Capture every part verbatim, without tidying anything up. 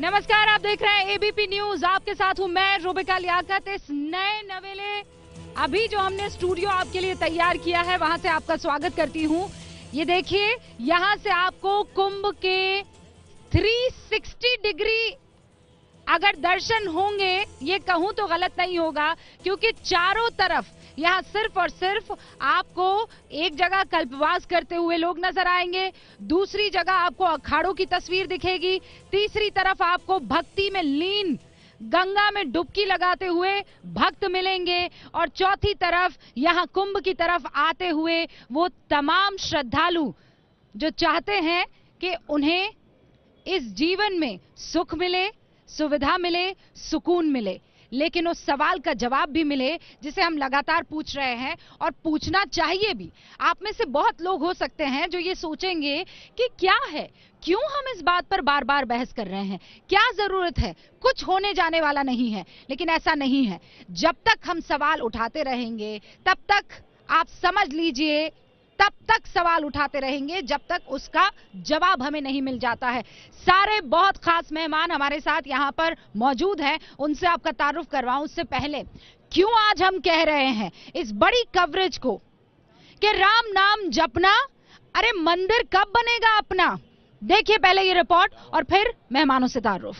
नमस्कार, आप देख रहे हैं एबीपी न्यूज। आपके साथ हूं मैं रुबिका लियाकत। इस नए नवेले अभी जो हमने स्टूडियो आपके लिए तैयार किया है वहां से आपका स्वागत करती हूं। ये देखिए, यहां से आपको कुंभ के तीन सौ साठ डिग्री अगर दर्शन होंगे, ये कहूं तो गलत नहीं होगा, क्योंकि चारों तरफ यहाँ सिर्फ और सिर्फ आपको एक जगह कल्पवास करते हुए लोग नजर आएंगे, दूसरी जगह आपको अखाड़ों की तस्वीर दिखेगी, तीसरी तरफ आपको भक्ति में लीन गंगा में डुबकी लगाते हुए भक्त मिलेंगे, और चौथी तरफ यहाँ कुंभ की तरफ आते हुए वो तमाम श्रद्धालु जो चाहते हैं कि उन्हें इस जीवन में सुख मिले, सुविधा मिले, सुकून मिले, लेकिन उस सवाल का जवाब भी मिले जिसे हम लगातार पूछ रहे हैं और पूछना चाहिए भी। आप में से बहुत लोग हो सकते हैं जो ये सोचेंगे कि क्या है, क्यों हम इस बात पर बार बार बहस कर रहे हैं, क्या जरूरत है, कुछ होने जाने वाला नहीं है। लेकिन ऐसा नहीं है। जब तक हम सवाल उठाते रहेंगे तब तक आप समझ लीजिए, तब तक सवाल उठाते रहेंगे जब तक उसका जवाब हमें नहीं मिल जाता है। सारे बहुत खास मेहमान हमारे साथ यहाँ पर मौजूद हैं, उनसे आपका तारुफ करवाऊं। उससे पहले क्यों आज हम कह रहे हैं इस बड़ी कवरेज को कि राम नाम जपना, अरे मंदिर कब बनेगा अपना। देखिए पहले ये रिपोर्ट और फिर मेहमानों से तारुफ।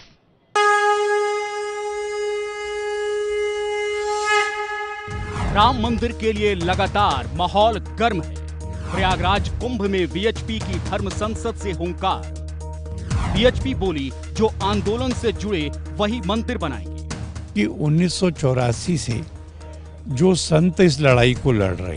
राम मंदिर के लिए लगातार माहौल गर्म है। प्रयागराज कुंभ में वीएचपी की धर्म संसद से हुंकार। वीएचपी बोली जो आंदोलन से जुड़े वही मंदिर बनाएंगे। कि उन्नीस सौ चौरासी से जो संत इस लड़ाई को लड़ रहे,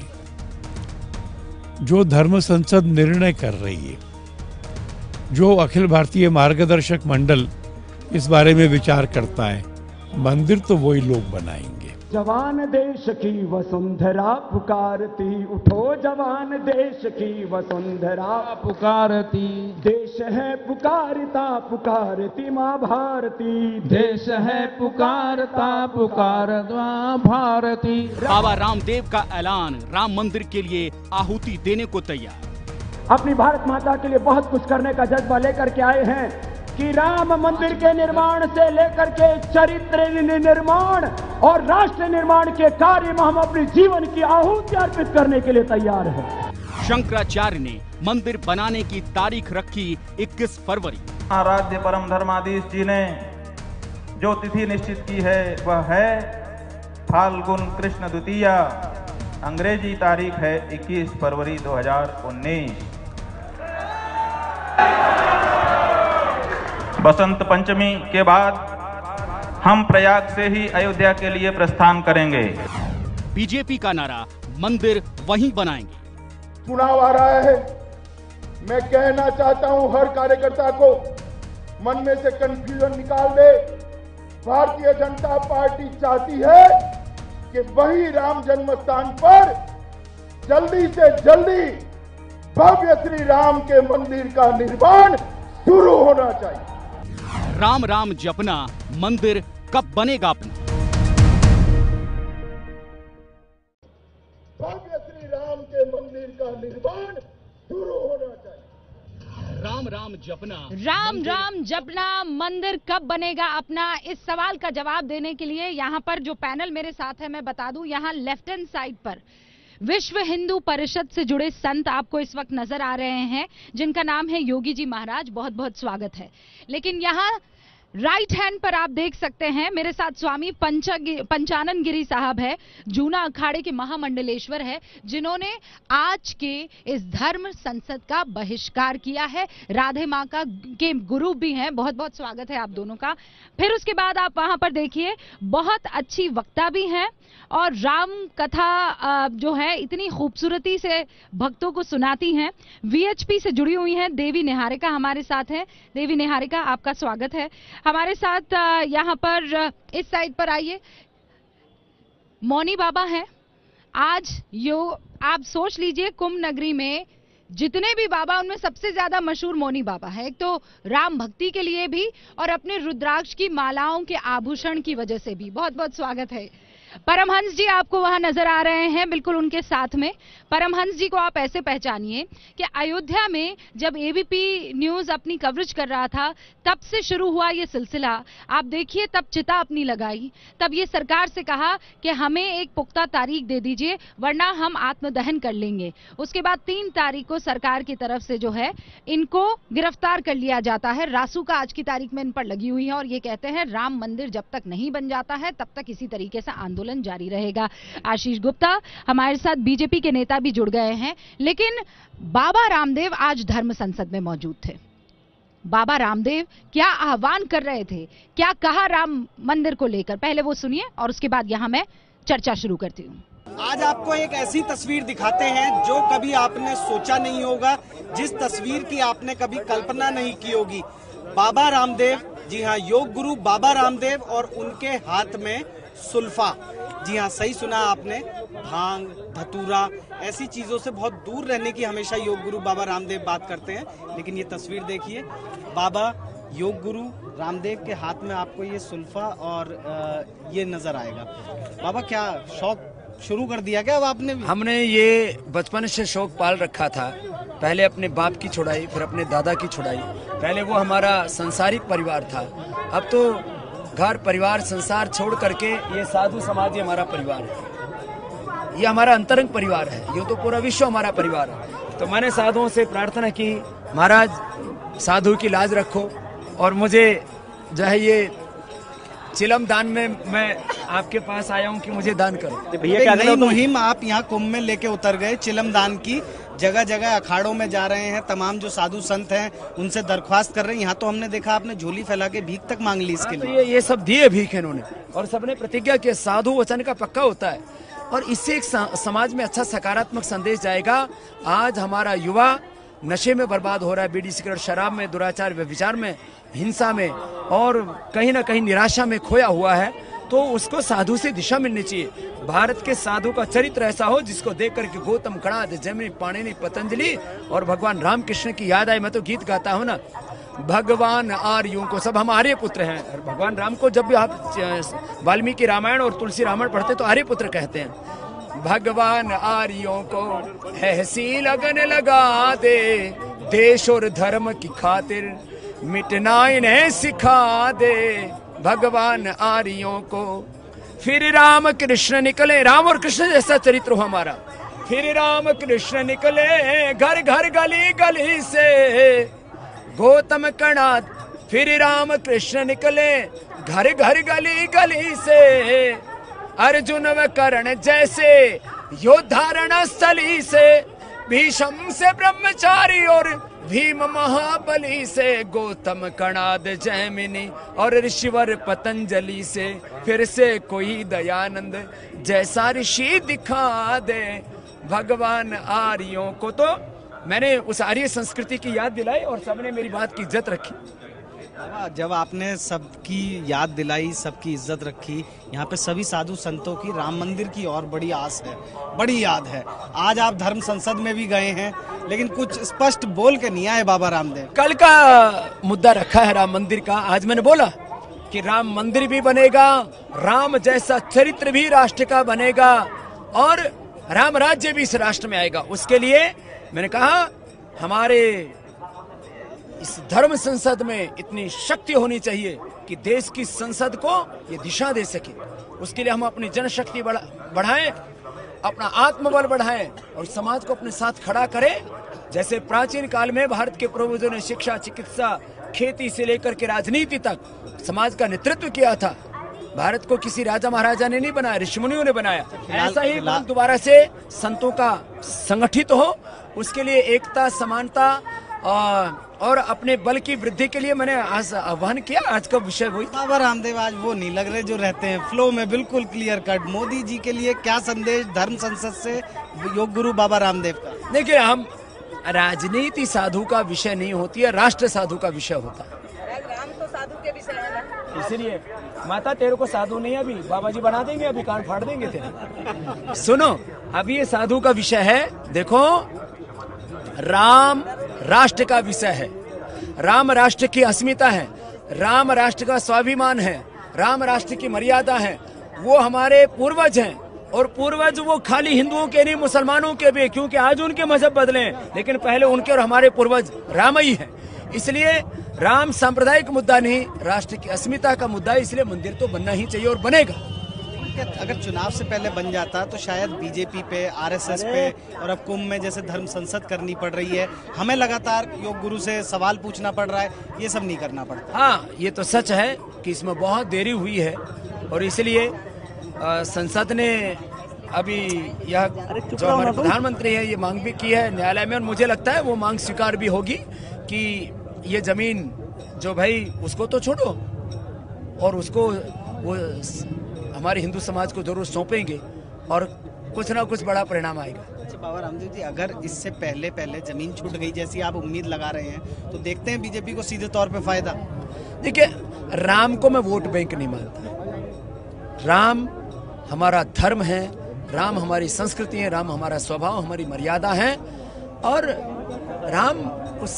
जो धर्म संसद निर्णय कर रही है, जो अखिल भारतीय मार्गदर्शक मंडल इस बारे में विचार करता है, मंदिर तो वही लोग बनाएंगे। जवान देश की वसुंधरा पुकारती, उठो जवान देश की वसुंधरा पुकारती, देश है पुकारता पुकारती माँ भारती, देश है पुकारता पुकारता माँ भारती। बाबा रामदेव का ऐलान, राम मंदिर के लिए आहुति देने को तैयार। अपनी भारत माता के लिए बहुत कुछ करने का जज्बा लेकर के आए हैं कि राम मंदिर के निर्माण से लेकर के चरित्र निर्माण और राष्ट्र निर्माण के कार्य में हम अपने जीवन की आहुति अर्पित करने के लिए तैयार हैं। शंकराचार्य ने मंदिर बनाने की तारीख रखी इक्कीस फरवरी। आराध्य परम धर्माधीश जी ने जो तिथि निश्चित की है वह है फाल्गुन कृष्ण द्वितीया। अंग्रेजी तारीख है इक्कीस फरवरी दो हजार उन्नीस। बसंत पंचमी के बाद हम प्रयाग से ही अयोध्या के लिए प्रस्थान करेंगे। बीजेपी का नारा, मंदिर वहीं बनाएंगे। चुनाव आ रहा है, मैं कहना चाहता हूं हर कार्यकर्ता को मन में से कंफ्यूजन निकाल दे। भारतीय जनता पार्टी चाहती है कि वही राम जन्म स्थान पर जल्दी से जल्दी भव्य श्री राम के मंदिर का निर्माण शुरू होना चाहिए। राम राम जपना, मंदिर कब बनेगा अपना। भव्य श्री राम के मंदिर का निर्माण शुरू होना चाहिए। राम राम जपना, राम राम जपना, मंदिर कब बनेगा अपना। इस सवाल का जवाब देने के लिए यहाँ पर जो पैनल मेरे साथ है, मैं बता दूं, यहाँ लेफ्ट हैंड साइड पर विश्व हिंदू परिषद से जुड़े संत आपको इस वक्त नजर आ रहे हैं, जिनका नाम है योगी जी महाराज। बहुत बहुत स्वागत है। लेकिन यहाँ राइट हैंड पर आप देख सकते हैं मेरे साथ स्वामी पंचानन गिरी साहब है, जूना अखाड़े के महामंडलेश्वर है, जिन्होंने आज के इस धर्म संसद का बहिष्कार किया है। राधे माँ का के गुरु भी हैं। बहुत बहुत स्वागत है आप दोनों का। फिर उसके बाद आप वहां पर देखिए, बहुत अच्छी वक्ता भी हैं और राम कथा जो है इतनी खूबसूरती से भक्तों को सुनाती हैं। वीएचपी से जुड़ी हुई हैं देवी निहारिका हमारे साथ हैं। देवी निहारिका, आपका स्वागत है हमारे साथ। यहाँ पर इस साइड पर आइए, मौनी बाबा हैं। आज यो आप सोच लीजिए, कुंभ नगरी में जितने भी बाबा, उनमें सबसे ज्यादा मशहूर मौनी बाबा है। एक तो राम भक्ति के लिए भी और अपने रुद्राक्ष की मालाओं के आभूषण की वजह से भी। बहुत बहुत स्वागत है। परमहंस जी आपको वहां नजर आ रहे हैं, बिल्कुल उनके साथ में। परमहंस जी को आप ऐसे पहचानिए कि अयोध्या में जब एबीपी न्यूज अपनी कवरेज कर रहा था तब से शुरू हुआ ये सिलसिला। आप देखिए, तब चिता अपनी लगाई, तब ये सरकार से कहा कि हमें एक पुख्ता तारीख दे दीजिए वरना हम आत्मदहन कर लेंगे। उसके बाद तीन तारीख को सरकार की तरफ से जो है इनको गिरफ्तार कर लिया जाता है। रासू का आज की तारीख में इन पर लगी हुई है और ये कहते हैं राम मंदिर जब तक नहीं बन जाता है तब तक इसी तरीके से आंदोलन जारी रहेगा। आशीष गुप्ता हमारे साथ बीजेपी के नेता भी जुड़ गए हैं, लेकिन बाबा रामदेव आज धर्म संसद में मौजूद थे। बाबा रामदेव क्या आह्वान कर रहे थे, क्या कहा राम मंदिर को लेकर, पहले वो सुनिए और उसके बाद यहां मैं चर्चा शुरू करती हूं। आज आपको एक ऐसी तस्वीर दिखाते हैं जो कभी आपने सोचा नहीं होगा, जिस तस्वीर की आपने कभी कल्पना नहीं की होगी। बाबा रामदेव, जी हाँ, योग गुरु बाबा रामदेव और उनके हाथ में सुल्फा। जी हाँ, सही सुना आपने, भांग, धतूरा, ऐसी चीजों से बहुत दूर रहने की हमेशा योग गुरु बाबा रामदेव बात करते हैं। लेकिन ये तस्वीर देखिए, बाबा योग गुरु रामदेव के हाथ में आपको ये सुल्फा और ये नजर आएगा। बाबा, क्या शौक शुरू कर दिया क्या अब आपने भी? हमने ये बचपन से शौक पाल रखा था। पहले अपने बाप की छुड़ाई, फिर अपने दादा की छुड़ाई। पहले वो हमारा सांसारिक परिवार था, अब तो घर परिवार संसार छोड़ करके ये साधु समाज ही हमारा परिवार है। ये हमारा अंतरंग परिवार है, ये तो पूरा विश्व हमारा परिवार है। तो मैंने साधुओं से प्रार्थना की, महाराज साधु की लाज रखो और मुझे जो है ये चिलम दान में मैं आपके पास आया हूं कि मुझे दान करो। भैया, नई मुहिम आप यहाँ कुंभ में लेके उतर गए, चिलम दान की। जगह जगह अखाड़ों में जा रहे हैं, तमाम जो साधु संत हैं उनसे दरख्वास्त कर रहे हैं। यहाँ तो हमने देखा आपने झोली फैला के भीख तक मांग ली इसके लिए। तो ये ये सब दिए भीख इन्होंने, और सबने प्रतिज्ञा की साधु वचन का पक्का होता है और इससे एक समाज में अच्छा सकारात्मक संदेश जाएगा। आज हमारा युवा नशे में बर्बाद हो रहा है, बीड़ी सिगरेट शराब में, दुराचार व्यभिचार में, हिंसा में और कहीं ना कहीं निराशा में खोया हुआ है। तो उसको साधु से दिशा मिलनी चाहिए। भारत के साधु का चरित्र ऐसा हो जिसको देख करके गौतम, कणाद, जैमिनी, पाणिनि, पतंजलि और भगवान रामकृष्ण की याद आए। मैं तो गीत गाता हूँ ना, भगवान आर्यों को, सब हम आर्य पुत्र हैं। और भगवान राम को जब भी आप वाल्मीकि रामायण और तुलसी रामायण पढ़ते तो आर्य पुत्र कहते हैं। भगवान आर्यों को ऐसी लगन लगा दे, देश और धर्म की खातिर मिटना इन्हें सिखा दे। भगवान आर्यों को फिर राम कृष्ण निकले, राम और कृष्ण जैसा चरित्र हो हमारा। फिर राम कृष्ण निकले घर घर गली गली से, गौतम कणाद। फिर राम कृष्ण निकले घर घर गली गली से, अर्जुन व कर्ण जैसे योद्धा रणस्थली से, भीष्म से ब्रह्मचारी और भीम महाबली से, गौतम कणाद जैमिनी और ऋषिवर पतंजलि से, फिर से कोई दयानंद जैसा ऋषि दिखा दे। भगवान आर्यों को, तो मैंने उस आर्य संस्कृति की याद दिलाई और सबने मेरी बात की इज्जत रखी। जब आपने सबकी याद दिलाई, सबकी इज्जत रखी, यहाँ पे सभी साधु संतों की राम मंदिर की और बड़ी आस है, बड़ी याद है। आज आप धर्म संसद में भी गए हैं, लेकिन कुछ स्पष्ट बोल के नहीं आए बाबा रामदेव। कल का मुद्दा रखा है राम मंदिर का। आज मैंने बोला कि राम मंदिर भी बनेगा, राम जैसा चरित्र भी राष्ट्र का बनेगा और राम राज्य भी इस राष्ट्र में आएगा। उसके लिए मैंने कहा हमारे इस धर्म संसद में इतनी शक्ति होनी चाहिए कि देश की संसद को ये दिशा दे सके। उसके लिए हम अपनी जनशक्ति बढ़ाएं, अपना आत्मबल बढ़ाएं और समाज को अपने साथ खड़ा करें। जैसे प्राचीन काल में भारत के पूर्वजों ने शिक्षा, चिकित्सा, खेती से लेकर के राजनीति तक समाज का नेतृत्व किया था। भारत को किसी राजा महाराजा ने नहीं बनाया, ऋषिमुनियों ने बनाया। ऐसा ही दोबारा से संतों का संगठित हो, उसके लिए एकता, समानता और अपने बल की वृद्धि के लिए मैंने आज आह्वान किया। आज का विषय वही। बाबा रामदेव आज वो नहीं लग रहे जो रहते हैं फ्लो में, बिल्कुल क्लियर कट। मोदी जी के लिए क्या संदेश धर्म संसद से योग गुरु बाबा रामदेव का? देखिए, हम राजनीति साधु का विषय नहीं होती है, राष्ट्र साधु का विषय होता है। राम तो साधु के विषय है ना, इसलिए माता तेरे को साधु नहीं, अभी बाबा जी बना देंगे, अभी कान फाड़ देंगे तेरे। सुनो, अभी ये साधु का विषय है। देखो, राम राष्ट्र का विषय है, राम राष्ट्र की अस्मिता है, राम राष्ट्र का स्वाभिमान है, राम राष्ट्र की मर्यादा है। वो हमारे पूर्वज हैं, और पूर्वज वो खाली हिंदुओं के नहीं, मुसलमानों के भी, क्योंकि आज उनके मजहब बदले हैं, लेकिन पहले उनके और हमारे पूर्वज राम ही हैं। इसलिए राम सांप्रदायिक मुद्दा नहीं, राष्ट्र की अस्मिता का मुद्दा है, इसलिए मंदिर तो बनना ही चाहिए और बनेगा। अगर चुनाव से पहले बन जाता तो शायद बीजेपी पे, आरएसएस पे और अब कुंभ में जैसे धर्म संसद करनी पड़ रही है, हमें लगातार योग गुरु से सवाल पूछना पड़ रहा है, ये सब नहीं करना पड़ता। हाँ, ये तो सच है कि इसमें बहुत देरी हुई है, और इसलिए संसद ने अभी यह जो हमारे प्रधानमंत्री है ये मांग भी की है न्यायालय में, और मुझे लगता है वो मांग स्वीकार भी होगी कि ये जमीन जो भाई उसको तो छोड़ो, और उसको वो हमारे हिंदू समाज को जरूर सौंपेंगे और कुछ ना कुछ बड़ा परिणाम आएगा। अच्छा बाबा रामदेव जी, अगर इससे पहले पहले जमीन छूट गई जैसी आप उम्मीद लगा रहे हैं तो देखते हैं बीजेपी को सीधे तौर पे फायदा? देखिए, राम को मैं वोट बैंक नहीं मानता। राम हमारा धर्म है, राम हमारी संस्कृति है, राम हमारा स्वभाव, हमारी मर्यादा है, और राम उस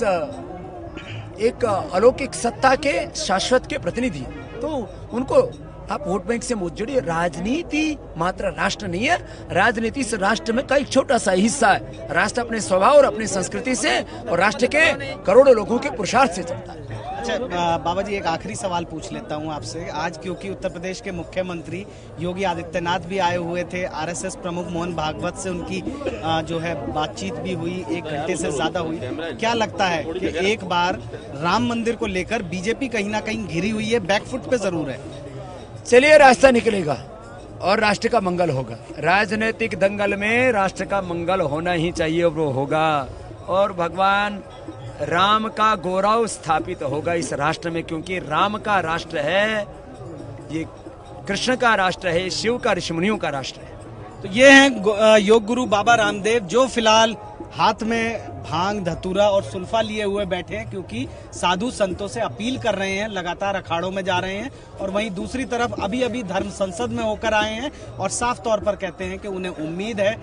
एक अलौकिक सत्ता के शाश्वत के प्रतिनिधि हैं। तो उनको आप वोट बैंक से मत जोड़िए। राजनीति मात्र राष्ट्र नहीं है, राजनीति से राष्ट्र में का एक छोटा सा हिस्सा है। राष्ट्र अपने स्वभाव और अपनी संस्कृति से और राष्ट्र के करोड़ों लोगों के पुरुषार्थ से चलता है। अच्छा बाबा जी, एक आखिरी सवाल पूछ लेता हूं आपसे। आज क्योंकि उत्तर प्रदेश के मुख्यमंत्री योगी आदित्यनाथ भी आए हुए थे, आरएसएस प्रमुख मोहन भागवत से उनकी जो है बातचीत भी हुई, एक घंटे से ज्यादा हुई। क्या लगता है कि एक बार राम मंदिर को लेकर बीजेपी कहीं ना कहीं घिरी हुई है, बैकफुट पे जरूर है? चलिए, रास्ता निकलेगा और राष्ट्र का मंगल होगा। राजनीतिक दंगल में राष्ट्र का मंगल होना ही चाहिए, और वो होगा, और भगवान राम का गौरव स्थापित होगा इस राष्ट्र में, क्योंकि राम का राष्ट्र है, ये कृष्ण का राष्ट्र है, शिव का, ऋषिमुनियों का राष्ट्र है। तो ये हैं योग गुरु बाबा रामदेव, जो फिलहाल हाथ में भांग, धतूरा और सुल्फा लिए हुए बैठे हैं, क्योंकि साधु संतों से अपील कर रहे हैं, लगातार अखाड़ों में जा रहे हैं, और वहीं दूसरी तरफ अभी अभी धर्म संसद में होकर आए हैं और साफ तौर पर कहते हैं कि उन्हें उम्मीद है।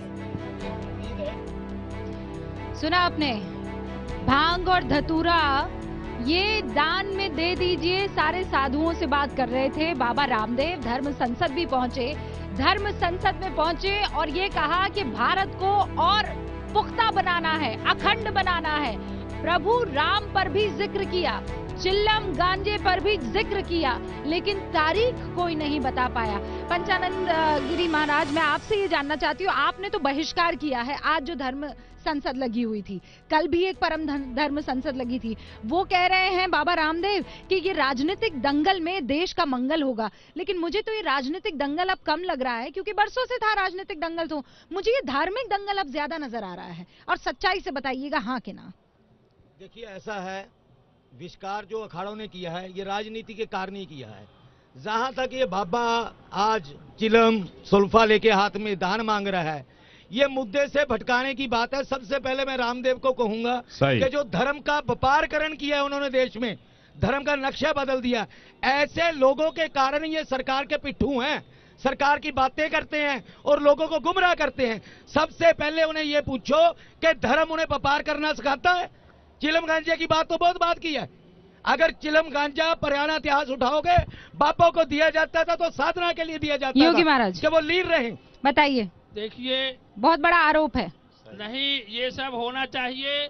सुना आपने, भांग और धतूरा ये दान में दे दीजिए, सारे साधुओं से बात कर रहे थे बाबा रामदेव। धर्म संसद भी पहुंचे, धर्म संसद में पहुंचे और ये कहा कि भारत को और पुख्ता बनाना है, अखंड बनाना है। प्रभु राम पर भी जिक्र किया, चिल्लम गांजे पर भी जिक्र किया, लेकिन तारीख कोई नहीं बता पाया। पंचानंद गिरी महाराज, मैं आपसे ये जानना चाहती हूँ, आपने तो बहिष्कार किया है आज जो धर्म संसद लगी हुई थी, कल भी एक परम धर्म संसद लगी थी। वो कह रहे हैं बाबा रामदेव कि ये राजनीतिक दंगल में देश का मंगल होगा, लेकिन मुझे तो ये राजनीतिक दंगल अब कम लग रहा है, क्योंकि बरसों से था राजनीतिक दंगल, तो मुझे ये धार्मिक दंगल अब ज्यादा नजर आ रहा है। और सच्चाई से बताइएगा, हाँ कि ना? देखिए, ऐसा है, बहिष्कार जो अखाड़ों ने किया है ये राजनीति के कारण ही किया है। जहां तक ये बाबा आज चिलम सुल्फा लेके हाथ में दान मांग रहा है, ये मुद्दे से भटकाने की बात है। सबसे पहले मैं रामदेव को कहूंगा कि जो धर्म का व्यापारकरण किया है उन्होंने, देश में धर्म का नक्शा बदल दिया, ऐसे लोगों के कारण ये सरकार के पिट्ठू हैं, सरकार की बातें करते हैं और लोगों को गुमराह करते हैं। सबसे पहले उन्हें ये पूछो कि धर्म उन्हें व्यापार करना सिखाता है? चिलम गांजा की बात तो बहुत बात की है। अगर चिलम गांजा पुराना इतिहास उठाओगे, बापों को दिया जाता था तो साधना के लिए दिया जाता था, योगी महाराज कि वो लीन रहे। बताइए। देखिए, बहुत बड़ा आरोप है। नहीं, ये सब होना चाहिए।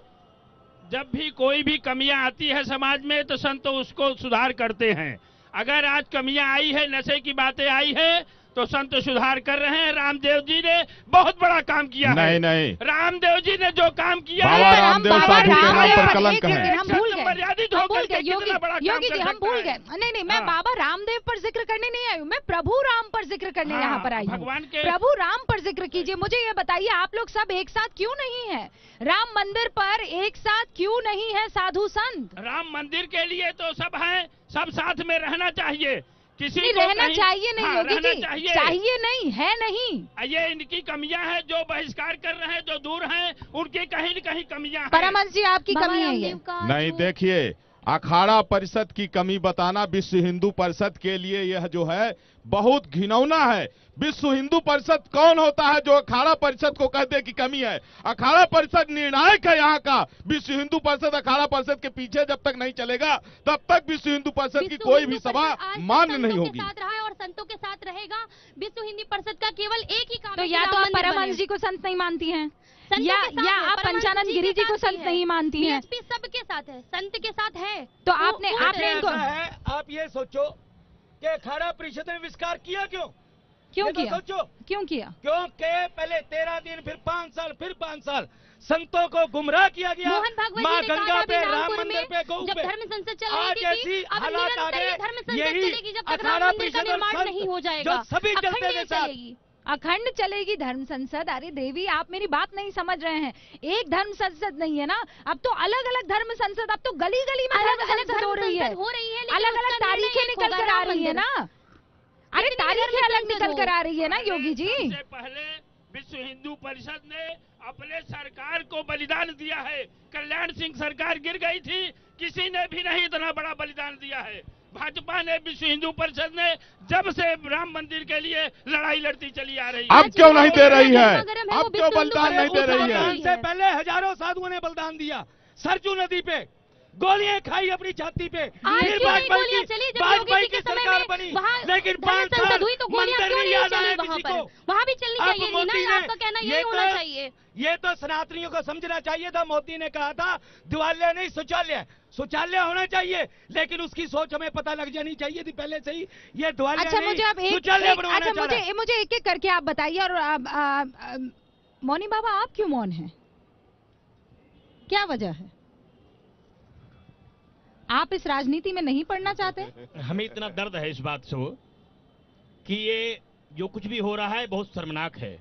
जब भी कोई भी कमियां आती है समाज में तो संत उसको सुधार करते हैं। अगर आज कमियां आई है, नशे की बातें आई है, तो संत सुधार कर रहे हैं। रामदेव जी ने बहुत बड़ा काम किया नहीं, है। नहीं रामदेव जी ने जो काम किया बाबा है, रामदेव साधु के नाम पर कलंक है। हम भूल गए, मर्यादित हम होकर भूल गए, के योगी कितना बड़ा काम योगी कर जी हम सकता भूल है। गए। नहीं नहीं, मैं हाँ। बाबा रामदेव पर जिक्र करने नहीं आई हूँ, मैं प्रभु राम पर जिक्र करने हाँ, यहाँ पर आई हूँ। भगवान के प्रभु राम पर जिक्र कीजिए। मुझे ये बताइए, आप लोग सब एक साथ क्यों नहीं है? राम मंदिर पर एक साथ क्यों नहीं है साधु संत? राम मंदिर के लिए तो सब है, सब साथ में रहना चाहिए। किसी नहीं, को रहना कहीं, चाहिए नहीं, हाँ, योगी रहना जी चाहिए। चाहिए नहीं है, नहीं ये इनकी कमियां हैं, जो बहिष्कार कर रहे हैं, जो दूर हैं, उनकी कहीं न कहीं कमियां हैं। परमहंस जी, आपकी कमी है ये? नहीं, देखिए, अखाड़ा परिषद की कमी बताना विश्व हिंदू परिषद के लिए यह जो है बहुत घिनौना है। विश्व हिंदू परिषद कौन होता है जो अखाड़ा परिषद को कहते हैं कि कमी है? अखाड़ा परिषद निर्णायक है यहाँ का। विश्व हिंदू परिषद अखाड़ा परिषद के पीछे जब तक नहीं चलेगा तब तक विश्व हिंदू परिषद की कोई भी सभा मान्य नहीं होगी। साथ रहा है और संतों के साथ रहेगा। विश्व हिंदू परिषद का केवल एक ही काम तो है, या तो आप परमहंस जी को संत नहीं मानती हैं, या या आप पंचानन गिरी जी को संत नहीं मानती हैं। बीएचपी सबके साथ है, संत के साथ है। तो आपने आपने इनको है, आप ये सोचो कि अखाड़ा परिषद ने विस्तार किया क्यों? क्यों तो किया? सोचो क्यों किया? क्योंकि पहले तेरह दिन, फिर पांच साल, फिर पांच साल संतों को गुमराह किया गया। मोहन भागवत माँ जी ने गंगा कहा पे, था राम मंदिर पे, गौ जब पे धर्म संसद चल आज रही थी, ऐसी अब हालात आ निरंतर गए। ये धर्म संसद यही चलेगी जब तक राम अखाड़ा मंदिर का परिषद और निर्माण नहीं हो संत जाएगा। जो सभी अखंड चलते ये थे साथ। चलेगी। अखंड चलेगी धर्म संसद। अरे देवी, आप मेरी बात नहीं समझ रहे हैं। एक धर्म संसद नहीं है ना, अब तो अलग अलग धर्म संसद, अब तो गली गली में अलग धर्म अलग संसद हो धर्म रही है, संसद हो रही है, लेकिन अलग अलग उसका तारीखें निर्णय निकल होगा कर आ राम रही है मंदिर। ना। अरे लेकिन तारीखें धर्म अलग संसद निकल हो। कर आ रही है ना योगी जी। इससे पहले विश्व हिंदू परिषद ने अपने सरकार को बलिदान दिया है। कल्याण सिंह सरकार गिर गई थी, किसी ने भी नहीं इतना बड़ा बलिदान दिया है। भाजपा ने, विश्व हिंदू परिषद ने जब से राम मंदिर के लिए लड़ाई लड़ती चली आ रही है। अब क्यों नहीं दे रही है? अब क्यों बलिदान नहीं दे रही है? से पहले हजारों साधुओं ने बलिदान दिया सरजू नदी पे, गोलियां खाई अपनी छाती पे। फिर वाजपेयी की वाजपेयी की सरकार बनी, लेकिन पांच साल मंदिर नहीं याद आया किसी को। वहाँ भी चलनी चाहिए थी मोदी ना, आपका कहना यही होना चाहिए। ये तो सनातनियों को समझना चाहिए था। मोदी ने कहा था दिवालय नहीं शौचालय, शौचालय होना चाहिए, लेकिन उसकी सोच हमें पता लग जानी चाहिए थी पहले से ही। ये दिवालय अच्छा, मुझे अब एक, शौचालय एक बनवाना अच्छा चाह रहा है। मुझे मुझे एक एक करके आप बताइए। और आ, आ, आ, मौनी बाबा, आप क्यों मौन हैं? क्या वजह है? आप इस राजनीति में नहीं पढ़ना चाहते? हमें इतना दर्द है इस बात से कि ये जो कुछ भी हो रहा है बहुत शर्मनाक है,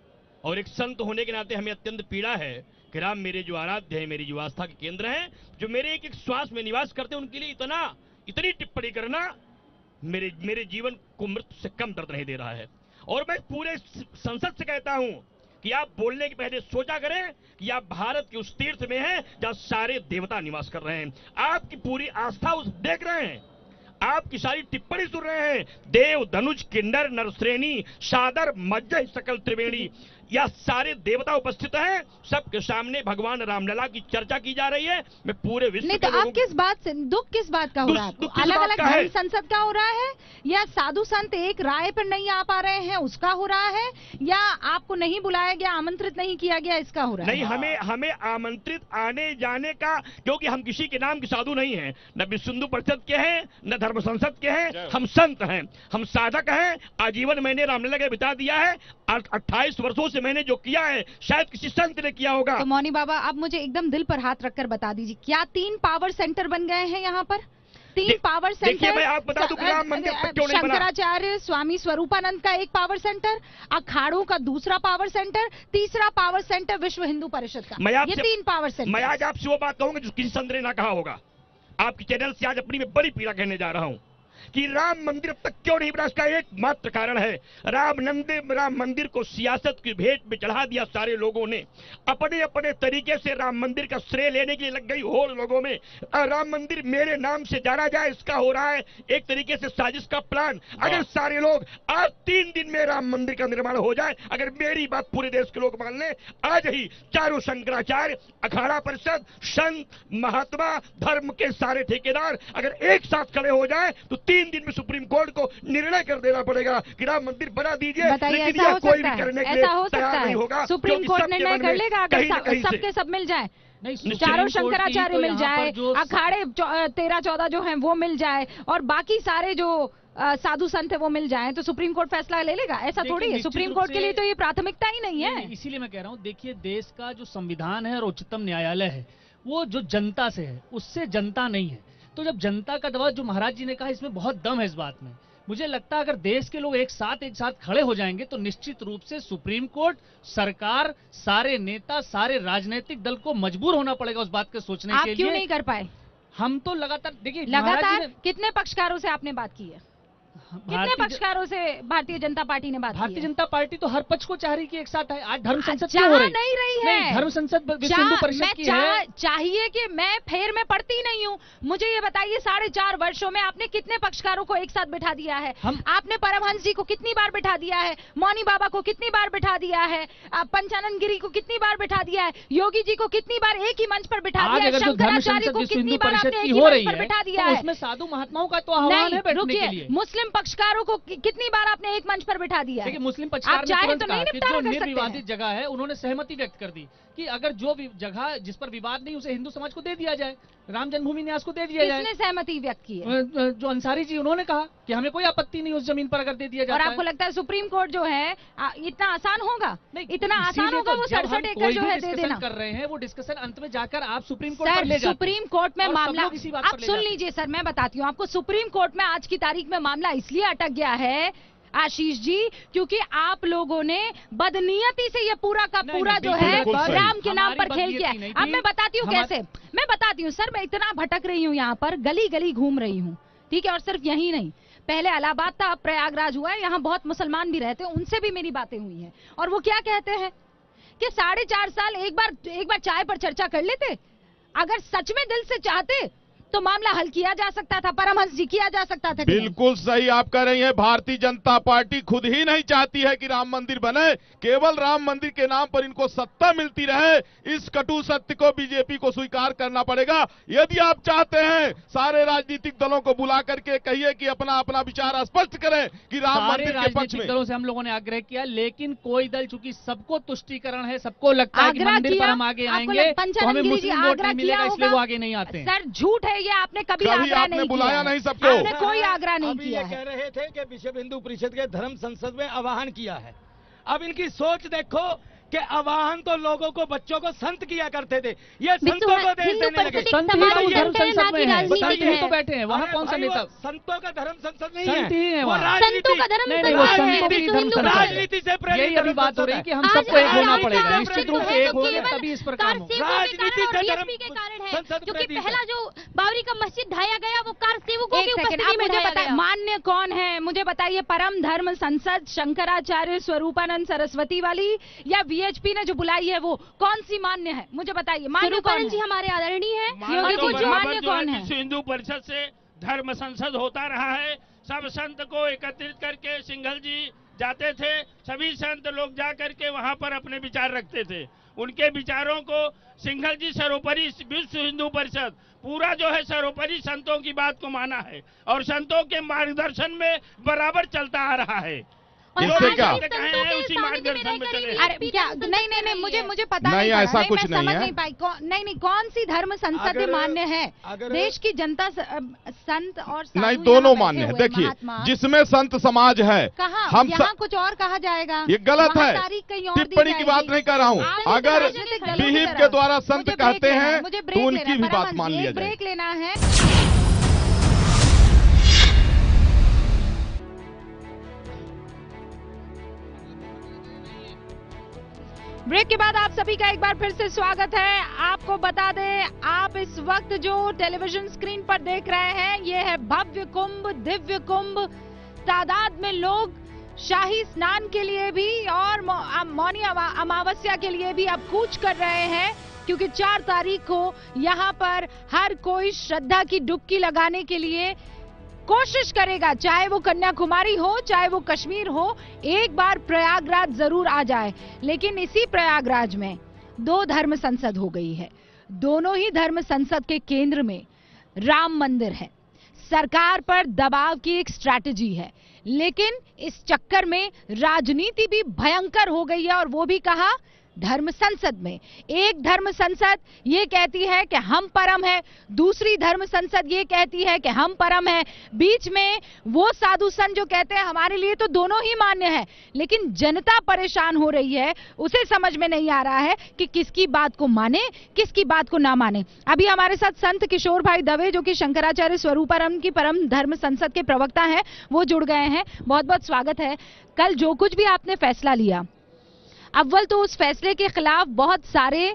और एक संत होने के नाते हमें अत्यंत पीड़ा है कि राम मेरे जो आराध्य है, मेरी जो आस्था के केंद्र हैं, जो मेरे एक एक श्वास में निवास करते हैं, उनके लिए इतना इतनी टिप्पणी करना मेरे मेरे जीवन को मृत्यु से कम दर्द नहीं दे रहा है। और मैं पूरे संसद से कहता हूं कि आप बोलने के पहले सोचा करें कि आप भारत के उस तीर्थ में हैं जहां सारे देवता निवास कर रहे हैं। आपकी पूरी आस्था उस देख रहे हैं, आपकी सारी टिप्पणी सुन रहे हैं। देव, धनुष, किन्नर, नरश्रेणी, सादर, मज्ज, सकल त्रिवेणी, या सारे देवता उपस्थित हैं। सबके सामने भगवान रामलला की चर्चा की जा रही है। मैं पूरे विश्व नहीं, तो आप किस बात से, दुख किस बात का हो रहा है? अलग अलग धर्म संसद का हो रहा है, या साधु संत एक राय पर नहीं आ पा रहे हैं उसका हो रहा है, या आपको नहीं बुलाया गया, आमंत्रित नहीं किया गया, इसका हो रहा है? नहीं, हमें हमें आमंत्रित आने जाने का, क्योंकि हम किसी के नाम के साधु नहीं हैं, न विश्व हिंदू परिषद के हैं, न धर्म संसद के हैं। हम संत हैं, हम साधक हैं। आजीवन मैंने रामलला के बिता दिया है। अट्ठाईस वर्षों से मैंने जो किया है शायद किसी संत ने किया होगा। तो मौनी बाबा, आप मुझे एकदम दिल पर हाथ रखकर बता दीजिए, क्या तीन पावर सेंटर बन गए हैं यहाँ पर? तीन पावर सेंटर। देखिए, मैं आपको बता दूं कि राम मंदिर क्यों नहीं बना। शंकराचार्य स्वामी स्वरूपानंद का एक पावर सेंटर, अखाड़ों का दूसरा पावर सेंटर, तीसरा पावर सेंटर विश्व हिंदू परिषद का। ये तीन पावर सेंटर। मैं आज आपसे वो बात कहूंगा जो किसी संत ने ना कहा होगा। आपकी चैनल से आज अपनी में बड़ी पीड़ा कहने जा रहा हूं कि राम मंदिर अब तक क्यों नहीं बना। इसका एकमात्र कारण है राम मंदिर राम मंदिर को सियासत की भेंट में चढ़ा दिया। सारे लोगों ने अपने अपने तरीके से राम मंदिर का श्रेय लेने के लिए लग गई होड़ लोगों में। राम मंदिर मेरे नाम से जाना जाए, इसका हो रहा है एक तरीके से साजिश का प्लान। अगर सारे लोग आज तीन दिन में राम मंदिर का निर्माण हो जाए, अगर मेरी बात पूरे देश के लोग मान लें, आज ही चारों शंकराचार्य, अखाड़ा परिषद, संत, महात्मा, धर्म के सारे ठेकेदार अगर एक साथ खड़े हो जाए तो तीन दिन में सुप्रीम कोर्ट को निर्णय कर देना पड़ेगा कि राम मंदिर बना दीजिए। लेकिन यह कोई भी करने के लिए तैयार नहीं होगा। सुप्रीम कोर्ट निर्णय कर लेगा अगर सबके सब मिल जाए, चारों शंकराचार्य मिल जाए, अखाड़े तेरह चौदह जो हैं वो मिल जाए, और बाकी सारे जो साधु संत है वो मिल जाएं, तो सुप्रीम कोर्ट फैसला ले लेगा। ऐसा थोड़ी है। सुप्रीम कोर्ट के लिए तो ये प्राथमिकता ही नहीं है। इसीलिए मैं कह रहा हूँ, देखिए देश का जो संविधान है और उच्चतम न्यायालय है वो जो जनता से है, उससे जनता नहीं है। तो जब जनता का दबाव, जो महाराज जी ने कहा, इसमें बहुत दम है इस बात में। मुझे लगता है अगर देश के लोग एक साथ एक साथ खड़े हो जाएंगे तो निश्चित रूप से सुप्रीम कोर्ट, सरकार, सारे नेता, सारे राजनीतिक दल को मजबूर होना पड़ेगा उस बात के सोचने आप के लिए। क्यों नहीं कर पाए? हम तो लगातार, देखिए लगातार कितने पक्षकारों से आपने बात की है? कितने पक्षकारों से भारतीय जनता पार्टी ने बात की? भारतीय जनता पार्टी तो हर पक्ष को चाह रही कि एक साथ आए। आज धर्म संसद चाह क्यों हो रही? नहीं रही है। नहीं, धर्म संसद विश्व हिंदू परिषद की है। चाहिए कि मैं फेर में पड़ती नहीं हूँ। मुझे ये बताइए, साढ़े चार वर्षों में आपने कितने पक्षकारों को एक साथ बिठा दिया है? आपने परमहंस जी को कितनी बार बिठा दिया है? मौनी बाबा को कितनी बार बिठा दिया है? पंचानन गिरी को कितनी बार बिठा दिया है? योगी जी को कितनी बार एक ही मंच पर बिठा दिया है? शंकराचार्य को कितनी बार आपने एक ही मंच पर बिठा दिया है? उसमें साधु महात्माओं का तो आह्वान है बैठने के लिए। मुस्लिम पक्षकारों को कितनी बार आपने एक मंच पर बिठा दिया है? देखिए, मुस्लिम पक्षकार ने तुरंत तो कहा कि जो नहीं निर्विवादित जगह है, उन्होंने सहमति व्यक्त कर दी कि अगर जो भी जगह जिस पर विवाद नहीं उसे हिंदू समाज को दे दिया जाए, राम जन्मभूमि न्यास को दे दिया जाए। किसने सहमति व्यक्त की है? जो अंसारी जी, उन्होंने कहा कि हमें कोई आपत्ति नहीं उस जमीन पर अगर दे दिया जाए। और आपको लगता है सुप्रीम कोर्ट जो है इतना आसान होगा? नहीं, इतना आसान होगा वो सड़सठ एकड़ जो है दे देना? कर रहे हैं वो डिस्कशन अंत में जाकर आप सुप्रीम कोर्ट पर ले जाते हैं। सुप्रीम कोर्ट में मामला, आप सुन लीजिए सर, मैं बताती हूँ आपको। सुप्रीम कोर्ट में आज की तारीख में मामला इसलिए अटक गया है आशीष जी, क्योंकि आप लोगों ने बदनीयती से ये पूरा का पूरा जो है राम के नाम पर खेल किया। अब मैं बताती हूँ कैसे, मैं बताती हूँ सर। मैं इतना भटक रही हूँ यहाँ पर, गली गली घूम रही हूँ, ठीक है। और सिर्फ यही नहीं, पहले इलाहाबाद था, अब प्रयागराज हुआ है। यहाँ बहुत मुसलमान भी रहते हैं, उनसे भी मेरी बातें हुई हैं। और वो क्या कहते हैं कि साढ़े चार साल एक बार एक बार चाय पर चर्चा कर लेते, अगर सच में दिल से चाहते तो मामला हल किया जा सकता था। परमहंस जी, किया जा सकता था। बिल्कुल सही आप कह रही हैं। भारतीय जनता पार्टी खुद ही नहीं चाहती है कि राम मंदिर बने, केवल राम मंदिर के नाम पर इनको सत्ता मिलती रहे। इस कटु सत्य को बीजेपी को स्वीकार करना पड़ेगा। यदि आप चाहते हैं, सारे राजनीतिक दलों को बुला करके कहिए कि अपना अपना विचार स्पष्ट करें कि राम मंदिर के पक्ष में। दलों से हम लोगों ने आग्रह किया, लेकिन कोई दल, चूंकि सबको तुष्टिकरण है, सबको लगता है कि मंदिर पर हम आगे आएंगे तो हमें मुस्लिम वोट नहीं मिलेगा, इसलिए वो आगे नहीं आते। सर झूठ है ये, आपने कभी, कभी आपने नहीं बुलाया नहीं सबको? आपने कोई आग्रह नहीं किया ये कह रहे थे कि विश्व हिंदू परिषद के धर्म संसद में आह्वान किया है। अब इनकी सोच देखो कि आह्वान तो लोगों को, बच्चों को संत किया करते थे, ये संतों को देश देने लगे। संत ही तो धर्म संसद में है, संत ही तो बैठे हैं वहाँ। कौन सा नेता? संतों का धर्म संसद नहीं संत ही है वो वहाँ। राजनीति का धर्म नहीं नहीं, वो संतों की धर्म संसद है। राजनीति से प्रेरित यही अभी बात हो रही है कि हम सबको एक होना पड़ेगा, निश्चित रूप से एक होंगे तभी इस पर काम होगा। राजनीति से धर्म के कारण है, क्योंकि पहला जो बाबरी का मस्जिद ढाया गया वो कार सेवकों की उपस्थिति में ढाया गया। मान्य कौन है मुझे बताइए? परम धर्म संसद शंकराचार्य स्वरूपानंद सरस्वती वाली या वीएचपी ने जो बुलाई है वो कौन सी मान्य है? मुझे बताइए। मान्य कौन जी? हमारे आदरणीय है। मान्य कौन है? विश्व हिंदू परिषद से धर्म संसद होता रहा है। सब संत को एकत्रित करके सिंघल जी जाते थे, सभी संत लोग जा करके वहां पर अपने विचार रखते थे। उनके विचारों को सिंघल जी सर्वोपरि, विश्व हिंदू परिषद पूरा जो है सर्वोपरि संतों की बात को माना है और संतों के मार्गदर्शन में बराबर चलता आ रहा है। इससे क्या उसी मार्गदर्शन में चले। अरे क्या? नहीं नहीं नहीं, मुझे मुझे पता नहीं, नहीं, ऐसा नहीं, कुछ मैं नहीं समझ है। नहीं पाई। नहीं नहीं, कौन सी धर्म संसद मान्य है? देश की जनता संत और नहीं, दोनों मान्य है। देखिए, जिसमें संत समाज है, कहाँ हम यहाँ कुछ और कहा जाएगा? ये गलत है। टिप्पणी की बात नहीं कर रहा हूँ। अगर विहिप के द्वारा संत कहते हैं तो उनकी भी बात मान लिया जाए। ब्रेक लेना है। ब्रेक के बाद आप सभी का एक बार फिर से स्वागत है। आपको बता दें, आप इस वक्त जो टेलीविजन स्क्रीन पर देख रहे हैं ये है भव्य कुंभ, दिव्य कुंभ। तादाद में लोग शाही स्नान के लिए भी और मौनी अमावस्या के लिए भी अब कूच कर रहे हैं, क्योंकि चार तारीख को यहाँ पर हर कोई श्रद्धा की डुबकी लगाने के लिए कोशिश करेगा, चाहे वो कन्याकुमारी हो, चाहे वो कश्मीर हो, एक बार प्रयागराज जरूर आ जाए। लेकिन इसी प्रयागराज में दो धर्म संसद हो गई है। दोनों ही धर्म संसद के केंद्र में राम मंदिर है। सरकार पर दबाव की एक स्ट्रैटेजी है, लेकिन इस चक्कर में राजनीति भी भयंकर हो गई है। और वो भी कहा धर्म संसद में। एक धर्म संसद ये कहती है कि हम परम है, दूसरी धर्म संसद ये कहती है कि हम परम है, बीच में वो साधु संत जो कहते हैं हमारे लिए तो दोनों ही मान्य है। लेकिन जनता परेशान हो रही है, उसे समझ में नहीं आ रहा है कि किसकी बात को माने, किसकी बात को ना माने। अभी हमारे साथ संत किशोर भाई दवे, जो कि शंकराचार्य स्वरूपानंद की परम धर्म संसद के प्रवक्ता हैं, वो जुड़ गए हैं। बहुत बहुत स्वागत है। कल जो कुछ भी आपने फैसला लिया, अव्वल तो उस फैसले के खिलाफ बहुत सारे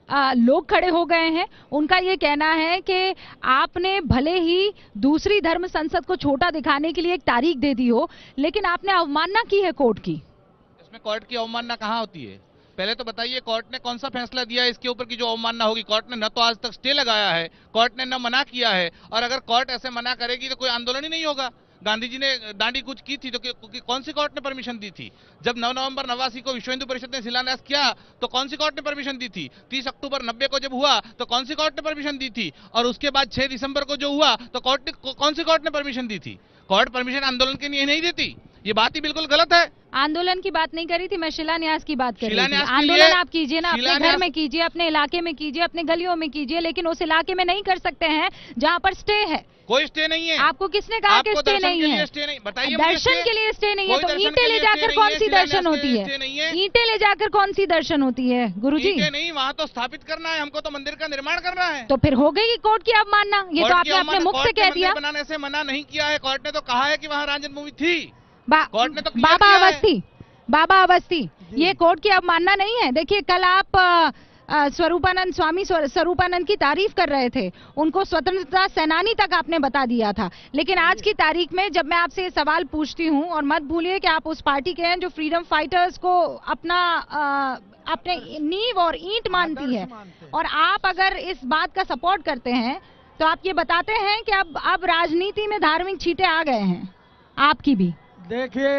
आ, लोग खड़े हो गए हैं। उनका ये कहना है कि आपने भले ही दूसरी धर्म संसद को छोटा दिखाने के लिए एक तारीख दे दी हो, लेकिन आपने अवमानना की है कोर्ट की। इसमें कोर्ट की अवमानना कहाँ होती है? पहले तो बताइए कोर्ट ने कौन सा फैसला दिया है इसके ऊपर की जो अवमानना होगी? कोर्ट ने न तो आज तक स्टे लगाया है, कोर्ट ने न मना किया है, और अगर कोर्ट ऐसे मना करेगी तो कोई आंदोलन ही नहीं होगा। गांधी जी ने दांडी कूच की थी तो कौन सी कोर्ट ने परमिशन दी थी? जब नौ नवंबर नवासी को विश्व हिंदू परिषद ने शिलान्यास किया तो कौन सी कोर्ट ने परमिशन दी थी? तीस अक्टूबर नब्बे को जब हुआ तो कौन सी कोर्ट ने परमिशन दी थी? और उसके बाद छह दिसंबर को जो हुआ तो कोर्ट ने कौन सी कोर्ट ने परमिशन दी थी? कोर्ट परमिशन आंदोलन के लिए नहीं देती, ये बात ही बिल्कुल गलत है। आंदोलन की बात नहीं करी थी, मैं शिलान्यास की बात कर रही थी। शिलान्यास के आंदोलन लिए- आप कीजिए ना, अपने घर में कीजिए, अपने इलाके में कीजिए, अपने गलियों में कीजिए, लेकिन उस इलाके में नहीं कर सकते हैं जहां पर स्टे है। कोई स्टे नहीं है। आपको किसने कहा कि आपको स्टे दर्शन नहीं के है? लिए स्टे नहीं, बताइए मुझे दर्शन स्टे- के लिए स्टे नहीं है कोई तो दर्शन ईंटें के ले लिए जाकर स्टे कौन नहीं सी है, दर्शन शिलान्यास होती के है? स्टे नहीं है। ईंटें ले जाकर कौन सी दर्शन होती है गुरुजी? ईंटें नहीं, वहाँ तो स्थापित करना है, हमको तो मंदिर का निर्माण करना है। तो फिर हो गई कोर्ट की अवमानना, ये तो कोर्ट की आपने अपने अवमानना- मुख से कोर्ट ने कह मंदिर दिया। बनाने से मना नहीं किया है, कोर्ट ने तो कहा है कि वहाँ राम जन्मभूमि थी। बा, कोर्ट ने तो क्लियर बाबा किया है। अवस्थी बाबा अवस्थी ये कोर्ट की अवमानना नहीं है। देखिए कल आप अ, अ, स्वरूपानंद स्वामी स्वर- स्वरूपानंद की तारीफ कर रहे थे, उनको स्वतंत्रता सेनानी तक आपने बता दिया था, लेकिन आज की तारीख में जब मैं आपसे ये सवाल पूछती हूँ, और मत भूलिए कि आप उस पार्टी के हैं जो फ्रीडम फाइटर्स को अपना अ, अपने नींव और ईंट मानती है, और आप अगर इस बात का सपोर्ट करते हैं तो आप ये बताते हैं कि अब अब राजनीति में धार्मिक छींटे आ गए हैं आपकी भी। देखिए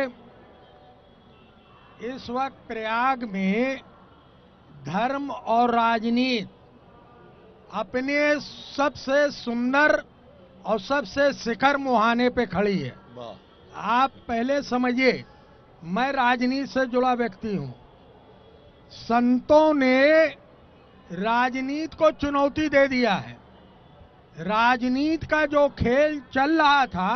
इस वक्त प्रयाग में धर्म और राजनीति अपने सबसे सुंदर और सबसे शिखर मुहाने पे खड़ी है। आप पहले समझिए, मैं राजनीति से जुड़ा व्यक्ति हूं। संतों ने राजनीति को चुनौती दे दिया है। राजनीति का जो खेल चल रहा था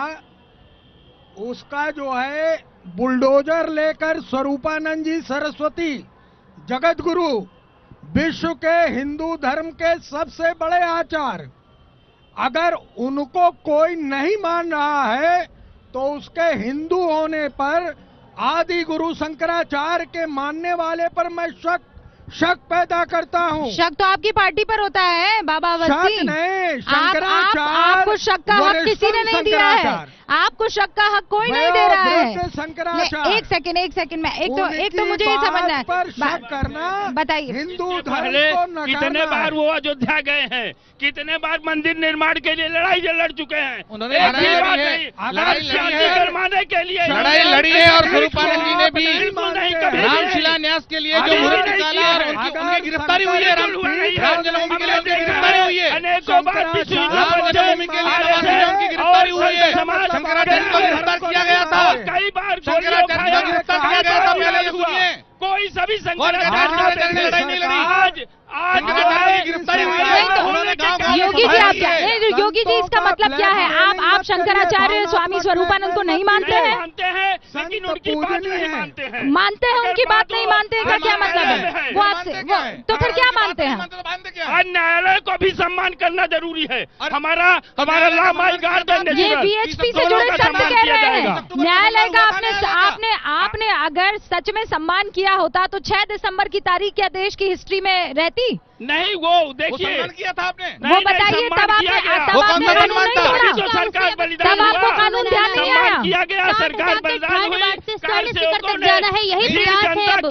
उसका जो है बुलडोजर लेकर स्वरूपानंद जी सरस्वती जगत गुरु, विश्व के हिंदू धर्म के सबसे बड़े आचार्य, अगर उनको कोई नहीं मान रहा है तो उसके हिंदू होने पर आदि गुरु शंकराचार्य के मानने वाले पर मैं शक शक पैदा करता हूँ। शक तो आपकी पार्टी पर होता है बाबा अवस्थी। शक नहीं, आप, आप, शंकराचार्य आपको शक का हक किसी ने नहीं दिया है। आपको शक का हक कोई नहीं दे रहा है। शंकराचार्य एक सेकंड एक सेकंड में एक तो एक तो मुझे ये समझना है, पर शक करना बताइए। हिंदू पहले कितने बार वो अयोध्या गए हैं, कितने बार मंदिर निर्माण के लिए लड़ाई लड़ चुके हैं। उन्होंने एक लड़ाई भी लड़ी बात है, नहीं, लड़ाई अगर लड़ी शांति है। गरमाने के लिए लड़ाई लड़ी है, और स्वरूपानंद जी ने भी बिल्कुल नहीं, कभी राम नहीं। शिलान्यास के लिए जो अभी मुहूर्त नहीं निकाला किया और है। उनकी अगर उनकी गिरफ्तारी हुई है, राम बिल्कुल हुआ नहीं है। राम जन्मभूमि के लिए उनकी हमने गिरफ्तारी हुई है। अनेकों बार विश्व हिंदू राम परिषद जन्मभूमि के लिए नवासी में उनकी गिरफ्तारी हुई है। शंकराचार्य को गिरफ्तार किया गया था, कई बार शंकराचार्य को गिरफ्तार किया गया था। पहले ये सुनिए, कोई सभी शंकराचार्य ने लड़ाई नहीं लड़ी। आज आज जो शंकराचार्य है की गिरफ्तारी हुई है, उन्होंने गाँव-गाँव योगी जी आप क्या ए, योगी जी इसका मतलब क्या है? आप आप शंकराचार्य स्वामी स्वरूपानंद को नहीं मानते हैं? मानते हैं, लेकिन उनकी बात नहीं मानते हैं। मानते हैं उनकी बात नहीं मानते हैं का क्या मतलब है? वो आपसे वो तो फिर क्या मानते हैं? आज न्यायालय को भी सम्मान करना जरूरी है। हमारा हमारा लामाई गार्डन ये बीएचपी से जुड़े शब्द कह रहे हैं। न्यायालय का आपने आपने आपने अगर सच में सम्मान किया होता तो छह दिसंबर की तारीख क्या देश की हिस्ट्री में रहती? नहीं, वो देखिए किया था आपने, वो बताइए तब आपने तब आपने कानून नहीं तोड़ा, सरकार बलिदान तब आपको कानून ध्यान नहीं आया किया गया, सरकार बलिदान हुई, स्वर्ण शिखर तक जाना है, यही प्रयास है अब।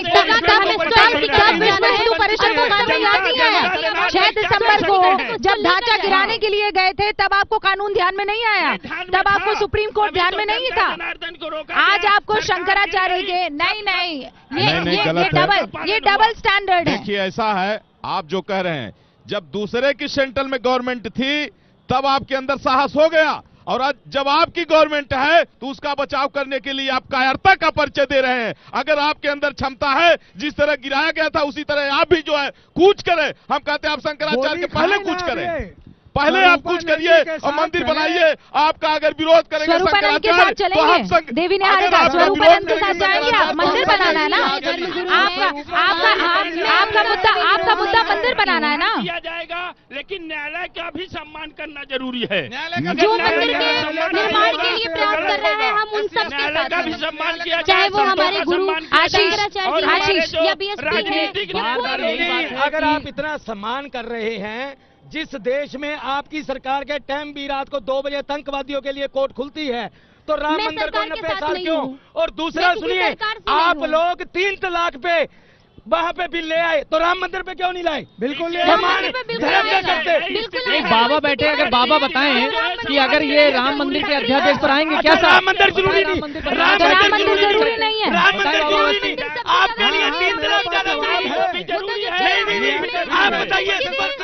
हिंदू परिषद को कानून याद नहीं आया। छह दिसंबर को जब ढांचा गिराने के लिए गए थे तब आपको कानून ध्यान में नहीं आया, तब आपको सुप्रीम कोर्ट ध्यान में नहीं था। आज आपको शंकराचार्य के नहीं नहीं ये नहीं, नहीं, ये गलत है। डबल ये डबल स्टैंडर्ड है। देखिए ऐसा है, आप जो कह रहे हैं, जब दूसरे की सेंट्रल में गवर्नमेंट थी तब आपके अंदर साहस हो गया, और आज जब आपकी गवर्नमेंट है तो उसका बचाव करने के लिए आप कायरता का परिचय दे रहे हैं। अगर आपके अंदर क्षमता है, जिस तरह गिराया गया था उसी तरह आप भी जो है कूच करें। हम कहते हैं आप शंकराचार्य के पहले कूच करें, पहले आप कुछ करिए और मंदिर बनाइए। आपका अगर विरोध करेंगे स्वरूपानंद के साथ चलेंगे, देवी निहारे का स्वरूपानंद के साथ जाएंगे। आप मंदिर बनाना है ना, आपका आपका आपका मुद्दा आपका मुद्दा मंदिर बनाना है ना। किया जाएगा, लेकिन न्यायालय का भी सम्मान करना जरूरी है। जो मंदिर के निर्माण के लिए प्रयास कर रहे हैं हम उन सब के न्यायालय का भी साथ सम्मान हैं। किया चाहे वो जाए, हमारे संतों का गुरु सम्मान किया आशीष जाए, और हमारे आशीष जो या बीएसपी है। राजनीतिक नहीं, अगर आप इतना सम्मान कर रहे हैं, जिस देश में आपकी सरकार के टाइम भी रात को दो बजे आतंकवादियों के लिए कोर्ट खुलती है, तो राम मैं मंदिर को सरकार के नब्बे साथ साल नहीं क्यों? हूँ। और दूसरा मैं किसी सुनिए, सरकार से नहीं आप हूँ। लोग तीन तलाक पे वहाँ पे बिल ले आए, तो राम मंदिर पे क्यों नहीं लाए? बिल्कुल धर्म क्या करते? एक बाबा बैठे, अगर बाबा बताएं कि अगर ये राम मंदिर के अध्यादेश पर आएंगे क्या राम मंदिर जरूरी नहीं, राम मंदिर जरूरी नहीं है। राम मंदिर जरूरी नहीं, आपके लिए तीन तलाक ज्यादा जरूरी है। नहीं नहीं नहीं, आप बताइए,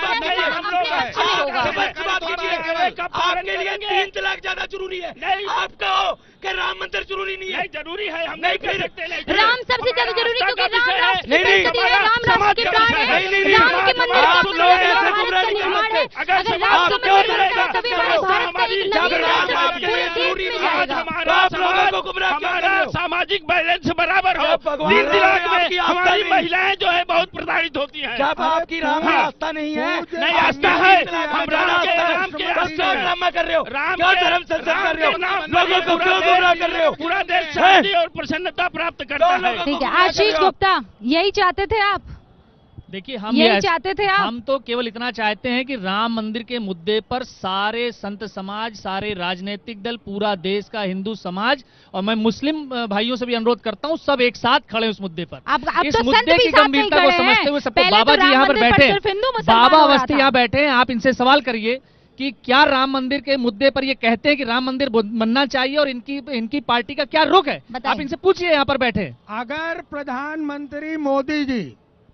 आपके लिए तीन तलाक ज्यादा जरूरी है। आप कहो कि राम मंदिर जरूरी नहीं है। जरूरी है, हम नहीं कह सकते। राम सबसे ज्यादा जरूरी, क्योंकि राम राष्ट्र नहीं, नहीं, संपत्ति है, राम राष्ट्र के प्राण है, नहीं, नहीं, नहीं, राम के मंदिर का आप लोग ऐसे भारत गुमराह का नहीं कर निर्माण है। सकते। अगर राम का आप क्यों मंदिर बनता है लड़ेगा? तभी हमारे भारत का एक जब नवीन राम राष्ट्र आपके लिए पूरे जरूरी देश में नहीं है, जाएगा। हमारा आप लोगों को गुमराह क्यों कर रहे हमारा हो? सामाजिक बैलेंस बराबर हो। भगवान तीन तलाक राम आपकी में आस्था हमारी नहीं। महिलाएं जो है बहुत प्रताड़ित होती हैं। जब आपकी राम में आस्था नहीं है, नहीं आस्था है, हम राम के राम के आस्था है। ड्रामा कर रहे हो, राम क्या के- धर्म संसद राम कर रहे हो, के नाम लोगों को पूरा क्यों देश- गुमराह कर रहे हो? पूरा देश शांति और प्रसन्नता प्राप्त करता है। ठीक है, आशीष गुप्ता, यही चाहते थे आप? देखिए, हम यही ये चाहते थे आप? हम तो केवल इतना चाहते हैं कि राम मंदिर के मुद्दे पर सारे संत समाज, सारे राजनीतिक दल, पूरा देश का हिंदू समाज और मैं मुस्लिम अ, भाइयों से भी अनुरोध करता हूं, सब एक साथ खड़े उस मुद्दे पर। अब अब इस तो संत मुद्दे भी की साथ नहीं गंभीरता को खड़े समझते हैं। हुए सबको पहले बाबा तो जी राम यहाँ पर मंदिर बैठे, सिर्फ हिंदू मुसलमान बाबा हो रहा अवस्थी था। यहाँ बैठे हैं, आप इनसे सवाल करिए कि क्या राम मंदिर के मुद्दे पर ये कहते हैं कि राम मंदिर बनना चाहिए और इनकी इनकी पार्टी का क्या रुख है? आप इनसे पूछिए यहाँ पर बैठे। अगर प्रधानमंत्री मोदी जी,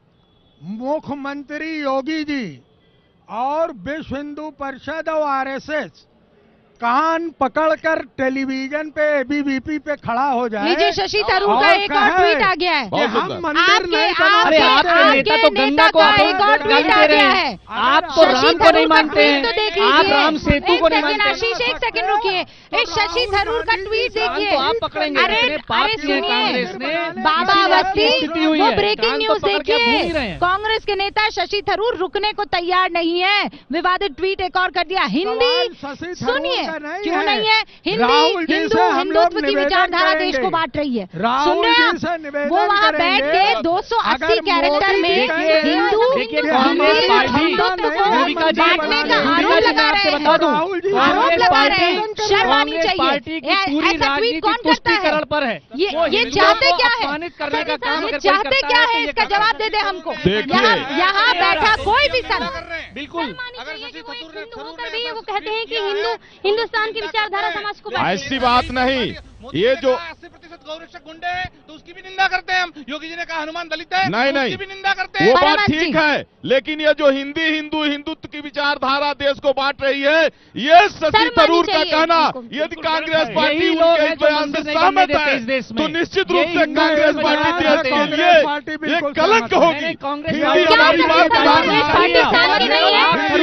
मुख्यमंत्री योगी जी और विश्व हिंदू परिषद और आरएसएस कान पकड़कर टेलीविजन पे एबीवीपी पे खड़ा हो जाए। लीजिए, शशि थरूर का एक और ट्वीट आ गया है। कि हम मंदिर आपके नहीं आपके अरे आपके नेता तो गंगा को का एक और गाली ट्वीट दे आ रहे गया हैं। है। आप तो शशि राम को थरूर नहीं का मानते ट्वीट हैं, तो देख आप लीजिए। राम सेतु एक को नहीं सेकंड, मानते हैं। आशीष एक सेकंड रुकिए। इस शशि थरूर का ट्वीट देखिए। तो आप पकड़ेंगे, अरे इतने पाप अरे किए कांग्रेस सुनिए, ने, बाबा इसीलिए आपकी अवस्थी, स्थिति हुई वो है। ब्रेकिंग कान तो न्यूज पकड़ के आप भूल ही रहे देखिए। हैं। कांग्रेस के नेता शशि थरूर रुकने को तैयार नहीं है। विवादित ट्वीट एक और कर दिया। हिंदी सुनिए, क्यों नहीं है? हिंदी हिंदू हिंदुत्व की विचारधारा देश को बांट रही है। सुन रहे हैं? वो वहाँ बैठ के दो सौ अस्सी कैरेक्टर में हिंदू कांग्रेस पार्टी हिंदुत्व को भूमिका जी, बांटने का भूमिका आरोप जी, मैं लगा आपसे रहे बता दूं, हैं। आरोप लगा रहे हैं। शर्म आनी कांग्रेस पार्टी चाहिए। की पूरी ऐसा ट्वीट राजनीति कौन करता तुष्टीकरण है? पर है। ये वो ये हिंदुओं चाहते को क्या है? अपमानित करने का काम ये अगर कोई चाहते करता क्या है तो है? ये इसका करता जवाब दे दे हमको। देखिए। यहाँ यहाँ बैठा कोई भी संत, बिल्कुल हिंदू होकर भी वो कहते हैं कि हिंदू हिंदुस्तान की विचारधारा समाज को ऐसी बात नहीं, ये जो अस्सी प्रतिशत गौरक्षक गुंडे हैं तो उसकी भी निंदा करते हैं हम। योगी जी ने कहा हनुमान दलित है, नहीं नहीं, उसकी भी निंदा करते हैं। वो बात ठीक है, लेकिन ये जो हिंदी हिंदू हिंदुत्व की विचारधारा देश को बांट रही है, ये शशि थरूर का कहना, यदि कांग्रेस पार्टी उनके इस बयान से सहमत है तो निश्चित रूप से कांग्रेस पार्टी देश के लिए ये कलंक होगी। हिंदी हमारी बात कांग्रेस पार्टी सहमत नहीं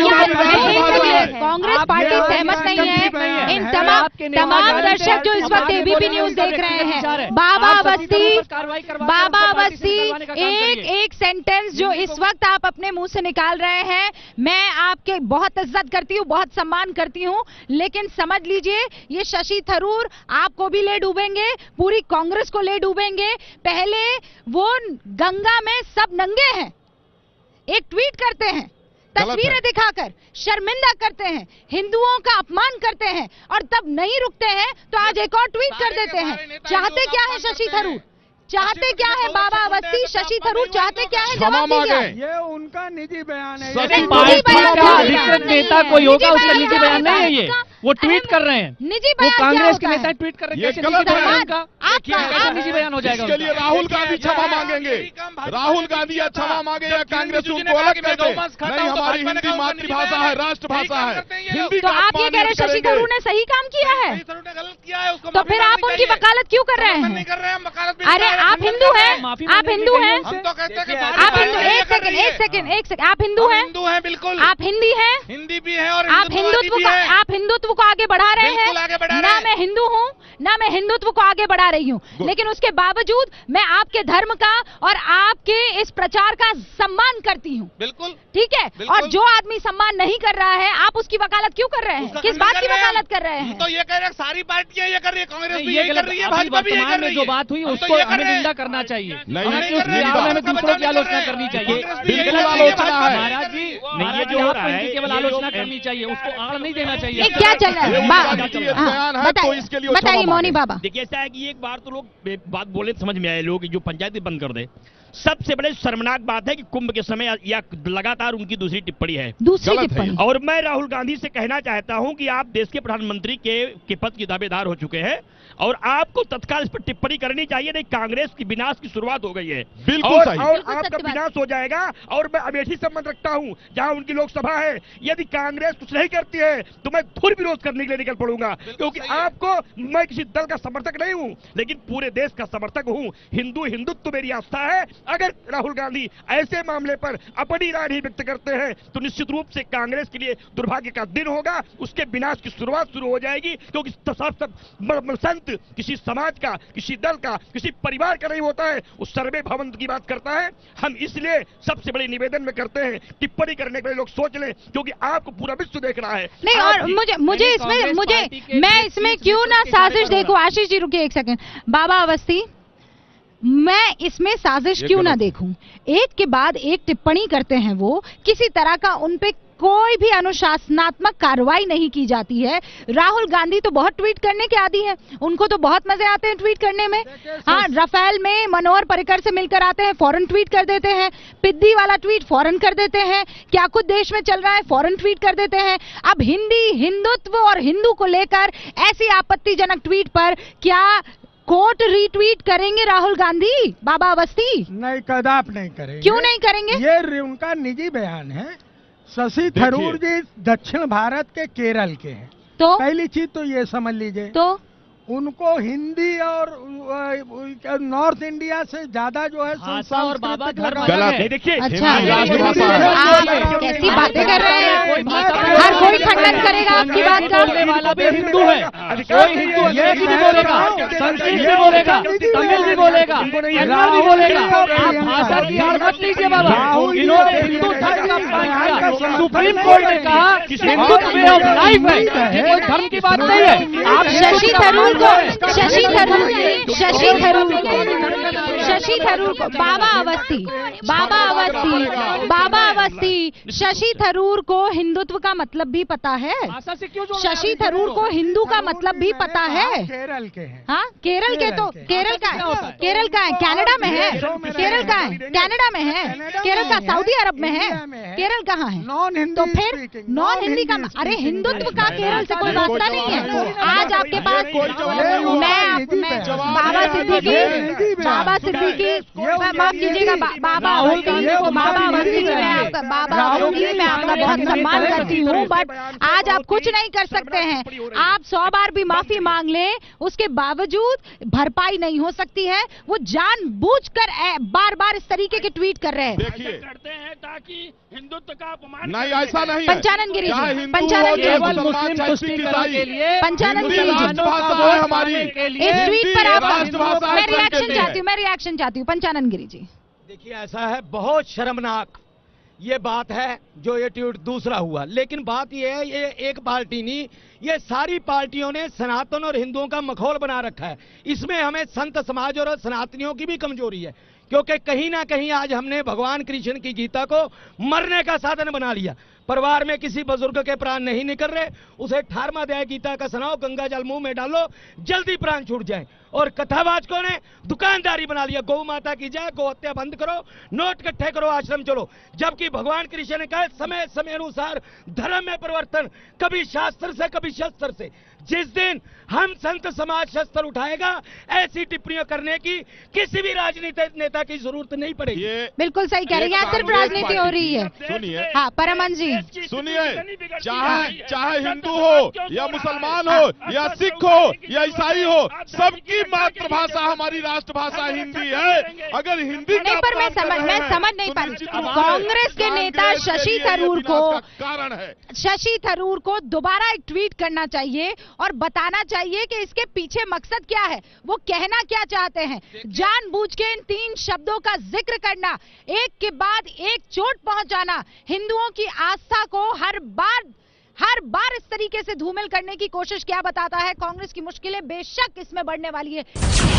है। कांग्रेस पार्टी सहमत नहीं है। इन तमाम तमाम दर्शक जो इस वक्त एबीपी न्यूज देख रहे हैं, बाबा अवस्थी, बाबा अवस्थी, एक एक सेंटेंस जो इस वक्त आप अपने मुंह से निकाल रहे हैं, मैं आपके बहुत इज्जत करती हूँ, बहुत सम्मान करती हूँ, लेकिन समझ लीजिए ये शशि थरूर आपको भी ले डूबेंगे, पूरी कांग्रेस को ले डूबेंगे। पहले वो गंगा में सब नंगे हैं, एक ट्वीट करते हैं, तस्वीरें दिखाकर शर्मिंदा करते हैं, हिंदुओं का अपमान करते हैं और तब नहीं रुकते हैं तो आज एक और ट्वीट कर देते हैं। चाहते क्या है शशि थरूर? चाहते क्या है बाबा अवस्थी? शशि थरूर चाहते क्या है? जवाब दीजिए। ये उनका निजी बयान है। पार्टी का अधिकृत नेता कोई होगा, उसका निजी बयान नहीं है ये, वो ट्वीट कर रहे हैं। निजी वो बयान कांग्रेस के क्या होता नेता है? ट्वीट कर रहे ये हैं, कैसे गलत निजी बयान है। उनका? आपका कैसे निजी बयान हो जाएगा? इसके लिए राहुल गांधी क्षमा मांगेंगे, राहुल गांधी या क्षमा मांगे या कांग्रेस उनको अलग कर दे। नहीं, हमारी हिंदी मातृभाषा है, राष्ट्रभाषा है, हिंदी तो आप ये कह रहे शशि थरूर ने सही काम किया है, तो फिर आप उनकी वकालत क्यों कर रहे हैं? अरे आप हिंदू हैं, आप हिंदू हैं, हम तो कहते हैं कि आप हिंदू, एक सेकंड एक सेकंड एक सेकंड आप हिंदू हैं? हिंदू हैं बिल्कुल। आप हिंदी हैं? हिंदी भी है और आप हिंदुत्व को आप हिंदुत्व को आगे बढ़ा रहे हैं। बिल्कुल आगे बढ़ा रहे ना हैं। मैं हिंदू हूँ, ना मैं हिंदुत्व को आगे बढ़ा रही हूँ, लेकिन उसके बावजूद मैं आपके धर्म का और आपके इस प्रचार का सम्मान करती हूँ। बिल्कुल ठीक है। और जो आदमी सम्मान नहीं कर रहा है, आप उसकी वकालत क्यों कर रहे हैं? किस बात की वकालत कर रहे हैं? तो ये कह रहे हैं सारी पार्टियां ये कर रही है, कांग्रेस भी ये ये कर रही है, भाजपा भी ये कर रही है। जो बात हुई उसको हमें निंदा करना चाहिए, हमें दूसरों की आलोचना करनी चाहिए। महाराज जी, ये जो हो रहा है केवल आलोचना करनी चाहिए, उसको आड़ नहीं देना चाहिए। क्या चल रहा है? बताइए मौनी बाबा। देखिए ऐसा है कि एक बार तो लोग बात बोले समझ में आए, लोग जो पंचायती बंद कर दे। सबसे बड़े शर्मनाक बात है कि कुंभ के समय या लगातार उनकी दूसरी टिप्पणी है, दूसरी टिप्पणी। और मैं राहुल गांधी से कहना चाहता हूं कि आप देश के प्रधानमंत्री के, के पद के दावेदार हो चुके हैं और आपको तत्काल इस पर टिप्पणी करनी चाहिए। नहीं, कांग्रेस की विनाश की शुरुआत हो गई है, बिल्कुल और, सही। और आपका विनाश हो जाएगा। और मैं अमेठी संबंध रखता हूं जहां उनकी लोकसभा है, यदि कांग्रेस कुछ नहीं करती है तो मैं धुर विरोध करने के लिए निकल पड़ूंगा, क्योंकि आपको, मैं किसी दल का समर्थक नहीं हूं लेकिन पूरे देश का समर्थक हूं। हिंदू हिंदुत्व मेरी आस्था है। अगर राहुल गांधी ऐसे मामले पर अपनी राय नहीं व्यक्त करते हैं तो निश्चित रूप से कांग्रेस के लिए दुर्भाग्य का दिन होगा, उसके विनाश की शुरुआत शुरू हो जाएगी। क्योंकि संत किसी समाज का, किसी दल का, किसी परिवार का नहीं होता है, उस सर्वे भवन की बात करता है। हम इसलिए सबसे बड़ी निवेदन में करते हैं, टिप्पणी करने के लिए लोग सोच लें, क्योंकि आपको पूरा विश्व देख रहा है। नहीं, और मुझे मुझे इसमें मुझे मैं इसमें क्यों ना साजिश देखूं? आशीष जी रुकिए एक सेकंड। बाबा अवस्थी, मैं इसमें साजिश क्यों ना देखूं? एक के बाद एक टिप्पणी करते हैं वो, किसी तरह का उन पे कोई भी अनुशासनात्मक कार्रवाई नहीं की जाती है। राहुल गांधी तो बहुत ट्वीट करने के आदी हैं, उनको तो बहुत मजे आते हैं ट्वीट करने में। हाँ, राफेल में मनोहर पर्रिकर से मिलकर आते हैं, फौरन ट्वीट कर देते हैं। पिद्दी वाला ट्वीट फौरन कर देते हैं। क्या कुछ देश में चल रहा है फौरन ट्वीट कर देते हैं। अब हिंदी, हिंदुत्व और हिंदू को लेकर ऐसी आपत्तिजनक ट्वीट पर क्या कोर्ट रीट्वीट करेंगे राहुल गांधी? बाबा अवस्थी, नहीं, कदाप नहीं करेंगे। क्यों नहीं करेंगे? ये उनका निजी बयान है। शशि थरूर जी दक्षिण भारत के केरल के हैं, तो पहली चीज तो ये समझ लीजिए, तो उनको हिंदी और नॉर्थ इंडिया से ज्यादा जो है और बाबा देखिए, अच्छा आप कैसी बातें कर रहे हैं? हर कोई खंडन करेगा आपकी बात का। वाला भी हिंदू है, कोई हिंदू ये भी बोलेगा, संस्कृत भी बोलेगा, तमिल भी बोलेगा, कन्नड़ भी बोलेगा। आप भाषा की आड़ मत लीजिए बाबा। इन्होंने हिंदू धर्म का अपमान किया। सुप्रीम कोर्ट ने कहा हिंदुत्व वे ऑफ लाइफ है, ये कोई धर्म की बात नहीं है। आप शशि थरूर को शशि थरूर शशि थरूर शशि थरूर को बाबा अवस्थी बाबा अवस्थी बाबा अवस्थी शशि थरूर को हिंदुत्व का मतलब भी पता है। शशि थरूर को हिंदू का मतलब भी पता है। केरल के हैं। हाँ, केरल के तो केरल का है, केरल का है, कनाडा में है। केरल का है, कनाडा में है। केरल का सऊदी अरब में है। केरल कहाँ है? नॉन हिंदी, तो फिर नॉन हिंदी का, अरे हिंदुत्व का केरल से कोई वास्ता नहीं है। आज आपके पास मैं बाबा सिद्दीकी बाबा सिद्दीकी माफ कीजिएगा, बाबा अवस्थी बाबा अवस्थी जी, मैं आपका बाबा अवस्थी मैं आपका बहुत सम्मान करती हूँ, बट आज आप कुछ नहीं कर सकते हैं। आप सौ बार भी माफी मांग लें, उसके बावजूद भरपाई नहीं हो सकती है। वो जानबूझकर बार बार इस तरीके के ट्वीट कर रहे हैं। करते हैं ताकि हिंदुत्व का अपमान नहीं, ऐसा नहीं है। पंचानन गिरी जी, पंचानन गिरी जी, पंचानन गिरी जी, हमारी इस ट्वीट पर आप, मैं रिएक्शन चाहती हूँ मैं रिएक्शन चाहती हूँ पंचानन गिरी जी। देखिए ऐसा है, बहुत शर्मनाक ये बात है जो ये ट्वीट दूसरा हुआ। लेकिन बात ये है, ये एक पार्टी नहीं, ये सारी पार्टियों ने सनातन और हिंदुओं का मखौल बना रखा है। इसमें हमें संत समाज और सनातनियों की भी कमजोरी है, क्योंकि कहीं ना कहीं आज हमने भगवान कृष्ण की गीता को मरने का साधन बना लिया। परिवार में किसी बुजुर्ग के प्राण नहीं निकल रहे, उसे अठारहवां अध्याय गीता का सुनाओ, गंगा जल मुंह में डालो, जल्दी प्राण छूट जाए। और कथावाचकों ने दुकानदारी बना लिया, गौ माता की जय, गौ हत्या बंद करो, नोट इकट्ठे करो, आश्रम चलो। जबकि भगवान कृष्ण ने कहा समय समय अनुसार धर्म में परिवर्तन, कभी शास्त्र से कभी शस्त्र से। जिस दिन हम संत समाज शस्त्र उठाएगा, ऐसी टिप्पणियां करने की किसी भी राजनीतिक नेता की जरूरत नहीं पड़ेगी। बिल्कुल सही कह रहे हैं, यहाँ सिर्फ राजनीति हो रही है। सुनिए, हाँ परमन जी सुनिए, चाहे चाहे हिंदू हो या मुसलमान हो या सिख हो या ईसाई हो, सबकी मातृभाषा हमारी राष्ट्रभाषा हिंदी है। अगर हिंदी नहीं, पर मैं समझ मैं समझ नहीं पा रही। कांग्रेस के नेता शशि थरूर को कारण है शशि थरूर को दोबारा एक ट्वीट करना चाहिए और बताना चाहिए कि इसके पीछे मकसद क्या है, वो कहना क्या चाहते हैं। जानबूझ के इन तीन शब्दों का जिक्र करना, एक के बाद एक चोट पहुंचाना, हिंदुओं की आस्था को हर बार हर बार इस तरीके से धूमिल करने की कोशिश क्या बताता है? कांग्रेस की मुश्किलें बेशक इसमें बढ़ने वाली है।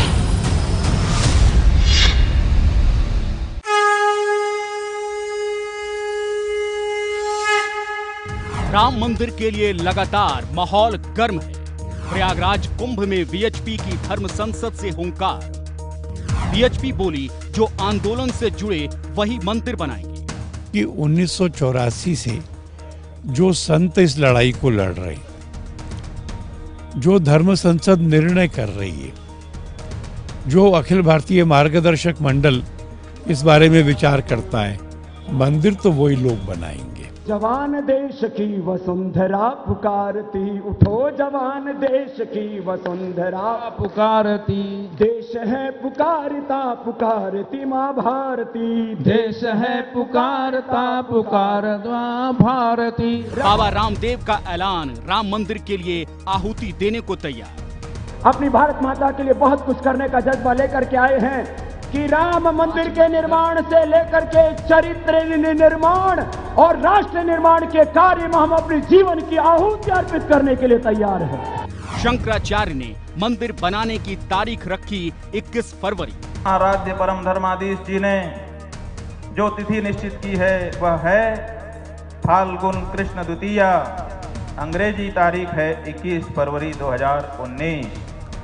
राम मंदिर के लिए लगातार माहौल गर्म है। प्रयागराज कुंभ में वीएचपी की धर्म संसद से हुंकार। वीएचपी बोली जो आंदोलन से जुड़े वही मंदिर बनाएंगे। कि उन्नीस सौ चौरासी से जो संत इस लड़ाई को लड़ रहे हैं, जो धर्म संसद निर्णय कर रही है, जो अखिल भारतीय मार्गदर्शक मंडल इस बारे में विचार करता है, मंदिर तो वही लोग बनाएंगे। जवान देश की वसुंधरा पुकारती, उठो जवान देश की वसुंधरा पुकारती, देश है पुकारता पुकारती माँ भारती, देश है पुकारता पुकार माँ भारती। बाबा रामदेव का ऐलान, राम मंदिर के लिए आहुति देने को तैयार। अपनी भारत माता के लिए बहुत कुछ करने का जज्बा लेकर के आए हैं कि राम मंदिर के निर्माण से लेकर के चरित्र निर्माण और राष्ट्र निर्माण के कार्य में हम अपने जीवन की आहुति अर्पित करने के लिए तैयार हैं। शंकराचार्य ने मंदिर बनाने की तारीख रखी इक्कीस फरवरी। आराध्य परम धर्माधीश जी ने जो तिथि निश्चित की है वह है फाल्गुन कृष्ण द्वितीया। अंग्रेजी तारीख है इक्कीस फरवरी दो हजार उन्नीस।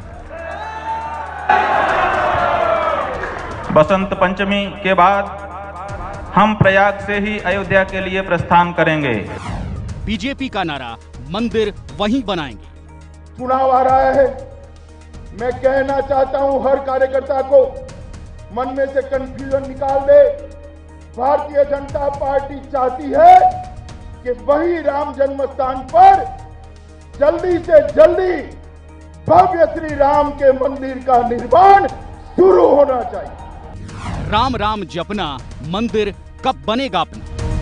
बसंत पंचमी के बाद हम प्रयाग से ही अयोध्या के लिए प्रस्थान करेंगे। बीजेपी का नारा, मंदिर वहीं बनाएंगे। चुनाव आ रहा है, मैं कहना चाहता हूं हर कार्यकर्ता को मन में से कंफ्यूजन निकाल दे। भारतीय जनता पार्टी चाहती है कि वही राम जन्म स्थान पर जल्दी से जल्दी भव्य श्री राम के मंदिर का निर्माण शुरू होना चाहिए। राम राम जपना, मंदिर कब बनेगा अपना?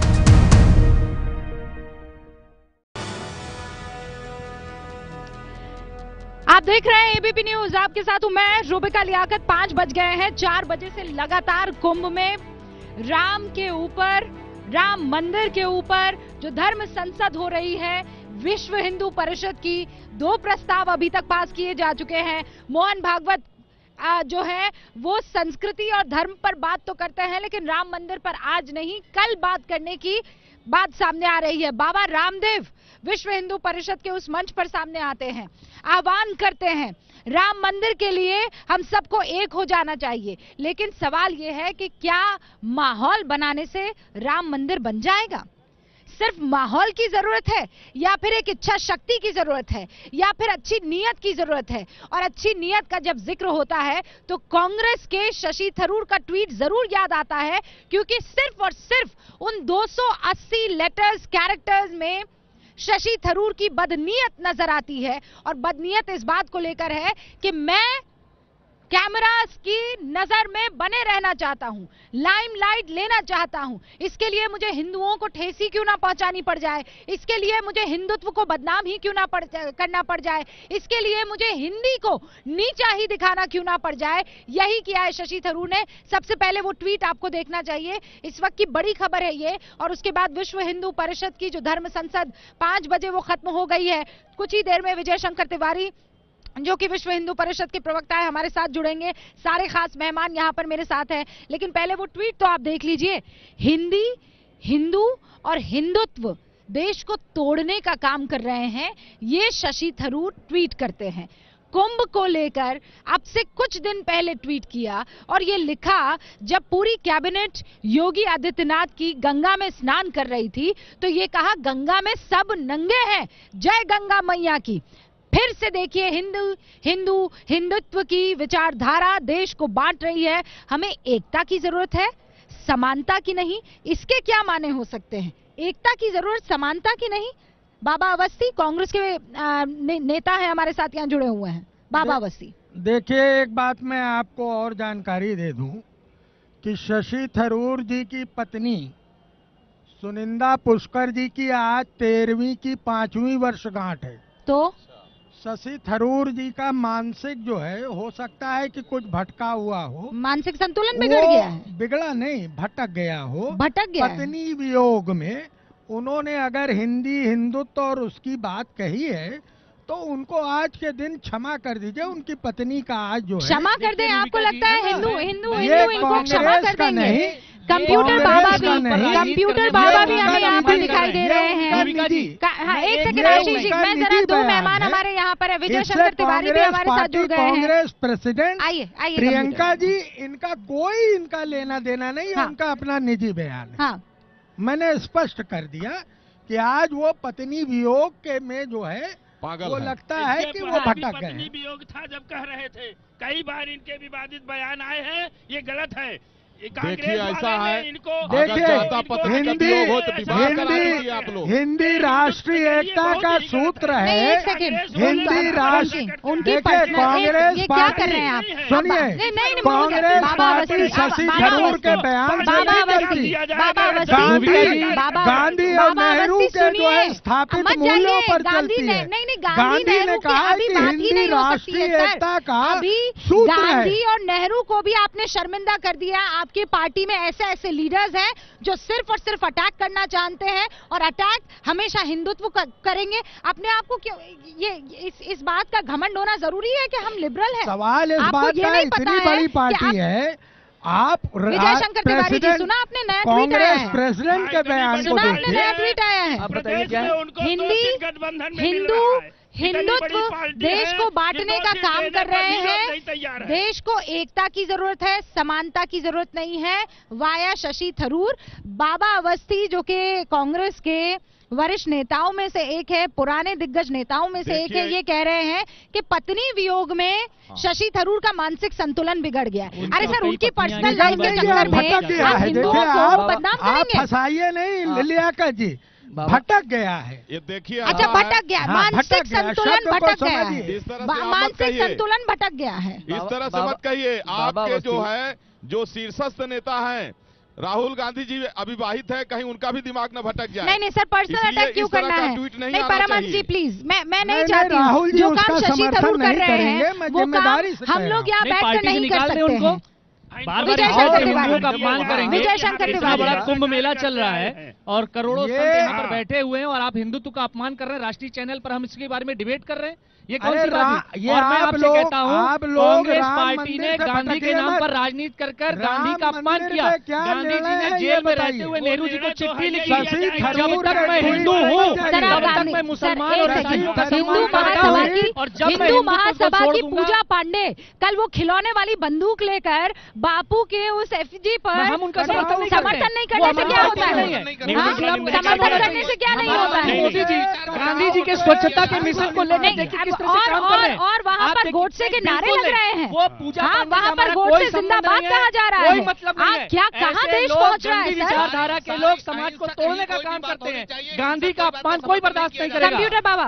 आप देख रहे हैं एबीपी न्यूज, आपके साथ हूं मैं रूबिका लियाकत। पांच बज गए हैं, चार बजे से लगातार कुंभ में राम के ऊपर, राम मंदिर के ऊपर जो धर्म संसद हो रही है, विश्व हिंदू परिषद की दो प्रस्ताव अभी तक पास किए जा चुके हैं। मोहन भागवत जो है वो संस्कृति और धर्म पर बात तो करते हैं, लेकिन राम मंदिर पर आज नहीं कल बात करने की बात सामने आ रही है। बाबा रामदेव विश्व हिंदू परिषद के उस मंच पर सामने आते हैं, आह्वान करते हैं राम मंदिर के लिए हम सबको एक हो जाना चाहिए। लेकिन सवाल यह है कि क्या माहौल बनाने से राम मंदिर बन जाएगा? सिर्फ माहौल की जरूरत है या फिर एक इच्छा शक्ति की जरूरत है या फिर अच्छी नीयत की जरूरत है? और अच्छी नीयत का जब जिक्र होता है तो कांग्रेस के शशि थरूर का ट्वीट जरूर याद आता है, क्योंकि सिर्फ और सिर्फ उन दो सौ अस्सी लेटर्स कैरेक्टर्स में शशि थरूर की बदनीयत नजर आती है। और बदनीयत इस बात को लेकर है कि मैं कैमरास की नजर में बने रहना चाहता हूं, लाइमलाइट लेना चाहता हूं। इसके लिए मुझे हिंदुओं को ठेस ही क्यों ना पहुंचानी पड़ जाए, इसके लिए मुझे हिंदुत्व को बदनाम ही क्यों ना पड़ करना पड़ जाए, इसके लिए मुझे हिंदी को नीचा ही दिखाना क्यों ना पड़ जाए। यही किया है शशि थरूर ने। सबसे पहले वो ट्वीट आपको देखना चाहिए, इस वक्त की बड़ी खबर है ये। और उसके बाद विश्व हिंदू परिषद की जो धर्म संसद पांच बजे वो खत्म हो गई है। कुछ ही देर में विजय शंकर तिवारी जो कि विश्व हिंदू परिषद के प्रवक्ता है हमारे साथ जुड़ेंगे। सारे खास मेहमान यहां पर मेरे साथ हैं, लेकिन पहले वो ट्वीट तो आप देख लीजिए। हिंदी, हिंदू और हिंदुत्व देश को तोड़ने का काम कर रहे हैं, ये शशि थरूर ट्वीट करते हैं। कुंभ को लेकर अब से कुछ दिन पहले ट्वीट किया और ये लिखा जब पूरी कैबिनेट योगी आदित्यनाथ की गंगा में स्नान कर रही थी तो ये कहा गंगा में सब नंगे हैं, जय गंगा मैया की। फिर से देखिए, हिंदू हिंदू हिंदुत्व की विचारधारा देश को बांट रही है। हमें एकता की जरूरत है, समानता की नहीं। इसके क्या माने हो सकते हैं? एकता की जरूरत, समानता की नहीं। बाबा अवस्थी कांग्रेस के ने, नेता है हमारे साथ यहाँ जुड़े हुए हैं। बाबा अवस्थी, देखिए एक बात मैं आपको और जानकारी दे दूं कि शशि थरूर जी की पत्नी सुनिंदा पुष्कर जी की आज तेरहवीं की पांचवी वर्षगांठ है। तो शशि थरूर जी का मानसिक जो है, हो सकता है कि कुछ भटका हुआ हो, मानसिक संतुलन बिगड़ गया है। बिगड़ा नहीं, भटक गया हो, भटक गया है। पत्नी वियोग में उन्होंने अगर हिंदी हिंदुत्व और उसकी बात कही है तो उनको आज के दिन क्षमा कर दीजिए। उनकी पत्नी का आज जो है क्षमा कर दें। आपको लगता है हिंदू हिंदू ये हिंदू इनको क्षमा कर का देंगे? नहीं, कंप्यूटर बाबा भी कंप्यूटर बाबा भी हमें यहाँ पर दिखाई दे रहे हैं। हाँ, एक सेकंड आशीष जी, मैं जरा दो मेहमान हमारे यहाँ पर है। विजय शंकर तिवारी भी हमारे साथ जुड़ गए हैं। कांग्रेस प्रेसिडेंट आइए आइए प्रियंका जी, इनका कोई इनका लेना देना नहीं है, उनका अपना निजी बयान है। हाँ। मैंने स्पष्ट कर दिया कि आज वो पत्नी वियोग के में जो है वो है। लगता है कि वो भटक गए। पत्नी वियोग था जब कह रहे थे, कई बार इनके विवादित बयान आए हैं, ये गलत है। देखिए ऐसा है, देखिए हिंदी हिंदी हिंदी राष्ट्रीय एकता का सूत्र है। हिंदी राष्ट्र उनकी कांग्रेस पार्टी, सुनिए, कांग्रेस पार्टी शशि थरूर के बयान से नहीं करती। गांधी गांधी और नेहरू के जो है स्थापित मूल्यों पर चलती है। गांधी ने कहा कि हिंदी राष्ट्रीय एकता का सूत्र है। गांधी और नेहरू को भी आपने शर्मिंदा कर दिया। आपकी पार्टी में ऐसे ऐसे लीडर्स हैं जो सिर्फ और सिर्फ अटैक करना जानते हैं और अटैक हमेशा हिंदुत्व करेंगे। अपने आप को क्यों ये इस इस बात का घमंड होना जरूरी है कि हम लिबरल हैं? सवाल इस बात का, इतनी बड़ी पार्टी है आप। विजय शंकर तिवारी जी, सुना आपने नया ट्वीट आया है? प्रेसिडेंट के बयान को आपने नया ट्वीट आया है। हिंदी हिंदू हिंदुत्व देश को बांटने का काम कर रहे हैं। देश को एकता की जरूरत है, समानता की जरूरत नहीं है। वाया शशि थरूर। बाबा अवस्थी जो कि कांग्रेस के वरिष्ठ नेताओं में से एक है, पुराने दिग्गज नेताओं में से एक है, ये कह रहे हैं कि पत्नी वियोग में शशि थरूर का मानसिक संतुलन बिगड़ गया। अरे सर, उनकी पर्सनल लाइफ के चक्कर में आप हिंदुओं को बदनाम करेंगे? फंसाइए नहीं लियाकत जी, भटक गया है। ये देखिए, अच्छा भटक गया, मानसिक संतुलन भटक गया है, मानसिक संतुलन भटक गया है। इस तरह से मत कहिए। आपके जो है जो शीर्षस्थ नेता हैं राहुल गांधी जी अविवाहित है, कहीं उनका भी दिमाग न भटक जाए। नहीं नहीं सर, पर्सनल अटैक क्यों करना है? नहीं परमहंस जी प्लीज, मैं मैं नहीं चाहती राहुल जी जो उसका काम शशि थरूर कर रहे हैं मैं वो काम जिम्मेदारी से हम लोग यहाँ बैठकर नहीं कर सकते हैं। विजय शंकर तिवारी का अपमान करेंगे। विजय शंकर इतना बड़ा कुंभ मेला चल रहा है और करोड़ों संत यहाँ पर बैठे हुए हैं और आप हिंदुत्व का अपमान कर रहे हैं। राष्ट्रीय चैनल पर हम इसके बारे में डिबेट कर रहे हैं, ये कौन सी बात है? और मैं आपसे कहता हूँ, कांग्रेस पार्टी ने गांधी के नाम पर राजनीति कर कर गांधी का अपमान किया। गांधी जी ने जेल में रहते हुए नेहरू जी को चिट्ठी लिखी, जब तक मैं हिंदू हूँ तब तक मैं मुसलमान और ईसाइयों का हिंदू महासभा की और जब हिंदू महासभा की पूजा पांडे कल वो खिलौने वाली बंदूक लेकर बापू के उस एफजी पर हम उनका समर्थन समर्थन नहीं करने से क्या होता है? समर्थन करने से क्या नहीं होता है? मोदी जी गांधी जी के स्वच्छता के मिशन को लेकर और और और वहाँ पर गोडसे के नारे लग रहे हैं। वो पूजा हाँ, वहाँ पर गोडसे जिंदाबाद कहा जा रहा है। मतलब आप क्या कहाँ देश पहुँच रहा है सर? विचारधारा के लोग समाज को तोड़ने का काम करते हैं। गांधी का अपमान कोई बर्दाश्त नहीं करेगा। कंप्यूटर बाबा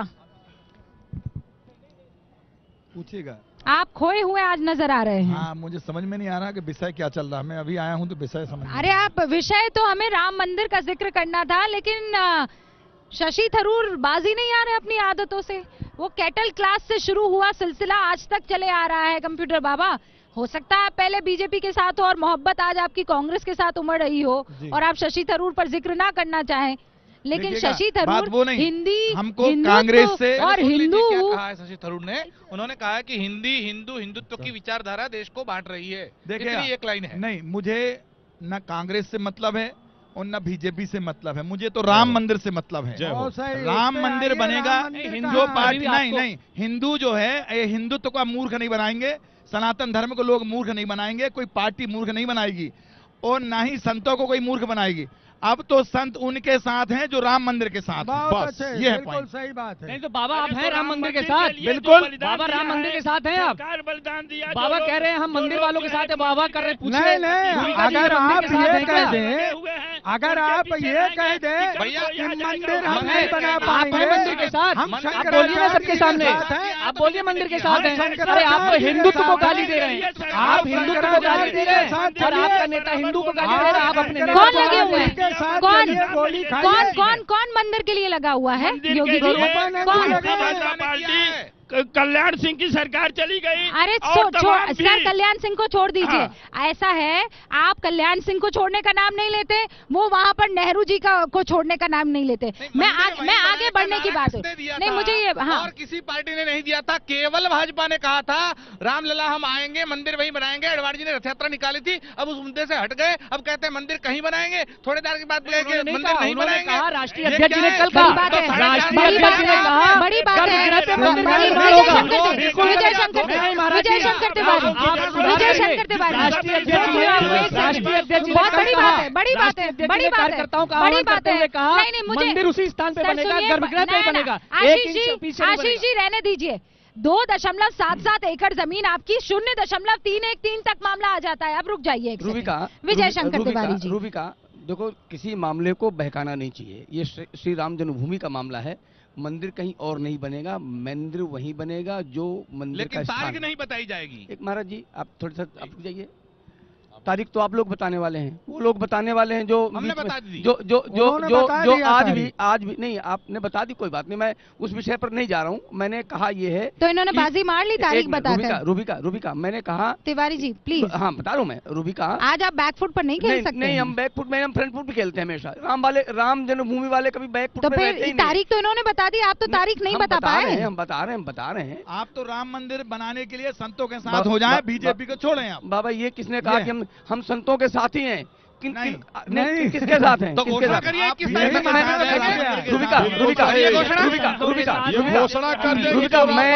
पूछिएगा। आप खोए हुए आज नजर आ रहे हैं। हाँ, मुझे समझ में नहीं आ रहा कि विषय क्या चल रहा है। मैं अभी आया हूँ तो विषय समझ। अरे आप विषय तो हमें राम मंदिर का जिक्र करना था, लेकिन शशि थरूर बाजी नहीं आ रहे अपनी आदतों से। वो कैटल क्लास से शुरू हुआ सिलसिला आज तक चले आ रहा है। कंप्यूटर बाबा, हो सकता है पहले बीजेपी के साथ हो और मोहब्बत आज आपकी कांग्रेस के साथ उमड़ रही हो और आप शशि थरूर पर जिक्र ना करना चाहें, लेकिन शशि थरूर हिंदी हमको कांग्रेस से और हिंदू कहा है शशि थरूर ने, उन्होंने कहा कि हिंदी हिंदू हिंदुत्व की विचारधारा देश को बांट रही है। देखिए एक लाइन है। नहीं, मुझे न कांग्रेस से मतलब है और न बीजेपी से मतलब है, मुझे तो राम मंदिर से मतलब है। राम मंदिर बनेगा, जो पार्टी नहीं नहीं हिंदू जो है ये हिंदुत्व को मूर्ख नहीं बनाएंगे, सनातन धर्म को लोग मूर्ख नहीं बनाएंगे, कोई पार्टी मूर्ख नहीं बनाएगी और ना ही संतों को कोई मूर्ख बनाएगी। अब तो संत उनके साथ हैं जो राम मंदिर के साथ हैं। बस ये है बिल्कुल सही बात है। नहीं तो बाबा आप हैं राम मंदिर के साथ? बिल्कुल बाबा राम मंदिर के साथ हैं आप? बाबा कह रहे हैं हम मंदिर वालों के साथ है, बाबा कर रहे हैं। पूछे नहीं नहीं, अगर आप ये कह दें, अगर आप ये कह दें मंदिर हम नहीं बना पाएंगे मंदिर के साथ, आप बोलिए ना सबके सामने, आप बोलिए मंदिर के साथ हैं। अरे आप तो हिंदुत्व को गाली दे रहे हैं, आप हिंदुत्व को गाली दे रहे हैं और आपका नेता हिंदू को गाली दे रहा है। आप अपने कौन लगे हुए हैं? कौन कौन कौन कौन मंदिर के लिए लगा हुआ है? योगी जी कौन? कल्याण सिंह की सरकार चली गई। अरे और तमाम भी- सर कल्याण सिंह को छोड़ दीजिए। हाँ। ऐसा है, आप कल्याण सिंह को छोड़ने का नाम नहीं लेते, वो वहाँ पर नेहरू जी का को छोड़ने का नाम नहीं लेते। मैं आ, मैं आगे बढ़ने की बात नहीं, मुझे ये हाँ। और किसी पार्टी ने नहीं दिया था, केवल भाजपा ने कहा था रामलला हम आएंगे, मंदिर वहीं बनाएंगे। अडवाणी जी ने रथ यात्रा निकाली थी, अब उस मुद्दे से हट गए, अब कहते हैं मंदिर कहीं बनाएंगे। थोड़ी देर के बाद बोले कि मंदिर नहीं बनाएंगे। राष्ट्रीय अध्यक्ष ने कल कहा, राष्ट्रीय अध्यक्ष ने कहा बड़ी बात है, विजय शंकर विजय शंकर तिवारी विजय शंकर तिवारी राष्ट्रीय अध्यक्ष राष्ट्रीय अध्यक्ष बहुत बड़ी बात है, बड़ी बात है, बड़ी बात है, बड़ी बात है। नहीं नहीं मुझे मंदिर उसी स्थान पे बनेगा, गर्भगृह पे बनेगा। आशीष जी आशीष जी रहने दीजिए। दो दशमलव सात सात एकड़ जमीन आपकी, शून्य दशमलव तीन एक तीन तक मामला आ जाता है। अब रुक जाइए एक सेकंड। विजय शंकर तिवारी जी, रूबिका देखो, किसी मामले को बहकाना नहीं चाहिए। ये श्री राम जन्मभूमि का मामला है, मंदिर कहीं और नहीं बनेगा, मंदिर वहीं बनेगा जो मंदिर लेकिन का तारीख नहीं बताई जाएगी। एक महाराज जी आप थोड़ी सा आप रुक जाइए, तारीख तो आप लोग बताने वाले हैं, वो लोग बताने वाले हैं जो हमने बता दी, जो जो जो जो जो आज भी आज भी नहीं आपने बता दी, कोई बात नहीं, मैं उस विषय पर नहीं जा रहा हूँ। मैंने कहा ये है तो इन्होंने बाजी मार ली तारीख बताकर। रूबिका रूबिका मैंने कहा तिवारी जी प्लीज, हाँ बता रहा हूँ मैं। रूबिका आज आप बैकफुट पर नहीं खेल सकते। नहीं, हम बैकफुट में हम फ्रंट फुट भी खेलते हैं हमेशा। राम वाले राम जन्मभूमि वाले कभी बैकफुट तो फिर तारीख तो इन्होंने बता दी, आप तो तारीख नहीं बता पाए। हम बता रहे हैं बता रहे हैं आप तो राम मंदिर बनाने के लिए संतों के साथ हो जाए, बीजेपी को छोड़ें आप। बाबा ये किसने कहा कि हम हम संतों के साथी हैं? किन, नहीं, किन, नहीं, किसके साथ हैं? तो घोषणा करिए किस तरह से रूबिका रूबिका रूबिका रूबिका घोषणा कर देंगे रूबिका मैं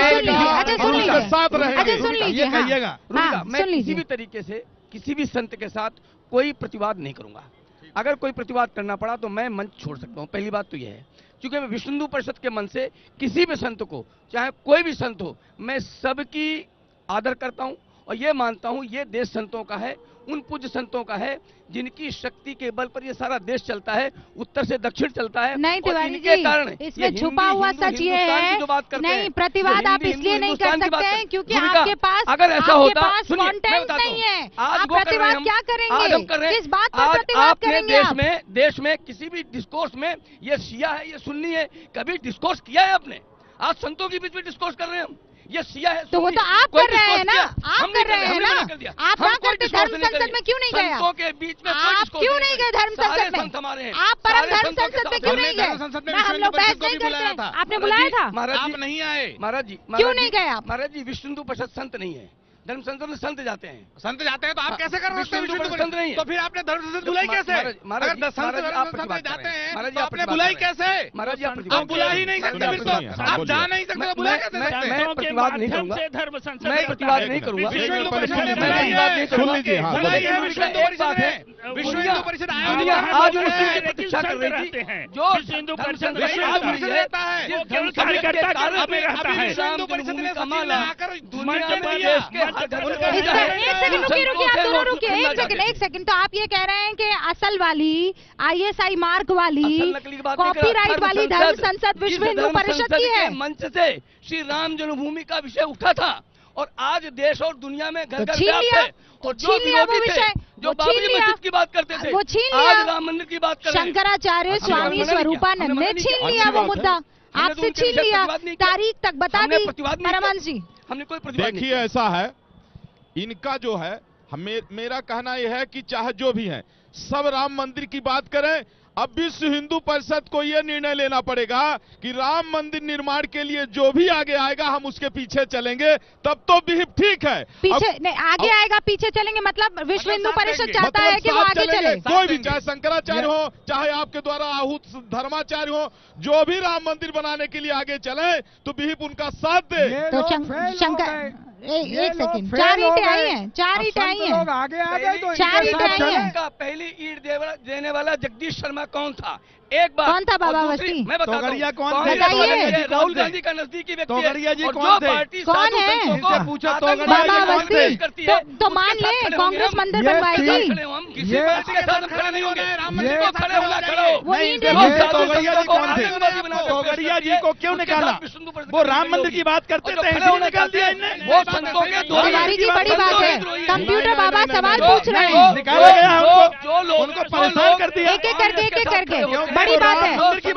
अच्छा सुन लीजिए, साथ रहेंगे। अच्छा सुन लीजिए, कहिएगा रूबिका मैं किसी भी तरीके से किसी भी संत के साथ कोई प्रतिवाद नहीं करूंगा। अगर कोई प्रतिवाद करना पड़ा तो मैं मंच छोड़ सकता हूँ। पहली बात तो यह है, क्योंकि मैं विश्व हिंदू परिषद के मन से किसी भी संत को, चाहे कोई भी संत हो, मैं सबकी आदर करता हूँ और ये मानता हूँ ये देश संतों का है, उन पूज्य संतों का है जिनकी शक्ति के बल पर ये सारा देश चलता है, उत्तर से दक्षिण चलता है। नहीं तिवारी जी, इसमें छुपा हुआ सच ये है, नहीं प्रतिवाद आप इसलिए नहीं कर सकते हैं क्योंकि आपके पास अगर ऐसा होता कंटेंट नहीं है। आप प्रतिवाद क्या करेंगे, किस बात पर प्रतिवाद करेंगे? देश में देश में किसी भी डिस्कोर्स में ये शिया है ये सुन्नी है, कभी डिस्कोर्स किया है आपने? आज संतों के बीच में डिस्कोर्स कर रहे हैं हम, ये सिया है तो वो तो आप कर रहे हैं ना, आप कर रहे हैं ना। आप क्या करते धर्म संसद में क्यों नहीं गए? के बीच में आप क्यों नहीं गए धर्म संसद में? आप परम धर्म संसद में क्यों नहीं गए? हम लोग बहस नहीं करते, आपने बुलाया था, आप नहीं आए। महाराज जी क्यों नहीं गए आप? महाराज जी विश्व हिंदू परिषद संत नहीं है, धर्म संसद में संत जाते हैं। संत जाते हैं तो आप कैसे कर रहे हैं? विश्व हिंदू संत नहीं है तो फिर आपने धर्म संसद बुलाई कैसे? अगर दस संत जाते हैं तो आपने बुलाई कैसे? महाराज जी आप बुला ही नहीं सकते, फिर तो आप जा नहीं सकते तो बुला कैसे सकते? मैं प्रतिवाद नहीं करूंगा, धर्म संसद मैं प्रतिवाद नहीं करूंगा। विश्व हिंदू परिषद ने बुलाई है, बुलाई है विश्व हिंदू परिषद ने, विश्व हिंदू परिषद आया आज मुस्लिम की प्रतीक्षा कर रही थी, जो विश्व हिंदू परिषद विश्व हिंदू परिषद रहता है, वो केवल कार्यकर्ता के रूप में रहता है। विश्व हिंदू परिषद ने सचिव ने आकर दुनिया में एक सेकंड रुकिए रुकिए आप दोनों रुकिए एक सेकंड एक सेकंड तो आप ये कह रहे हैं कि असल वाली आईएसआई मार्क वाली कॉपीराइट वाली धर्म संसद विश्व हिंदू परिषद की है। मंच से श्री राम जन्मभूमि का विषय उठा था और आज देश और दुनिया में घर घर व्याप्त है। और जो विरोधी थे, जो बाबरी मस्जिद की बात करते थे, वो छीन लिया। आज राम मंदिर की बात कर रहे हैं। शंकराचार्य स्वामी स्वरूपानंद ने छीन लिया वो मुद्दा, आपसे छीन लिया, तारीख तक बता दी परमहंस जी। हमने कोई प्रतिवाद नहीं। देखिए ऐसा है, इनका जो है हमें मेरा कहना यह है कि चाहे जो भी है सब राम मंदिर की बात करें। अब विश्व हिंदू परिषद को यह निर्णय लेना पड़ेगा कि राम मंदिर निर्माण के लिए जो भी आगे आएगा हम उसके पीछे चलेंगे, तब तो भी ठीक है। पीछे अब, नहीं आगे अब, आएगा पीछे चलेंगे मतलब विश्व हिंदू परिषद चाहता मतलब है कि वो आगे चले। कोई भी, चाहे शंकराचार्य हो चाहे आपके द्वारा आहूत धर्माचार्य हो, जो भी राम मंदिर बनाने के लिए आगे चले तो विहिप उनका साथ दे। तो शंकर एक सेकंड, चार ईंटें आई हैं, चार ईंटें आई हैं, आगे आ गए तो चार ईंटें आई हैं। पहली ईंट देने वाला जगदीश शर्मा कौन था? एक बार कौन था बाबा अवस्थी? मैं तोगड़िया कौन थे? राहुल गांधी का नजदीकी व्यक्ति तोगड़िया जी कौन थे? कौन है? पूछो बाबा अवस्थी तो मान ले कांग्रेस मंदिर बनवाएगी। किसी पार्टी के साथ खड़े नहीं होंगे, राम मंदिर को खड़े होना खड़ो। तोगड़िया जी कौन थे? तोगड़िया जी को क्यों निकाला? वो राम मंदिर की बात करते थे, निकाल दिया इनने। वो संतों के तिवारी जी बड़ी बात है, कंप्यूटर बाबा सवाल पूछ रहे हैं, निकाला गया हमको, उनको परेशान कर दिया एक एक करके एक एक करके बड़ी बात है।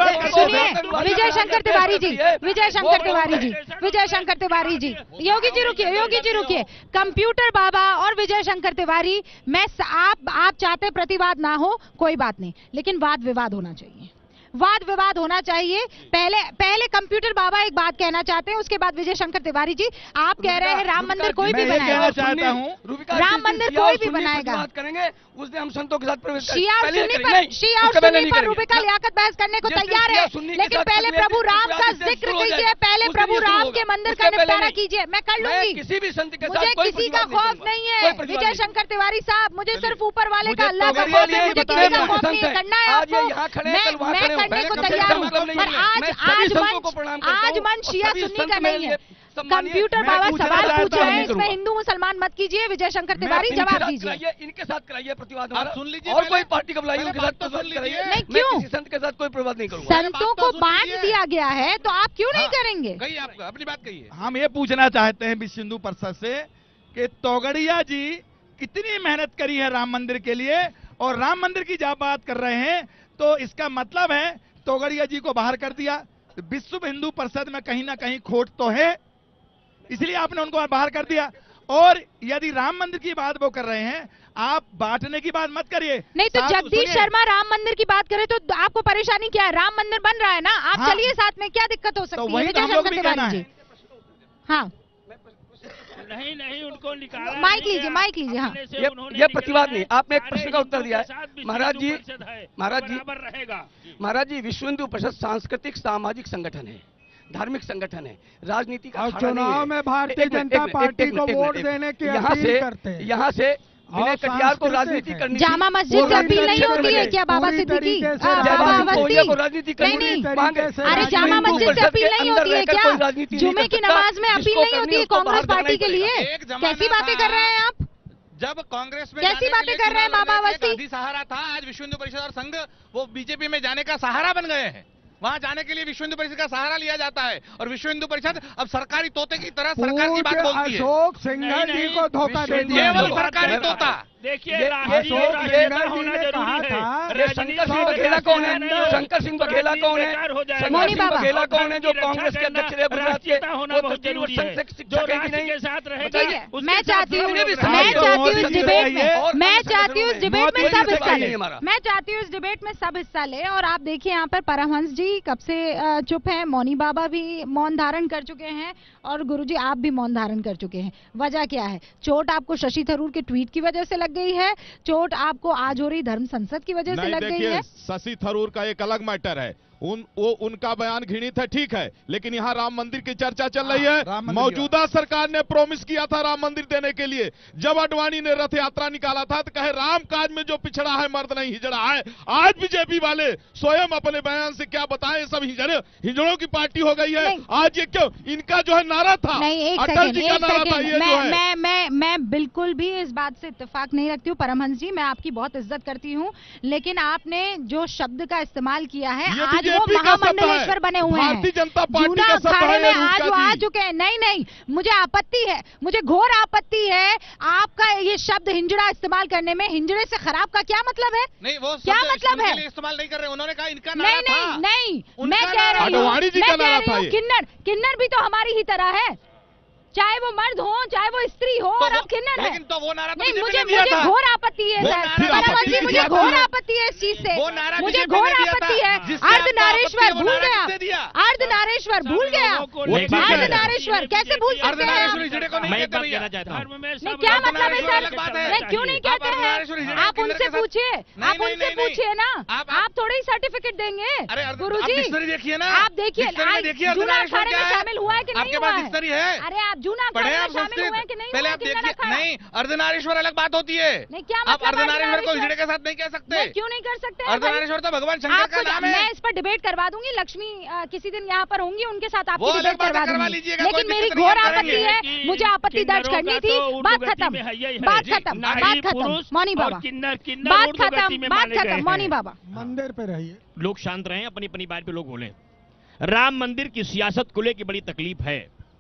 सुनिए विजय शंकर तिवारी जी, विजय शंकर तिवारी जी, विजय शंकर तिवारी जी, योगी जी रुकिए, योगी जी रुकिए। कंप्यूटर बाबा और विजय शंकर तिवारी, मैं आप आप चाहते प्रतिवाद ना हो, कोई बात नहीं, लेकिन वाद विवाद होना चाहिए, वाद विवाद होना चाहिए। पहले पहले कंप्यूटर बाबा एक बात कहना चाहते हैं, उसके बाद विजय शंकर तिवारी जी। आप कह रहे हैं राम मंदिर कोई भी बनाएगा, चाहता हूँ राम मंदिर कोई भी बनाएगा, बात करेंगे उस दिन हम संतों के साथ प्रवेश शिया और सुन्नी पर शिया और सुन्नी पर रूबिका लियाकत बहस करने को तैयार है, लेकिन पहले प्रभु राम का जिक्र कीजिए, पहले प्रभु राम के मंदिर का निपटारा कीजिए। मैं कर लूंगी, किसी भी संत के मुझे साथ किसी का खौफ नहीं है विजय शंकर तिवारी साहब, मुझे सिर्फ ऊपर वाले का अल्लाह का खौफ है, मुझे किसी का खौफ नहीं है। करना है आपको, मैं मैं करने को तैयार हूँ, पर आज आज मंच आज मंच शिया सुन्नी का नहीं है। कंप्यूटर बाबा सवाल पूछ रहे हैं, इसमें हिंदू मुसलमान मत कीजिए। विजय शंकर तिवारी जवाब दीजिए। इनके साथ कराइए प्रतिवाद, आप सुन लीजिए, और कोई पार्टी को बुलाइए उनके साथ प्रतिवाद कराइए। नहीं, क्यों संत के साथ कोई प्रतिवाद नहीं करूंगा। संतों को बांट दिया गया है तो आप क्यों नहीं करेंगे? कहिए, आप अपनी बात कहिए। हम ये पूछना चाहते हैं विश्व हिंदू परिषद से कि तोगड़िया जी कितनी मेहनत करी है राम मंदिर के लिए, और राम मंदिर की जब बात कर रहे हैं तो इसका मतलब है तोगड़िया जी को बाहर कर दिया। विश्व हिंदू परिषद में कहीं ना कहीं खोट तो है, इसलिए आपने उनको बाहर कर दिया। और यदि राम मंदिर की बात वो कर रहे हैं, आप बांटने की बात मत करिए। नहीं तो जगदीश शर्मा राम मंदिर की बात करें तो आपको परेशानी क्या है? राम मंदिर बन रहा है ना, आप हाँ, चलिए साथ में, क्या दिक्कत हो सकती तो है? विजय शंकर तिवारी जी, हाँ नहीं नहीं उनको निकाला, माइक लीजिए, माइक लीजिए। हाँ, ये, ये प्रतिवाद नहीं, आपने एक प्रश्न का उत्तर दिया है महाराज जी। महाराज जी महाराज जी विश्व हिंदू परिषद सांस्कृतिक सामाजिक संगठन है, धार्मिक संगठन है, राजनीति का चुनाव में भारतीय जनता पार्टी को वोट देने की अपील करते हैं। यहाँ से विनय कटियार को राजनीति करनी, जामा मस्जिद से अपील नहीं होती है क्या बाबा सिद्दीकी? बाबा अवस्थी राजनीति नहीं नहीं, अरे जामा मस्जिद से अपील नहीं होती है क्या? जुमे की नमाज में अपील नहीं होती है कांग्रेस पार्टी के लिए? कैसी बातें कर रहे हैं आप? जब कांग्रेस में कैसी बातें कर रहे हैं बाबा अवस्थी? सहारा था, आज विश्व हिंदू परिषद और संघ वो बीजेपी में जाने का सहारा बन गए हैं। वहां जाने के लिए विश्व हिंदू परिषद का सहारा लिया जाता है, और विश्व हिंदू परिषद अब सरकारी तोते की तरह सरकार की बात बोलती है। अशोक सिंघल जी को धोखा दे दिया, केवल सरकारी तोता। देखिए शंकर सिंह बघेला कौन है? शंकर सिंह बघेला कौन है? शंकर सिंह बघेला कौन है जो कांग्रेस के अध्यक्ष रहे गुजरात के? होना बहुत जरूरी है, जो राष्ट्र के साथ रहेगा। मैं चाहती हूँ मैं चाहती हूँ इस डिबेट में मैं चाहती हूँ इस डिबेट में सब हिस्सा ले मैं चाहती हूँ इस डिबेट में सब हिस्सा ले और आप देखिए यहाँ पर परमहंस जी कब से चुप हैं, मौनी बाबा भी मौन धारण कर चुके हैं और गुरुजी आप भी मौन धारण कर चुके हैं। वजह क्या है? चोट आपको शशि थरूर के ट्वीट की वजह से लग गई है, चोट आपको आज हो रही धर्म संसद की वजह से लग गई है। शशि थरूर का एक अलग मैटर है, उन वो उनका बयान घृणित है, ठीक है, लेकिन यहाँ राम मंदिर की चर्चा चल रही है। मौजूदा सरकार ने प्रॉमिस किया था राम मंदिर देने के लिए। जब अडवाणी ने रथ यात्रा निकाला था तो कहे राम काज में जो पिछड़ा है मर्द नहीं हिजड़ा है। आज बीजेपी वाले स्वयं अपने बयान से क्या बताएं, सब हिजड़े हिजड़ों की पार्टी हो गई है। आज ये क्यों? इनका जो है नारा था, अटल जी का नारा था, ये जो है। मैं मैं मैं बिल्कुल भी इस बात से इत्तेफाक नहीं रखती हूँ परमहंस जी, मैं आपकी बहुत इज्जत करती हूँ, लेकिन आपने जो शब्द का इस्तेमाल किया है आज वो महामंडलेश्वर बने हुए हैं, जूना अखाड़े में आज वो आ चुके हैं। नहीं नहीं, मुझे आपत्ति है, मुझे घोर आपत्ति है आपका ये शब्द हिंजड़ा इस्तेमाल करने में। हिंजड़े से खराब का क्या मतलब है? नहीं, वो क्या मतलब है? इस्तेमाल नहीं कर रहे, उन्होंने कहा इनका नहीं नहीं नहीं, मैं कह रही हूँ मैं कह रही हूँ किन्नर किन्नर भी तो हमारी ही तरह है, चाहे वो मर्द हो चाहे वो स्त्री हो, और अब किन्नर है। लेकिन तो वो नारा नहीं, मुझे मुझे घोर आपत्ति है सर, मुझे घोर आपत्ति है इस चीज से, मुझे घोर आपत्ति है। अर्धनारेश्वर भूल गया, अर्धनारेश्वर भूल गया, अर्धनारेश्वर कैसे भूल सकते हैं? क्या मतलब है सर? नहीं, क्यों नहीं कहते हैं? आप उनसे पूछिए, आप उनसे पूछिए ना, आप थोड़ी सर्टिफिकेट देंगे गुरुजी। देखिए ना, आप देखिए जूना अखाड़े में शामिल हुआ है कि नहीं हुआ है? अरे आप जूना अखाड़े में शामिल हुए हैं कि नहीं? पहले आप देखिए। नहीं, अर्धनारीश्वर अलग बात होती है। नहीं, क्या आप अर्धनारीश्वर को हिजड़े के साथ नहीं कह सकते। क्यों नहीं कर सकते? अर्धनारीश्वर तो भगवान शंकर का नाम है। मैं इस पर डिबेट करवा दूंगी, लक्ष्मी किसी दिन यहाँ पर होंगी, उनके साथ आपकी डिबेट करवा दूंगी, लेकिन मेरी घोर आपत्ति है, मुझे आपत्ति दर्ज करनी थी। बात खत्म, बात खत्म, बात खत्म। मौनी बाबा, बात खत्म, बात खत्म। मौनी बाबा, मंदिर पे रहिए, लोग शांत रहें, अपनी अपनी बात पे लोग बोलें। राम मंदिर की सियासत को लेकर बड़ी तकलीफ है,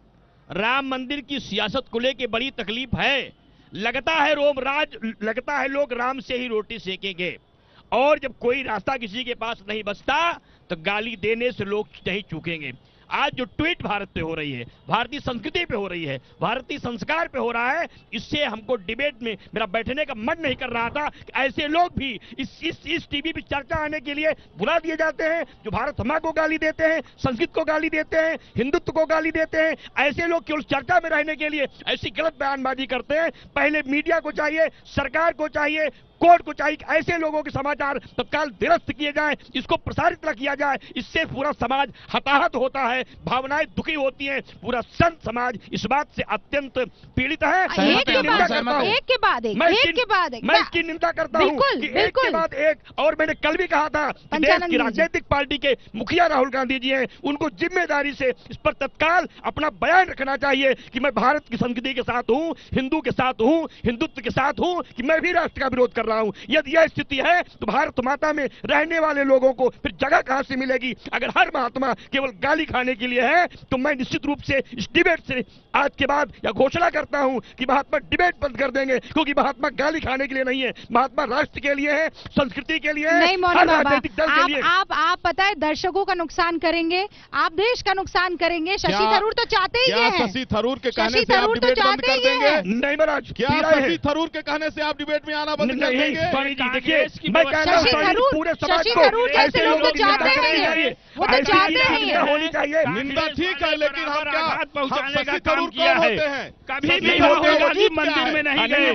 राम मंदिर की सियासत को लेकर बड़ी तकलीफ है। लगता है रोम राज लगता है लोग राम से ही रोटी सेकेंगे और जब कोई रास्ता किसी के पास नहीं बचता तो गाली देने से लोग नहीं चूकेंगे। आज जो ट्वीट भारत पे हो रही है, भारतीय संस्कृति पे हो रही है, भारतीय संस्कार पे हो रहा है, इससे हमको डिबेट में मेरा बैठने का मन नहीं कर रहा था। ऐसे लोग भी इस इस इस टीवी पे चर्चा आने के लिए बुला दिए जाते हैं, जो भारत मां को गाली देते हैं, संस्कृत को गाली देते हैं, हिंदुत्व को गाली देते हैं। ऐसे लोग केवल चर्चा में रहने के लिए ऐसी गलत बयानबाजी करते हैं। पहले मीडिया को चाहिए, सरकार को चाहिए, कोर्ट को चाहिए, ऐसे लोगों के समाचार तत्काल निरस्त किए जाएं, इसको प्रसारित न किया जाए। इससे पूरा समाज हताहत होता है, भावनाएं दुखी होती हैं, पूरा संत समाज इस बात से अत्यंत पीड़ित है। एक के बाद एक के बाद एक एक के बाद एक मैं इसकी निंदा करता हूं कि एक के बाद एक। और मैंने कल भी कहा था कि देश की राजनीतिक पार्टी के मुखिया राहुल गांधी जी हैं, उनको जिम्मेदारी से इस पर तत्काल अपना बयान रखना चाहिए कि मैं भारत की संस्कृति के साथ हूं, हिंदू के साथ हूं, हिंदुत्व के साथ हूं, कि मैं भी राष्ट्र का विरोध कर रहा हूं। यदि यह स्थिति है तो भारत माता में रहने वाले लोगों को फिर जगह कहां से मिलेगी? अगर हर महात्मा केवल गाली खाने के लिए है तो मैं निश्चित रूप से इस डिबेट से आज के बाद यह घोषणा करता हूं कि महात्मा डिबेट बंद कर देंगे, क्योंकि महात्मा गाली खाने के लिए नहीं है, महात्मा राष्ट्र के लिए है, संस्कृति के लिए है, नहीं हर राजनीतिक दल के लिए। आप आप पता है दर्शकों का नुकसान करेंगे, आप देश का नुकसान करेंगे। शशि थरूर तो चाहते ही हैं। शशि थरूर के कहने से आप डिबेट बंद कर देंगे? नहीं महाराज, क्या शशि थरूर के कहने से आप डिबेट में आना बंद कर देंगे? स्वामी जी देखिए, मैं कह रहा हूं पूरे समाज को ऐसे लोग तो चाहते हैं, वो तो चाहते हैं होनी चाहिए। निंदा ठीक है, लेकिन हम क्या शशि थरूर कौन होते हैं? कभी नहीं होते, मंदिर में नहीं गए,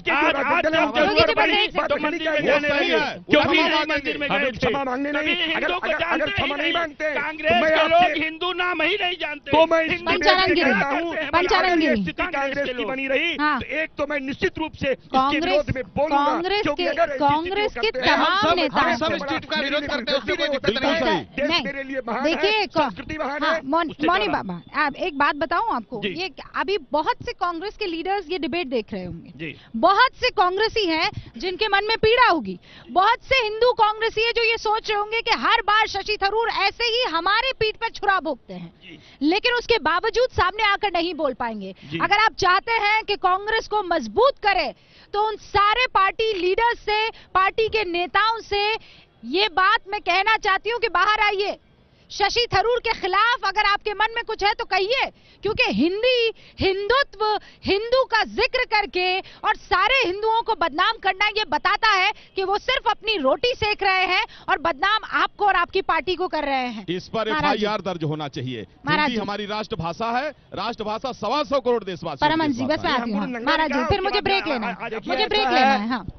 मंदिर में गए, क्षमा मांगने नहीं। अगर अगर क्षमा नहीं मांगते, कांग्रेस के लोग हिंदू नाम ही नहीं जानते। तो मैं स्थिति कांग्रेस की बनी रही, एक तो मैं निश्चित रूप से इसके विरोध में बोलूंगा। कांग्रेस के कांग्रेस के तमाम नेता सब इस चीज का विरोध करते हैं, उससे कोई दिक्कत नहीं है। देश मेरे लिए महान है, देखिए संस्कृति महान है। मौनी बाबा, आप एक बात बताऊं आपको, ये अभी बहुत से कांग्रेस के लीडर्स ये डिबेट देख रहे होंगे, बहुत से कांग्रेसी हैं जिनके मन में पीड़ा होगी, बहुत से हिंदू कांग्रेसी है जो ये सोच रहे होंगे कि हर बार शशि थरूर ऐसे ही हमारे पीठ पर छुरा भोगते हैं, लेकिन उसके बावजूद सामने आकर नहीं बोल पाएंगे। अगर आप चाहते हैं कि कांग्रेस को मजबूत करे तो उन सारे पार्टी लीडर्स से, पार्टी के नेताओं से ये बात मैं कहना चाहती हूं कि बाहर आइए, शशि थरूर के खिलाफ अगर आपके मन में कुछ है तो कहिए, क्योंकि हिंदी, हिंदुत्व, हिंदू का जिक्र करके और सारे हिंदुओं को बदनाम करना ये बताता है कि वो सिर्फ अपनी रोटी सेक रहे हैं और बदनाम आपको और आपकी पार्टी को कर रहे हैं। इस पर एफ आई आर दर्ज होना चाहिए। हिंदी हमारी राष्ट्रभाषा है, राष्ट्रभाषा सवा सौ करोड़ देशवासी। परमहंस जी बस मैं आती हूँ महाराज जी, फिर मुझे ब्रेक लेना है, मुझे ब्रेक लेना है। हाँ,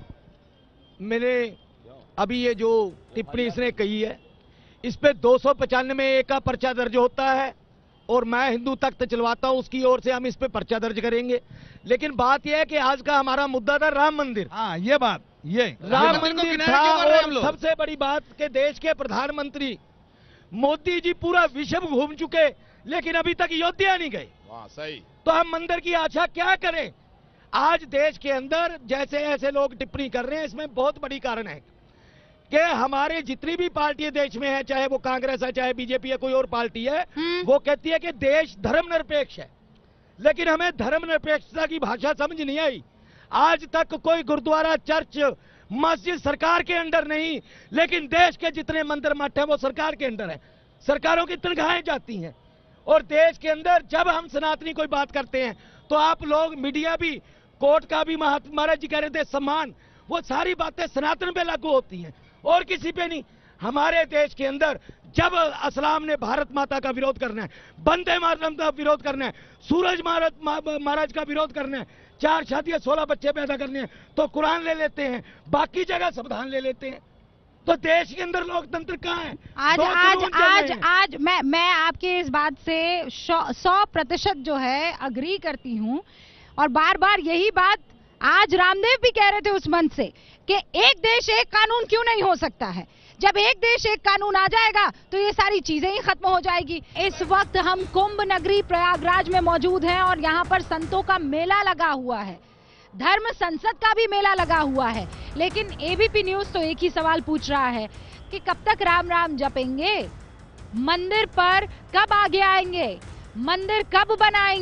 मैंने अभी ये जो टिप्पणी इसने कही है, इस पे दो सौ पचानवे ए का पर्चा दर्ज होता है और मैं हिंदू तख्त चलवाता हूं, उसकी ओर से हम इस पे पर्चा दर्ज करेंगे। लेकिन बात यह है कि आज का हमारा मुद्दा था राम मंदिर। हाँ, ये बात, ये राम मंदिर था और सबसे बड़ी बात के देश के प्रधानमंत्री मोदी जी पूरा विश्व घूम चुके, लेकिन अभी तक अयोध्या नहीं गए। वाह, सही। तो हम मंदिर की आशा क्या करें? आज देश के अंदर जैसे ऐसे लोग टिप्पणी कर रहे हैं, इसमें बहुत बड़ी कारण है कि हमारे जितनी भी पार्टी देश में है, चाहे वो कांग्रेस है, चाहे बीजेपी है, कोई और पार्टी है, वो कहती है कि देश धर्मनिरपेक्ष है, लेकिन हमें धर्मनिरपेक्षता की भाषा समझ नहीं आई। आज तक कोई गुरुद्वारा, चर्च, मस्जिद सरकार के अंडर नहीं, लेकिन देश के जितने मंदिर मठ है वो सरकार के अंडर है, सरकारों की तनख्वाहें जाती हैं। और देश के अंदर जब हम सनातनी कोई बात करते हैं तो आप लोग, मीडिया भी, कोर्ट का भी, महाराज जी कह रहे थे सम्मान, वो सारी बातें सनातन पे लागू होती हैं और किसी पे नहीं। हमारे देश के अंदर जब असलाम ने भारत माता का विरोध करना है, वंदे मातरम का विरोध करना है, सूरज महाराज का विरोध करना है, चार शादियां सोलह बच्चे पैदा करने हैं, तो कुरान ले लेते हैं, बाकी जगह संविधान ले लेते हैं। तो देश के अंदर लोकतंत्र कहाँ है? आज आज आज आज मैं मैं आपके इस बात से सौ प्रतिशत जो है अग्री करती हूँ, और बार बार यही बात आज रामदेव भी कह रहे थे उस मंच से कि एक देश एक कानून क्यों नहीं हो सकता है। जब एक देश एक कानून आ जाएगा तो ये सारी चीजें ही खत्म हो जाएगी। इस वक्त हम कुंभ नगरी प्रयागराज में मौजूद हैं और यहाँ पर संतों का मेला लगा हुआ है, धर्म संसद का भी मेला लगा हुआ है। लेकिन एबीपी न्यूज तो एक ही सवाल पूछ रहा है कि कब तक राम राम जपेंगे, मंदिर पर कब आगे आएंगे, मंदिर कब बनाएंगे,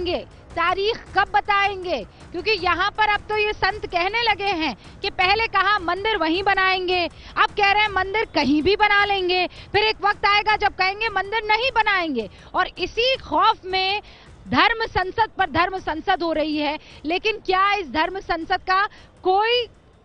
तारीख कब बताएंगे? क्योंकि यहाँ पर अब तो ये संत कहने लगे हैं कि पहले कहा मंदिर वहीं बनाएंगे, अब कह रहे हैं मंदिर कहीं भी बना लेंगे, फिर एक वक्त आएगा जब कहेंगे मंदिर नहीं बनाएंगे। और इसी खौफ में धर्म संसद पर धर्म संसद हो रही है। लेकिन क्या इस धर्म संसद का कोई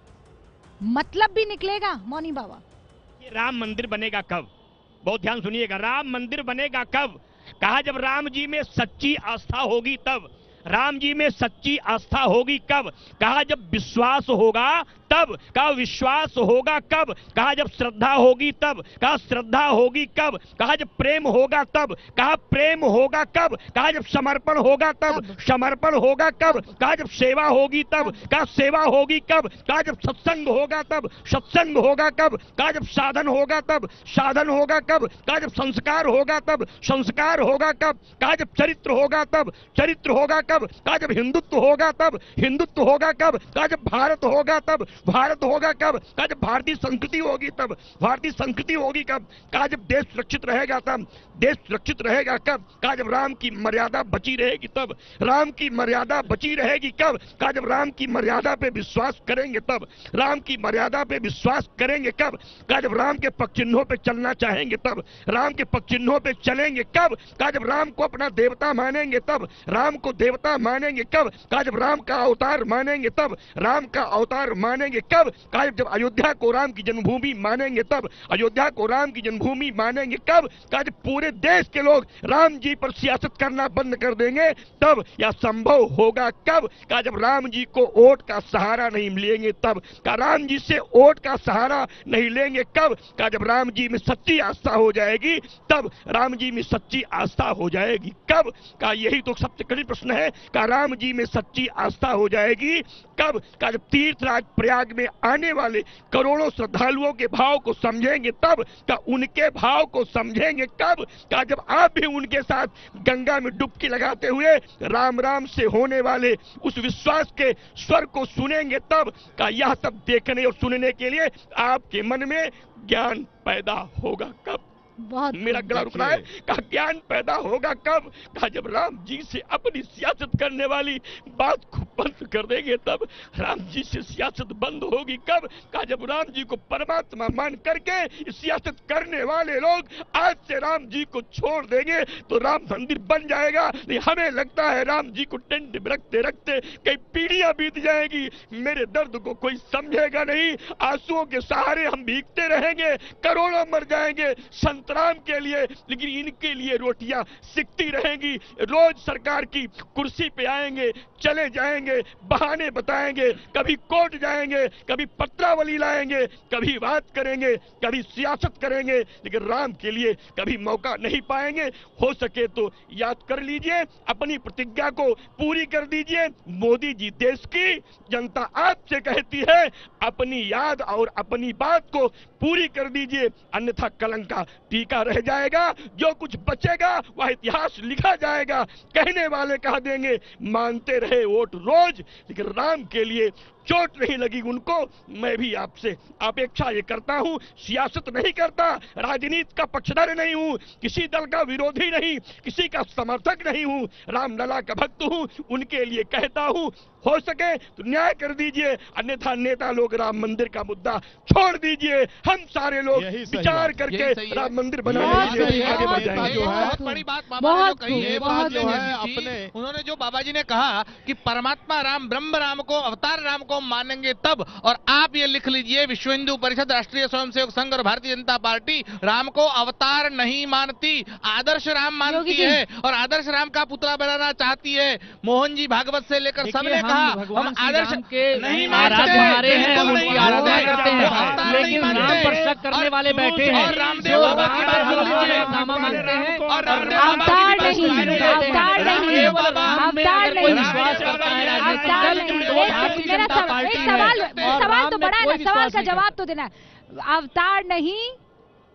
मतलब भी निकलेगा? मौनी बाबा, ये राम मंदिर बनेगा कब? बहुत ध्यान सुनिएगा, राम मंदिर बनेगा कब? कहा जब राम जी में सच्ची आस्था होगी तब। राम जी में सच्ची आस्था होगी कब? कहा जब विश्वास होगा तब। कहा विश्वास होगा कब? कहा जब श्रद्धा होगी तब। कहा श्रद्धा होगी कब? कहा जब प्रेम होगा तब। कहा प्रेम होगा कब? कहा जब समर्पण होगा तब। समर्पण होगा कब? कहा जब सेवा होगी तब। कहा सेवा होगी कब? कहा जब सत्संग होगा तब। सत्संग होगा कब? कहा जब साधन होगा तब। साधन होगा कब? कहा जब संस्कार होगा तब। संस्कार होगा कब? कहा जब चरित्र होगा तब। चरित्र होगा कब? कहा जब हिंदुत्व होगा तब। हिंदुत्व होगा कब? कहा जब भारत होगा तब। भारत होगा कब? कहा जब भारतीय संस्कृति होगी तब। भारतीय संस्कृति होगी कब? कहा जब देश सुरक्षित रहेगा तब। देश सुरक्षित रहेगा कब? कहा जब राम की मर्यादा बची रहेगी तब। राम की मर्यादा बची रहेगी कब? कहा जब राम की मर्यादा पे विश्वास करेंगे तब। राम की मर्यादा पे विश्वास करेंगे कब? कहा जब राम के पग चिन्हों पे चलना चाहेंगे तब। राम के पग चिन्हों पे चलेंगे कब? कहा जब राम को अपना देवता मानेंगे तब। राम को देवता मानेंगे कब? कहा जब राम का अवतार मानेंगे तब। राम का अवतार मानेंगे कब? कहा जब अयोध्या को राम की जन्मभूमि मानेंगे तब। अयोध्या को राम की जन्मभूमि मानेंगे कब? कहा जब पूरे देश के लोग राम जी पर सियासत करना बंद कर देंगे तब। यह संभव होगा कब? कहा जब राम जी को वोट का सहारा नहीं मिलेंगे तब। कहा राम जी से वोट का सहारा नहीं लेंगे कब? कहा जब राम जी में सच्ची आस्था हो जाएगी तब। राम जी में सच्ची आस्था हो जाएगी कब? कहा यही तो सबसे कठिन प्रश्न है। कहा राम जी में सच्ची आस्था हो जाएगी कब? कहा जब तीर्थराज प्रयाग में आने वाले करोड़ों श्रद्धालुओं के भाव को समझेंगे तब। कहा उनके भाव को समझेंगे कब? कहा जब आप भी उनके साथ गंगा में डुबकी लगाते हुए राम राम से होने वाले उस विश्वास के स्वर को सुनेंगे तब। कहा यह सब देखने और सुनने के लिए आपके मन में ज्ञान पैदा होगा कब? बहुत मेरा गला रुक रहा है। कहा ज्ञान पैदा होगा कब? कहा जब राम जी से अपनी सियासत करने वाली बात को बंद कर देंगे तब। राम जी से सियासत बंद होगी कब? कहा जब राम जी को परमात्मा मान करके सियासत करने वाले लोग आज से राम जी को छोड़ देंगे तो राम मंदिर बन जाएगा। नहीं, हमें लगता है राम जी को टेंट में रखते रखते कई पीढ़ियां बीत जाएगी, मेरे दर्द को कोई समझेगा नहीं, आंसुओं के सहारे हम भीगते रहेंगे, करोड़ों मर जाएंगे राम के लिए, लेकिन इनके लिए रोटियां सिकती रहेंगी। रोज सरकार की कुर्सी पे आएंगे, चले जाएंगे, बहाने बताएंगे, कभी कोर्ट जाएंगे, कभी पत्रावली लाएंगे, कभी बात करेंगे, कभी सियासत करेंगे, लेकिन राम के लिए कभी मौका नहीं पाएंगे। हो सके तो याद कर लीजिए, अपनी प्रतिज्ञा को पूरी कर दीजिए। मोदी जी, देश की जनता आपसे कहती है अपनी याद और अपनी बात को पूरी कर दीजिए, अन्यथा कलंक का टीका रह जाएगा। जो कुछ बचेगा वह इतिहास लिखा जाएगा। कहने वाले कह देंगे मानते रहे वोट रोज, लेकिन राम के लिए चोट नहीं लगी उनको। मैं भी आपसे अपेक्षा ये करता हूं, सियासत नहीं करता, राजनीति का पक्षधर नहीं हूं, किसी दल का विरोधी नहीं, किसी का समर्थक नहीं हूं, रामलला का भक्त हूं। उनके लिए कहता हूं, हो सके तो न्याय कर दीजिए, अन्यथा नेता लोग राम मंदिर का मुद्दा छोड़ दीजिए। हम सारे लोग विचार करके राम मंदिर बनाने के लिए आगे बढ़ जाएंगे। बहुत बड़ी बात बाबा ने जो कही है, बात जो है अपने उन्होंने जो बाबा जी ने कहा कि परमात्मा राम, ब्रह्म राम को, अवतार राम को मानेंगे तब। और आप ये लिख लीजिए, विश्व हिंदू परिषद, राष्ट्रीय स्वयंसेवक संघ और भारतीय जनता पार्टी राम को अवतार नहीं मानती, आदर्श राम मानती है और आदर्श राम का पुतला बनाना चाहती है। मोहन जी भागवत से लेकर सबने कहा हम आदर्श के नहीं मानते, हमारे हैं, हम उनकी आराधना करते हैं, लेकिन राम पर शक करने वाले बैठे हैं, और रामदेव बाबा की बात सुन लीजिए, मानते हैं और रामदेव बाबा की बात सुन लीजिए, रामदेव बाबा अगर कोई विश्वास करता है राजनीतिक दल तो भारतीय जनता पार्टी है। सवाल सवाल तो बड़ा है, सवाल का जवाब तो देना। अवतार नहीं,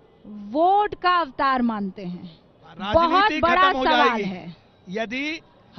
वोट का अवतार मानते हैं। बहुत बड़ा सवाल है। यदि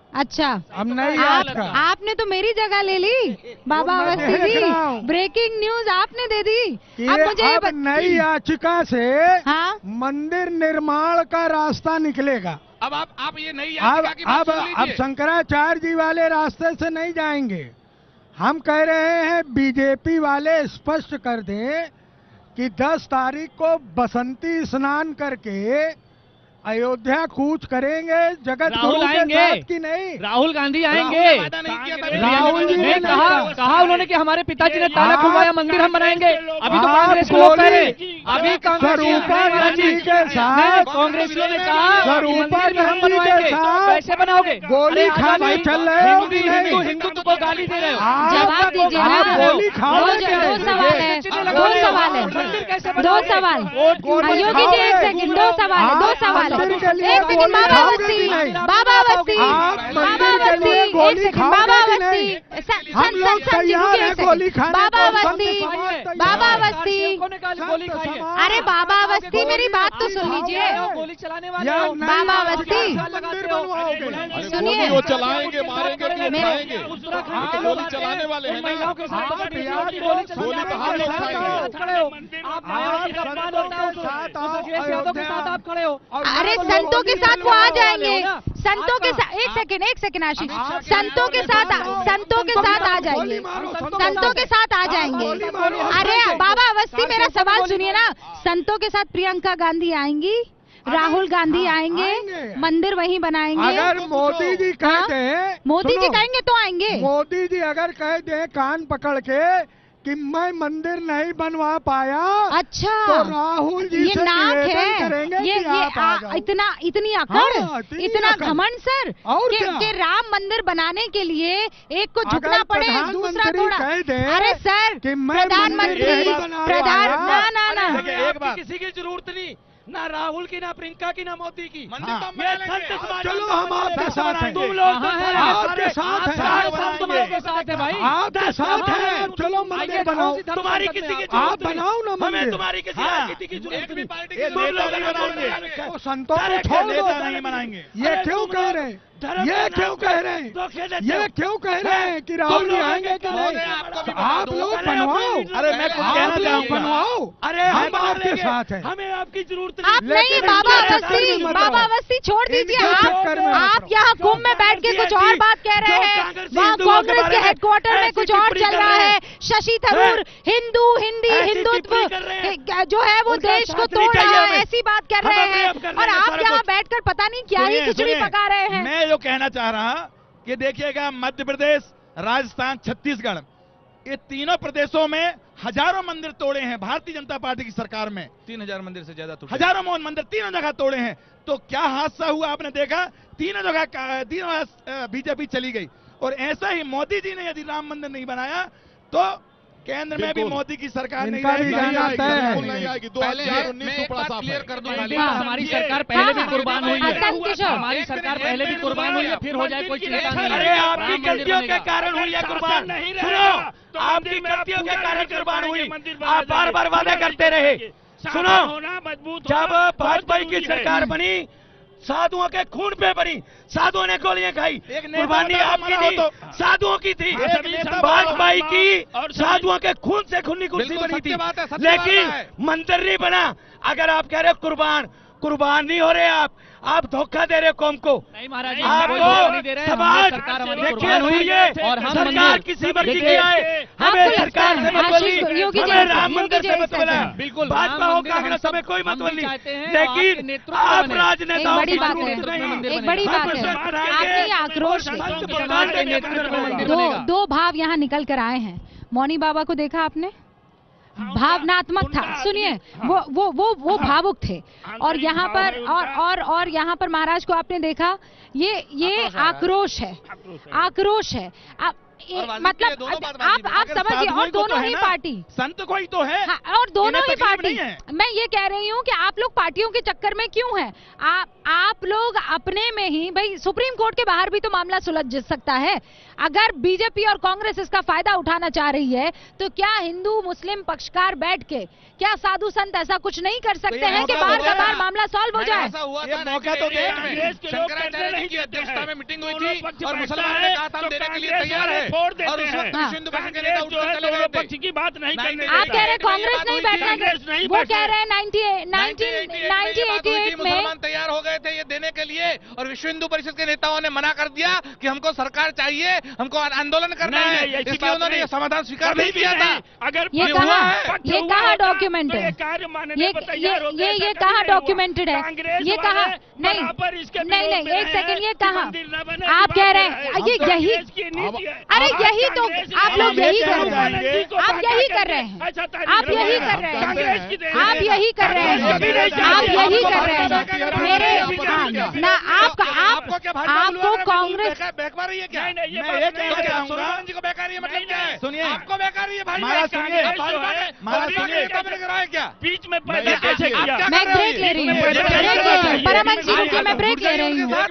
अच्छा, अब नई आप, यात्रा। आपने तो मेरी जगह ले ली बाबा मैं अवस्थी देख जी। रहा हूं। ब्रेकिंग न्यूज आपने दे दी। कि अब मुझे अब बत... नई याचिका से हाँ? मंदिर निर्माण का रास्ता निकलेगा। अब आप आप ये नई अब याचिका की बात अब सुन अब लीजिए। शंकराचार्य जी वाले रास्ते से नहीं जाएंगे, हम कह रहे हैं बीजेपी वाले स्पष्ट कर दें कि दस तारीख को बसंती स्नान करके अयोध्या कूच करेंगे जगत गुरु के साथ की नहीं। राहुल गांधी आएंगे। राहुल जी ने कहा कहा उन्होंने कि हमारे पिताजी ने ताला खुलवाया, मंदिर हम बनाएंगे। अभी तो कांग्रेस के लोग कह रहे हैं, अभी स्वरूपा गांधी के साथ कांग्रेसियों ने कहा स्वरूपा गांधी के साथ कैसे बनाओगे? गोली खाने चल रहे हो कि नहीं? हिंदुत्व को गाली दे रहे हो। जवाब दीजिए ना। गोली खाओ। दो सवाल है, दो सवाल है, दो सवाल। योगी जी एक सेकंड, दो सवाल है, दो सवाल। एक सेकंड बाबा अवस्थी, बाबा अवस्थी, बाबा अवस्थी, एक सेकंड बाबा अवस्थी, हम लोग तैयार हैं गोली खाने। बाबा अवस्थी, बाबा अवस्थी, अरे बाबा अवस्थी मेरी बात तो सुन लीजिए। गोली चलाने वाले बाबा अवस्थी सुनिए, वो चलाएंगे, मारेंगे, उठाएंगे, गोली चलाने वाले हैं ना। गोली तो हम लोग खाएंगे। अरे संतों के साथ वो आ जाएंगे, संतों के साथ। एक सेकंड, एक सेकंड आशीष, संतों के साथ, संतों के साथ आ जाएंगे, संतों के साथ आ जाएंगे। अरे बाबा अवस्थी मेरा सवाल सुनिए ना। संतों के साथ प्रियंका गांधी आएंगी, राहुल गांधी आएंगे, मंदिर वहीं बनाएंगे। अगर मोदी जी कहते हैं, मोदी जी कहेंगे तो आएंगे। मोदी जी अगर कह दे कान पकड़ के कि मैं मंदिर नहीं बनवा पाया, अच्छा तो राहुल जी ये से नाक निवेदन है, ये ये आ, इतना इतनी अकड़, हाँ, इतना घमंड सर और कि, क्या? कि राम मंदिर बनाने के लिए एक को झुकना पड़े, दूसरा थोड़ा। अरे सर प्रधानमंत्री, प्रधान ना ना ना एक बात, किसी की जरूरत नहीं, ना राहुल की, ना प्रियंका की, ना मोदी की। चलो हम आपके साथ हैं, तुम लोग आपके साथ हैं, तुम्हारे साथ है भाई, आपके साथ हैं। चलो मंदिर बनाओ, तुम्हारी किसी की आप बनाओ ना मंदिर। हमें तुम्हारी किसी राजनीति की जरूरत नहीं। वो संतों को छोड़ दो, नहीं बनाएंगे। ये क्यों कह रहे हैं? ये क्यों कह रहे हैं? ये क्यों कह रहे हैं कि राहुल जी आएंगे कि नहीं? आप लोग बनवाओ। अरे मैं कुछ कहना चाहूंगा, बनवाओ। अरे हम आपके साथ हैं, हमें आपकी जरूरत नहीं। आप नहीं बाबा अवस्थी, बाबा अवस्थी छोड़ दीजिए। आप आप यहाँ कुंभ में बैठ के कुछ और बात कह रहे हैं, वहाँ कांग्रेस के हेडक्वार्टर में कुछ और चल रहा है। शशि थरूर हिंदू, हिंदी, हिंदुत्व जो है वो देश को तोड़ रहा है, ऐसी बात कर रहे हैं। और आप यहाँ बैठकर पता नहीं क्या ही खिचड़ी पका रहे हैं। मैं जो कहना चाह रहा कि देखिएगा, मध्य प्रदेश, राजस्थान, छत्तीसगढ़, ये तीनों प्रदेशों में हजारों मंदिर तोड़े हैं भारतीय जनता पार्टी की सरकार में। तीन हजार मंदिर से ज्यादा तोड़े, हजारों मोहन मंदिर तीनों जगह तोड़े हैं। तो क्या हादसा हुआ आपने देखा? तीनों जगह तीनों बीजेपी चली गई। और ऐसा ही मोदी जी ने यदि राम मंदिर नहीं बनाया तो केंद्र में भी मोदी की सरकार नहीं आएगी। दो हजार उन्नीस को बड़ा साफ क्लियर कर दूं। हमारी सरकार पहले भी कुर्बान हुई है, हमारी सरकार पहले भी कुर्बान हुई है, फिर हो जाए कोई चिंता नहीं। अरे आपकी गलतियों के कारण हुई है कुर्बान, नहीं सुनो, आपकी गलतियों के कारण कुर्बान हुई। आप बार बार वादे करते रहे। सुनो, जब भाजपा की सरकार बनी, साधुओं के खून पे बनी, साधुओं ने गोलियां खाई, कुर्बानी आपकी थी, साधुओं की थी। भाजपा की साधुओं के खून से खूनी कुर्सी बनी थी, लेकिन मंदिर नहीं बना। अगर आप कह रहे हो कुर्बान, कुर्बान नहीं हो रहे आप, आप धोखा दे रहे हो कौम को। नहीं महाराज जी, आपको समाज कुर्बान हुई है और हम सरकार किसी मर्जी की आए, हमें सरकार से मत बोली, हमें राम मंदिर से मत बोला। बिल्कुल भाजपा हो, कांग्रेस हमें कोई मत बोली, लेकिन आप राजनेताओं की जरूरत नहीं। एक बड़ी बात है, आपकी आक्रोश, दो दो भाव यहाँ निकल कर आए हैं। मौनी बाबा को देखा आपने, भावनात्मक था। सुनिए, वो वो वो वो भावुक थे। और यहाँ पर और और और यहाँ पर महाराज को आपने देखा, ये ये आक्रोश है, आक्रोश है। आप मतलब आप आप समझिए, और दोनों ही पार्टी, संत कोई तो है, हाँ, और दोनों ही पार्टी। मैं ये कह रही हूँ कि आप लोग पार्टियों के चक्कर में क्यों हैं? आप आप लोग अपने में ही, भाई सुप्रीम कोर्ट के बाहर भी तो मामला सुलझ सकता है। अगर बीजेपी और कांग्रेस इसका फायदा उठाना चाह रही है तो क्या हिंदू मुस्लिम पक्षकार बैठ के, क्या साधु संत ऐसा कुछ नहीं कर सकते हैं कि बार बार मामला सॉल्व हो जाए? मौका तो शंकराचार्य जी की अध्यक्षता में मीटिंग हुई थी और मुसलमानों ने कहा था हम देने के लिए तैयार है, और उस वक्त विश्व हिंदू परिषद के नेता उठकर चले गए थे। की बात नहीं करने, आप कह रहे हैं कांग्रेस नहीं बैठना, वो कह रहे हैं नाइनटीन एटी एट में मुसलमान तैयार हो गए थे ये देने के लिए और विश्व हिंदू परिषद के नेताओं ने मना कर दिया कि हमको सरकार चाहिए, हमको आंदोलन करना है, इसलिए उन्होंने ये समाधान स्वीकार नहीं किया था। अगर ये कहा ये कहा डॉक्यूमेंट है, ये ये ये कहा डॉक्यूमेंटेड है, ये कहा नहीं नहीं नहीं एक सेकंड, ये कहा आप कह रहे हैं ये यही, अरे यही तो आप लोग यही कर रहे हैं, आप यही कर रहे हैं, आप यही कर रहे हैं, आप यही कर रहे हैं, आप यही कर रहे हैं मेरे ना आप आप आपको कांग्रेस बेकार है क्या? मैं ये कहना चाहूंगा जी को बेकार है मतलब क्या है? सुनिए आपको बेकार है भाई, मारा सुनिए मारा सुनिए क्या बीच में पैदा कैसे किया? मैं ब्रेक ले रही हूँ परमन जी, रुकिए मैं ब्रेक ले रही हूँ।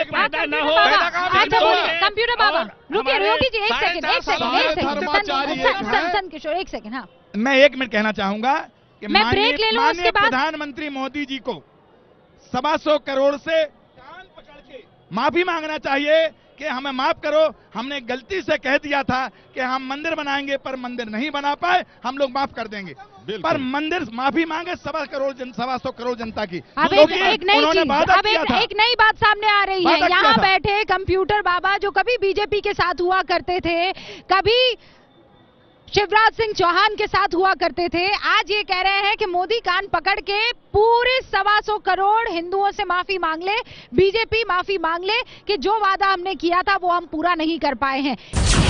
अच्छा बोलिए कंप्यूटर बाबा, रुकिए योगी जी एक सेकंड एक सेकंड एक सेकंड संत किशोर एक सेकंड। हाँ मैं एक मिनट कहना चाहूंगा कि मैं ब्रेक ले लूं उसके बाद प्रधानमंत्री मोदी जी को सवा सौ करोड़ से कान पकड़ के माफी मांगना चाहिए कि हमें माफ करो, हमने गलती से कह दिया था कि हम मंदिर बनाएंगे पर मंदिर नहीं बना पाए, हम लोग माफ कर देंगे, पर मंदिर माफी मांगे सवा करोड़ जन सवा सौ करोड़ जनता की। अब एक, एक नई चीज, अब एक, एक नई बात सामने आ रही है, यहाँ बैठे कंप्यूटर बाबा जो कभी बीजेपी के साथ हुआ करते थे, कभी शिवराज सिंह चौहान के साथ हुआ करते थे, आज ये कह रहे हैं कि मोदी कान पकड़ के पूरे सवा सौ करोड़ हिंदुओं से माफी मांग ले, बीजेपी माफी मांग ले कि जो वादा हमने किया था वो हम पूरा नहीं कर पाए हैं।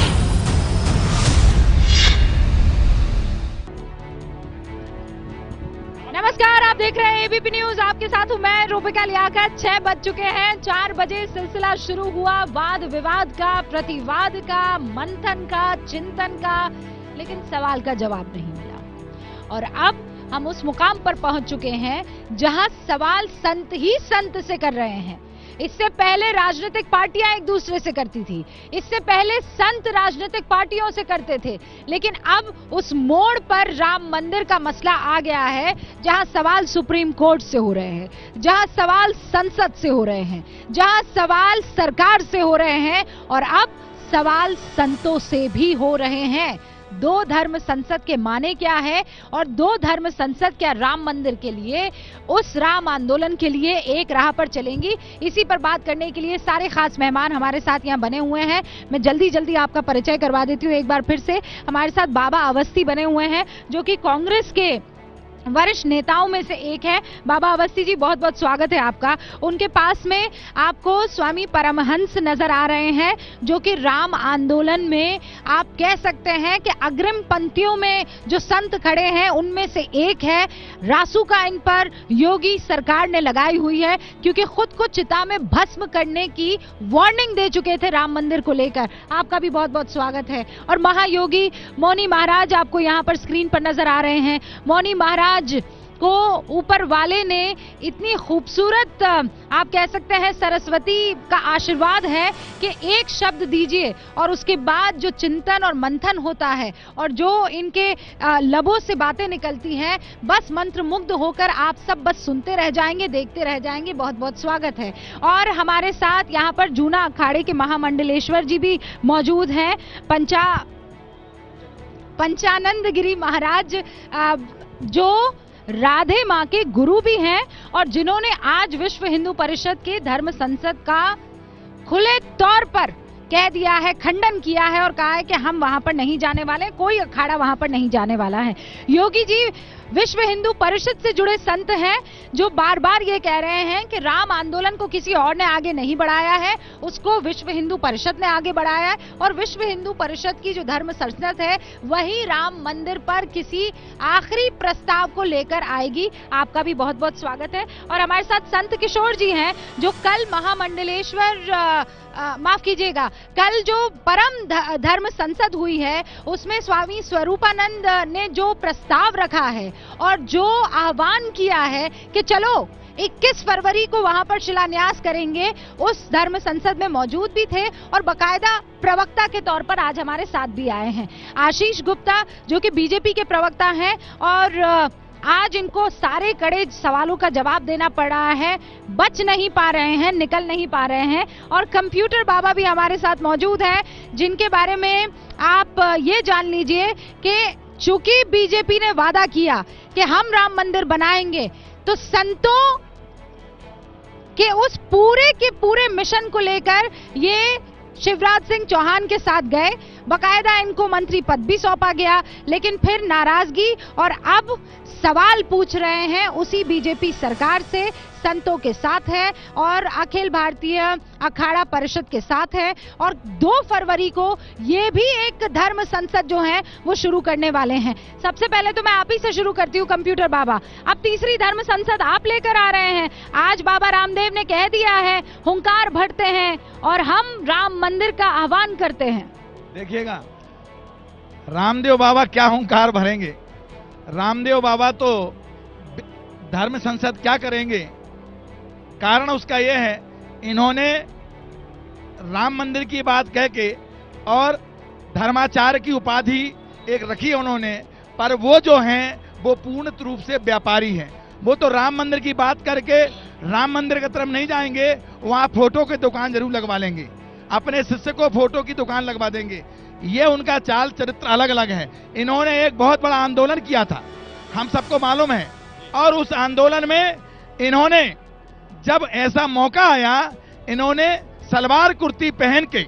नमस्कार, आप देख रहे हैं एबीपी न्यूज, आपके साथ हूं मैं रूपिका लियाकत। छह बज चुके हैं, चार बजे सिलसिला शुरू हुआ वाद विवाद का, प्रतिवाद का, मंथन का, चिंतन का, लेकिन सवाल का जवाब नहीं मिला। और अब हम उस मुकाम पर पहुंच चुके हैं जहां सवाल संत ही संत से कर रहे हैं। इससे पहले राजनीतिक पार्टियां एक दूसरे से करती थी, इससे पहले संत राजनीतिक पार्टियों से करते थे, लेकिन अब उस मोड़ पर राम मंदिर का मसला आ गया है जहां सवाल सुप्रीम कोर्ट से हो रहे हैं, जहां सवाल संसद से हो रहे हैं, जहां सवाल सरकार से हो रहे हैं और अब सवाल संतों से भी हो रहे हैं। दो धर्म संसद के माने क्या है और दो धर्म संसद क्या राम मंदिर के लिए, उस राम आंदोलन के लिए एक राह पर चलेंगी? इसी पर बात करने के लिए सारे खास मेहमान हमारे साथ यहाँ बने हुए हैं। मैं जल्दी जल्दी आपका परिचय करवा देती हूँ एक बार फिर से। हमारे साथ बाबा अवस्थी बने हुए हैं जो कि कांग्रेस के वरिष्ठ नेताओं में से एक है। बाबा अवस्थी जी बहुत बहुत स्वागत है आपका। उनके पास में आपको स्वामी परमहंस नजर आ रहे हैं जो कि राम आंदोलन में आप कह सकते हैं कि अग्रिम पंक्तियों में जो संत खड़े हैं उनमें से एक है। रासू का इन पर योगी सरकार ने लगाई हुई है क्योंकि खुद को चिता में भस्म करने की वार्निंग दे चुके थे राम मंदिर को लेकर। आपका भी बहुत बहुत स्वागत है। और महायोगी मौनी महाराज आपको यहाँ पर स्क्रीन पर नजर आ रहे हैं। मौनी महाराज को ऊपर वाले ने इतनी खूबसूरत, आप कह सकते हैं सरस्वती का आशीर्वाद है कि एक शब्द दीजिए और उसके बाद जो चिंतन और मंथन होता है और जो इनके लबों से बातें निकलती हैं, बस मंत्र मुग्ध होकर आप सब बस सुनते रह जाएंगे, देखते रह जाएंगे। बहुत बहुत स्वागत है। और हमारे साथ यहाँ पर जूना अखाड़े के महामंडलेश्वर जी भी मौजूद हैं। पंचा पंचानंद गिरी महाराज जो राधे माँ के गुरु भी हैं और जिन्होंने आज विश्व हिंदू परिषद के धर्म संसद का खुले तौर पर कह दिया है, खंडन किया है और कहा है कि हम वहां पर नहीं जाने वाले, कोई अखाड़ा वहां पर नहीं जाने वाला है। योगी जी विश्व हिंदू परिषद से जुड़े संत हैं जो बार बार ये कह रहे हैं कि राम आंदोलन को किसी और ने आगे नहीं बढ़ाया है, उसको विश्व हिंदू परिषद ने आगे बढ़ाया है और विश्व हिंदू परिषद की जो धर्म संसद है वही राम मंदिर पर किसी आखिरी प्रस्ताव को लेकर आएगी। आपका भी बहुत बहुत स्वागत है। और हमारे साथ संत किशोर जी हैं जो कल महामंडलेश्वर आ, आ, माफ कीजिएगा, कल जो परम धर्म संसद हुई है उसमें स्वामी स्वरूपानंद ने जो प्रस्ताव रखा है और जो आह्वान किया है कि चलो इक्कीस फरवरी को वहां पर शिलान्यास करेंगे, उस धर्म संसद में मौजूद भी थे और बकायदा प्रवक्ता के तौर पर आज हमारे साथ भी आए हैं। आशीष गुप्ता जो कि बीजेपी के प्रवक्ता हैं और आज इनको सारे कड़े सवालों का जवाब देना पड़ रहा है, बच नहीं पा रहे हैं, निकल नहीं पा रहे हैं। और कंप्यूटर बाबा भी हमारे साथ मौजूद हैं जिनके बारे में आप ये जान लीजिए कि चूंकि बीजेपी ने वादा किया कि हम राम मंदिर बनाएंगे तो संतों कि उस पूरे के पूरे मिशन को लेकर ये शिवराज सिंह चौहान के साथ गए, बकायदा इनको मंत्री पद भी सौंपा गया, लेकिन फिर नाराजगी और अब सवाल पूछ रहे हैं उसी बीजेपी सरकार से, संतों के साथ है और अखिल भारतीय अखाड़ा परिषद के साथ है। और दो फरवरी को ये भी एक धर्म संसद जो है वो शुरू करने वाले हैं। सबसे पहले तो मैं आप ही से शुरू करती हूँ कंप्यूटर बाबा, अब तीसरी धर्म संसद आप लेकर आ रहे हैं। आज बाबा रामदेव ने कह दिया है हुंकार भरते हैं और हम राम मंदिर का आह्वान करते हैं। देखिएगा रामदेव बाबा क्या हुंकार भरेंगे, रामदेव बाबा तो धर्म संसद क्या करेंगे। कारण उसका यह है, इन्होंने राम मंदिर की बात कह के और धर्माचार्य की उपाधि एक रखी है उन्होंने, पर वो जो हैं वो पूर्ण रूप से व्यापारी हैं। वो तो राम मंदिर की बात करके राम मंदिर की तरफ नहीं जाएंगे, वहां फोटो की दुकान जरूर लगवा लेंगे, अपने शिष्य को फोटो की दुकान लगवा देंगे। ये उनका चाल चरित्र अलग अलग है। इन्होंने एक बहुत बड़ा आंदोलन किया था, हम सबको मालूम है, और उस आंदोलन में इन्होंने जब ऐसा मौका आया, इन्होंने सलवार कुर्ती पहन के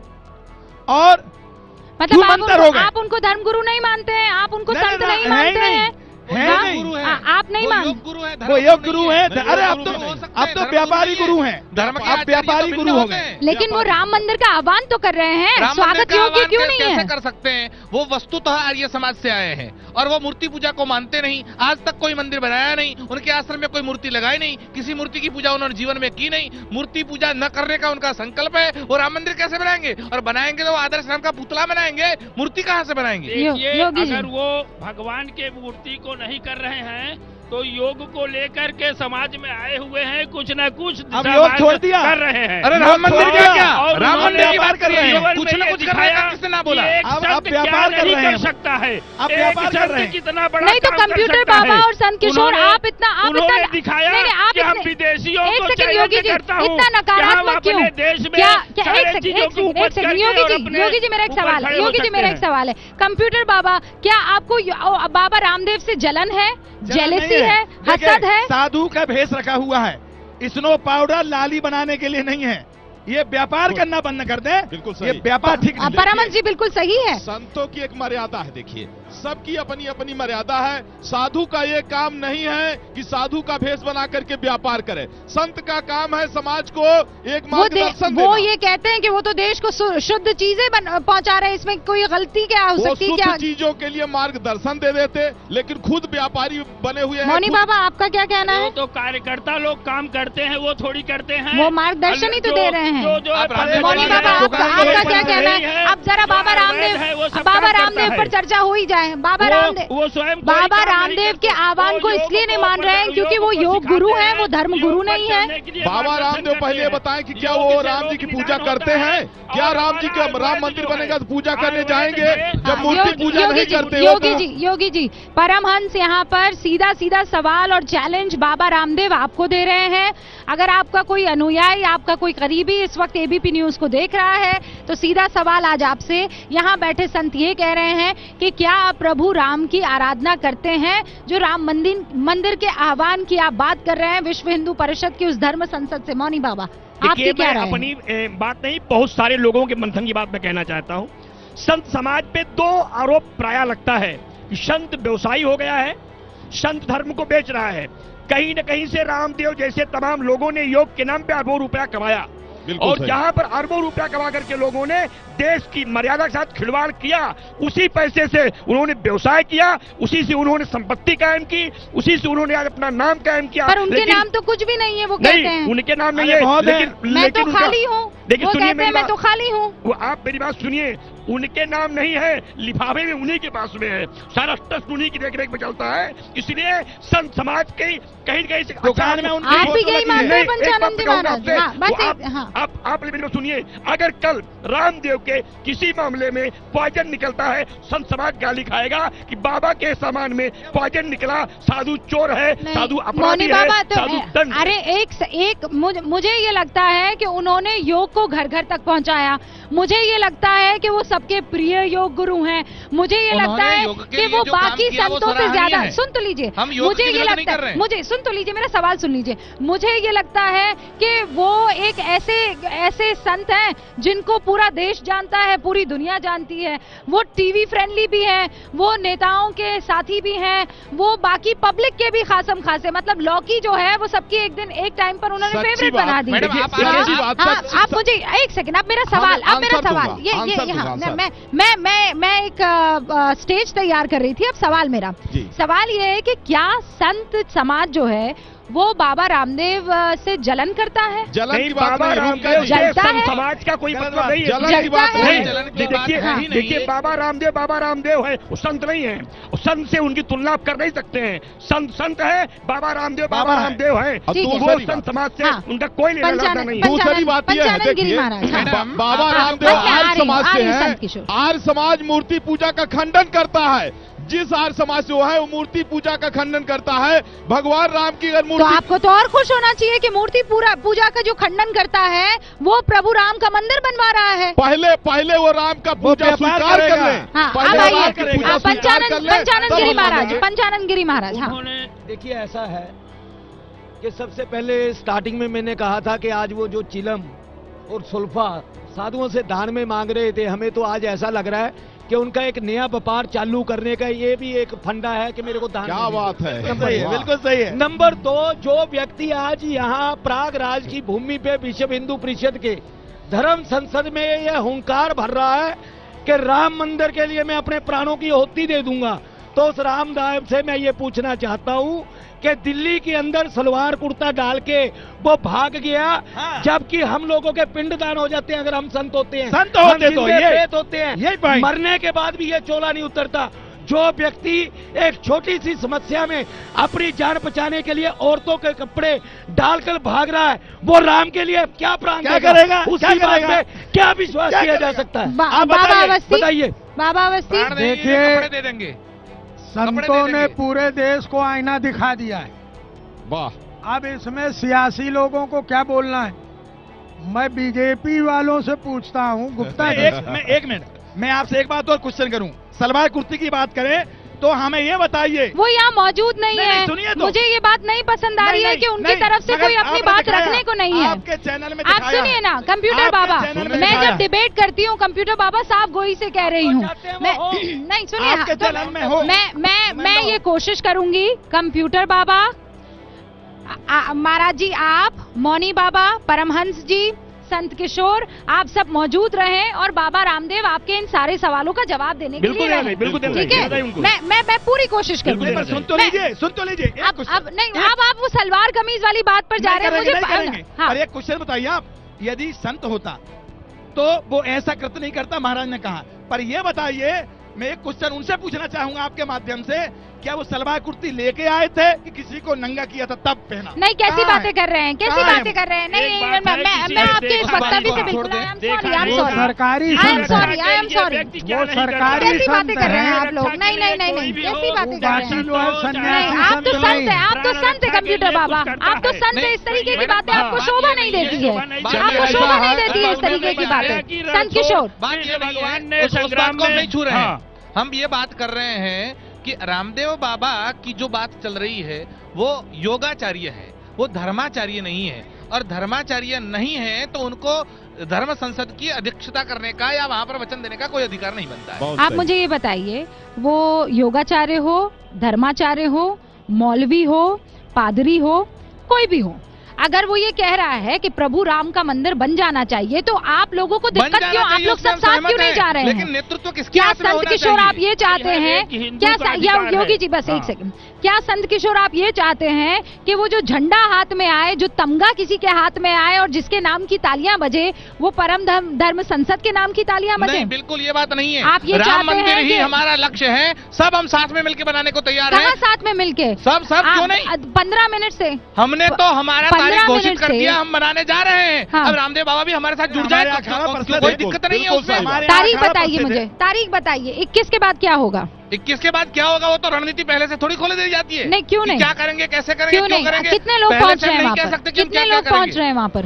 और मतलब आप, उनको, आप उनको धर्मगुरु नहीं मानते हैं, आप उनको संत नहीं मानते हैं, है नहीं, आ, आप नहीं मानते, वो योग गुरु है। अरे अब तो अब तो व्यापारी गुरु हैं, धर्म के अब व्यापारी गुरु हो गए। लेकिन वो राम मंदिर का आह्वान तो कर रहे हैं, स्वागत योग्य क्यों नहीं है? कैसे कर सकते हैं? वो वस्तुतः आर्य समाज से आए हैं और वो मूर्ति पूजा को मानते नहीं। आज तक कोई मंदिर बनाया नहीं, उनके आश्रम में कोई मूर्ति लगाई नहीं, किसी मूर्ति की पूजा उन्होंने जीवन में की नहीं। मूर्ति पूजा न करने का उनका संकल्प है। वो राम मंदिर कैसे बनाएंगे? और बनाएंगे तो वो आदर्श राम का पुतला बनाएंगे, मूर्ति कहाँ से बनाएंगे? अगर वो भगवान के मूर्ति को नहीं कर रहे हैं तो योग को लेकर के समाज में आए हुए हैं, कुछ न कुछ अब योग छोड़ दिया कर रहे हैं। अरे राम मंदिर क्या क्या राम मंदिर की बात कर रहे हैं, कुछ न कुछ करने का किसने ना बोला। अब आप व्यापार कर रहे हैं, सकता है आप व्यापार कर रहे हैं, कितना बड़ा नहीं तो कंप्यूटर बाबा और संत किशोर आप इतना आप इतना दिखाया कि हम विदेशियों को योगी जी इतना नकारात्मक क्यों? क्या क्या एक सेकंड एक सेकंड एक सेकंड योगी जी योगी जी मेरा एक सवाल है, योगी जी मेरा एक सवाल है, कंप्यूटर बाबा क्या आपको बाबा रामदेव से जलन है, जेलेसी है, हसद है? साधु का भेष रखा हुआ है, स्नो पाउडर लाली बनाने के लिए नहीं है। ये व्यापार करना बंद कर दे, बिल्कुल ये व्यापार ठीक नहीं। परमहंस जी बिल्कुल सही है। संतों की एक मर्यादा है, देखिए सबकी अपनी अपनी मर्यादा है। साधु का ये काम नहीं है कि साधु का भेष बना करके व्यापार करे। संत का काम है समाज को एक मार्गदर्शन देना। वो ये कहते हैं कि वो तो देश को शुद्ध चीजें पहुंचा रहे हैं, इसमें कोई गलती क्या हो सकती है? क्या चीजों के लिए मार्गदर्शन दे देते, लेकिन खुद व्यापारी बने हुए हैं। मौनी बाबा आपका क्या कहना है? तो कार्यकर्ता लोग काम करते हैं, वो थोड़ी करते हैं, वो मार्गदर्शन ही तो दे रहे हैं। जो जो मौनी बाबा आपका क्या कहना है? अब जरा बाबा रामदेव बाबा रामदेव पर चर्चा हो ही जाए। बाबा रामदेव वो स्वयं बाबा रामदेव के आह्वान को इसलिए नहीं मान रहे हैं क्योंकि वो योग गुरु हैं, वो धर्म गुरु नहीं है। बाबा रामदेव पहले बताएं कि क्या वो राम जी की पूजा करते हैं? क्या राम जी का राम मंदिर बनेगा तो पूजा करने जाएंगे जब मूर्ति पूजा नहीं करते? योगी जी योगी जी परमहंस यहाँ पर सीधा सीधा सवाल और चैलेंज बाबा रामदेव आपको दे रहे हैं। अगर आपका कोई अनुयायी, आपका कोई करीबी इस वक्त एबीपी न्यूज को देख रहा है तो सीधा सवाल आज आपसे, यहाँ बैठे संत ये कह रहे हैं कि क्या आप प्रभु राम की आराधना करते हैं? जो राम मंदिर मंदिर के आह्वान की आप बात कर रहे हैं विश्व हिंदू परिषद की उस धर्म संसद से, मौनी बाबा आपकी क्या राय है? अपनी ए, बात नहीं, बहुत सारे लोगों के मंथन की बात मैं कहना चाहता हूँ। संत समाज पे दो आरोप प्राय लगता है कि संत व्यवसायी हो गया है, संत धर्म को बेच रहा है। कहीं न कहीं से रामदेव जैसे तमाम लोगों ने योग के नाम पे अरबों रुपया कमाया और जहां पर अरबों रुपया कमा करके लोगों ने देश की मर्यादा के साथ खिलवाड़ किया, उसी पैसे से उन्होंने व्यवसाय किया, उसी से उन्होंने संपत्ति कायम की, उसी से उन्होंने आज अपना नाम कायम किया। पर उनके नाम तो कुछ भी नहीं है, वो कहते हैं उनके नाम नहीं है, लेकिन मैं तो खाली हूँ। देखिए सुनिए मेरी मैं तो खाली हूँ। वो आप मेरी बात सुनिए, उनके नाम नहीं है, लिफाफे में उन्हीं के पास में है, सारा ट्रस्ट उन्हीं की देखरेख में चलता है। इसलिए संत समाज के कहीं कहीं से दुकान में आप भी यही मानते हैं पंचानंद जी महाराज? आप आप मेरी बात सुनिए, अगर कल रामदेव के किसी मामले में पॉइजन निकलता है, संत समाज गाली खाएगा कि बाबा के सामान में पॉइजन निकला, साधु चोर है, साधु अपराधी है, साधु दंड। अरे एक एक मुझे ये लगता है कि उन्होंने योग को घर घर तक पहुंचाया। मुझे ये लगता है कि वो सबके प्रिय योग गुरु हैं। मुझे ये लगता है कि वो बाकी संतों से ज्यादा, सुन तो लीजिए, मुझे ये लगता है, मुझे सुन तो लीजिए, मेरा सवाल सुन लीजिए, मुझे ये लगता है कि वो एक ऐसे ऐसे संत हैं जिनको पूरा देश जानता है, पूरी दुनिया जानती है। वो टीवी फ्रेंडली भी हैं, वो नेताओं के साथी भी हैं, वो बाकी पब्लिक के भी खासम खासे, मतलब लौकी जो है वो सबकी एक दिन एक टाइम पर उन्होंने फेवरेट बना दी। आप मुझे एक सेकंड, आप मेरा सवाल, आप मेरा सवाल ये ये हाँ, मैं मैं मैं मैं एक स्टेज तैयार कर रही थी। अब सवाल मेरा सवाल ये है कि क्या संत समाज जो है वो बाबा रामदेव से जलन करता है? जलन की बात नहीं, जलता है, समाज का कोई मतलब नहीं है, जलन की बात नहीं। देखिए देखिए बाबा रामदेव बाबा रामदेव है, वो संत नहीं है, संत से उनकी तुलना आप कर नहीं सकते हैं। संत संत है, बाबा रामदेव बाबा रामदेव है, वो संत समाज से उनका कोई लेना देना नहीं। दूसरी बात यह है, देखिए बाबा रामदेव आर्य समाज से है, आर्य समाज मूर्ति पूजा का खंडन करता है। जिस आर्य समाज से वो है वो मूर्ति पूजा का खंडन करता है। भगवान राम की अगर मूर्ति, तो आपको तो और खुश होना चाहिए कि मूर्ति पूरा पूजा का जो खंडन करता है वो प्रभु राम का मंदिर बनवा रहा है। पहले पहले वो राम का पूजा स्वीकार कर ले। हाँ, अब आइए पंचानन पंचानन गिरी महाराज, पंचानन गिरी महाराज। हाँ, देखिए ऐसा है कि सबसे पहले स्टार्टिंग में मैंने कहा था कि आज वो जो चिलम और सुल्फा साधुओं से दान में मांग रहे थे, हमें तो आज ऐसा लग रहा है कि उनका एक नया व्यापार चालू करने का ये भी एक फंडा है कि मेरे को दान। क्या बात है, सही है, बिल्कुल सही है। नंबर दो, जो व्यक्ति आज यहाँ प्रयागराज की भूमि पे विश्व हिंदू परिषद के धर्म संसद में यह हुंकार भर रहा है कि राम मंदिर के लिए मैं अपने प्राणों की आहुति दे दूंगा, तो उस रामदेव से मैं ये पूछना चाहता हूँ कि दिल्ली के अंदर सलवार कुर्ता डाल के वो भाग गया, हाँ। जबकि हम लोगों के पिंडदान हो जाते हैं अगर हम संत होते हैं, संत होते तो ये होते हैं, मरने के बाद भी ये चोला नहीं उतरता। जो व्यक्ति एक छोटी सी समस्या में अपनी जान बचाने के लिए औरतों के कपड़े डालकर भाग रहा है, वो राम के लिए क्या प्राण क्या करेगा, उसकी बात में क्या विश्वास किया जा सकता है? आप बताइए। बाबा अवस्थी, देखिए दे देंगे, संतों ने पूरे देश को आईना दिखा दिया है। वाह, अब इसमें सियासी लोगों को क्या बोलना है? मैं बीजेपी वालों से पूछता हूँ, गुप्ता एक, मैं एक मिनट, मैं आपसे एक बात और क्वेश्चन करूं। सलवार कुर्ती की बात करें तो हमें ये बताइए, वो यहाँ मौजूद नहीं, नहीं है। सुनिए तो, मुझे ये बात नहीं पसंद आ रही है कि उनकी तरफ से कोई अपनी बात रखने को नहीं है। आपके चैनल में आप सुनिए ना, कंप्यूटर बाबा, मैं जब डिबेट करती हूँ कंप्यूटर बाबा साफ गोई से कह रही हूँ, मैं नहीं सुनिए, मैं मैं मैं ये कोशिश करूंगी कंप्यूटर बाबा, महाराज जी, आप मौनी बाबा, परमहंस जी, संत किशोर, आप सब मौजूद रहें और बाबा रामदेव आपके इन सारे सवालों का जवाब देने के लिए रहें। ठीक है, मैं मैं मैं पूरी कोशिश करूंगी। सुन तो लीजिए, सुन तो लीजिए। अब अब नहीं, अब आप वो सलवार कमीज वाली बात पर जा रहे हैं, मुझे हाँ। एक क्वेश्चन बताइए आप, यदि संत होता तो वो ऐसा कृत्य नहीं करता, महाराज ने कहा, पर ये बताइए, मैं एक क्वेश्चन उनसे पूछना चाहूंगा आपके माध्यम से, क्या वो सलवार कुर्ती लेके आए थे कि किसी को नंगा किया था तब पहना? नहीं, कैसी बातें कर रहे हैं, कैसी बातें कर रहे हैं? नहीं, मैं मैं आपके इस वक्तव्य से बिल्कुल सरकारी सॉरी आई एम सॉरी वो सरकारी कैसी बातें कर रहे हैं आप लोग? नहीं नहीं नहीं नहीं कैसी बातें कर रहे हैं? आप तो संत है, आप तो संत है कंप्यूटर बाबा, आप तो संत है। इस तरीके की बातें आपको शोभा नहीं देती है, आपको शोभा नहीं देती है इस तरीके की बातें। संत किशोर, भगवान ने उस बात को नहीं छू रहे हैं, हम ये बात कर रहे हैं कि रामदेव बाबा की जो बात चल रही है वो योगाचार्य है, वो धर्माचार्य नहीं है, और धर्माचार्य नहीं है तो उनको धर्म संसद की अध्यक्षता करने का या वहां पर वचन देने का कोई अधिकार नहीं बनता है। आप मुझे ये बताइए, वो योगाचार्य हो, धर्माचार्य हो, मौलवी हो, पादरी हो, कोई भी हो, अगर वो ये कह रहा है कि प्रभु राम का मंदिर बन जाना चाहिए, तो आप लोगों को दिक्कत क्यों? आप लोग सब साथ क्यों नहीं जा रहे हैं? लेकिन नेतृत्व किसके क्या हाथ में होना संत किशोर आप ये चाहते हैं? क्या योगी जी, बस हाँ। एक सेकंड, क्या संत किशोर आप ये चाहते हैं कि वो जो झंडा हाथ में आए, जो तमगा किसी के हाथ में आए और जिसके नाम की तालियां बजे, वो परम धर्म धर्म संसद के नाम की तालियां बजे? नहीं, बिल्कुल ये बात नहीं है। आप ये राम चाहते मंदिर हैं ही हमारा लक्ष्य है, सब हम साथ में मिलकर बनाने को तैयार हैं। कहाँ साथ में मिलके? सब सब क्यों नहीं? पंद्रह मिनट से हमने तो हमारा तारीख घोषित कर दिया, हम बनाने जा रहे हैं। हाँ। अब रामदेव बाबा भी हमारे साथ जुड़ जाए, कोई दिक्कत नहीं है उसमें। तारीख बताइए मुझे, तारीख बताइए, इक्कीस के बाद क्या होगा? इक्कीस के बाद क्या होगा वो तो रणनीति पहले से थोड़ी खोले दी जाती है। नहीं, क्यों नहीं? क्या करेंगे, कैसे करेंगे, क्यों नहीं? करेंगे? कितने लोग पहुंच रहे हैं वहाँ पर? सकते कितने लोग पहुंच रहे हैं वहाँ पर?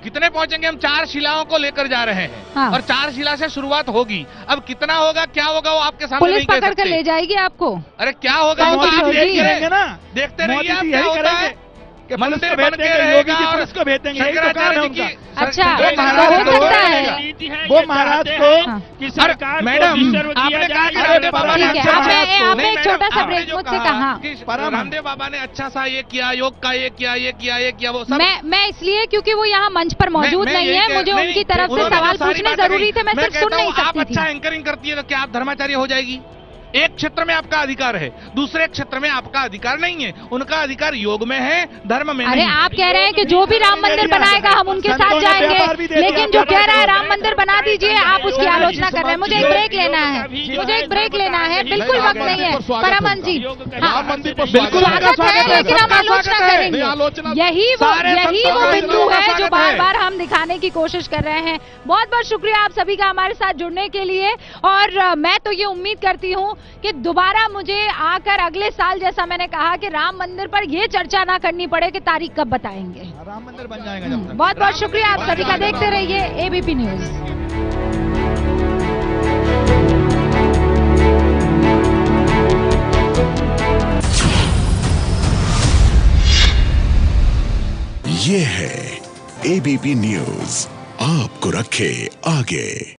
कितने पहुंचेंगे? हम चार शिलाओं को लेकर जा रहे हैं हाँ। और चार शिला से शुरुआत होगी। अब कितना होगा, क्या होगा, वो आपके सामने पुलिस नहीं कह पकड़ कर ले जाएगी आपको। अरे क्या होगा वो तो आप देखते रहेंगे ना, देखते रहिए आप क्या होता है। मंदिर बन के रहेगा, पुलिस को भेज देंगे, यही तो काम है उनका। अच्छा, महाराज हो सकता है वो महाराज को कि सरकार मैडम आपने कहा कि रामदेव बाबा ने ठीक है, आपने आपने एक छोटा सा ब्रेक मुझसे कहा रामदेव बाबा ने अच्छा सा ये किया, योग का ये किया, ये किया, ये किया, वो सब मैं मैं इसलिए क्योंकि वो यहाँ मंच पर मौजूद नहीं है, मुझे उनकी तरफ से सवाल पूछने जरूरी थे, मैं सिर्फ सुन नहीं सकती थी। आप अच्छा एंकरिंग करती है तो क्या आप धर्माचार्य हो जाएगी? एक क्षेत्र में आपका अधिकार है, दूसरे क्षेत्र में आपका अधिकार नहीं है। उनका अधिकार योग में है, धर्म में अरे नहीं। आप कह रहे हैं कि जो भी राम मंदिर बनाएगा हम उनके साथ जाएंगे, लेकिन जो कह रहा है राम मंदिर बना दीजिए, आप उसकी आलोचना कर रहे हैं। मुझे एक ब्रेक लेना है, मुझे एक ब्रेक लेना है, बिल्कुल वक्त नहीं है। परमन जी, बिल्कुल स्वागत है, लेकिन हम आलोचना करेंगे। यही वो यही वो बिंदु है जो बार बार हम दिखाने की कोशिश कर रहे हैं। बहुत बहुत शुक्रिया आप सभी का हमारे साथ जुड़ने के लिए। और मैं तो ये उम्मीद करती हूँ कि दोबारा मुझे आकर अगले साल, जैसा मैंने कहा, कि राम मंदिर पर ये चर्चा ना करनी पड़े कि तारीख कब बताएंगे। राम मंदिर बन जाएगा जब तक। बहुत बहुत शुक्रिया आप सभी का। देखते रहिए एबीपी न्यूज। ये है एबीपी न्यूज, आपको रखे आगे।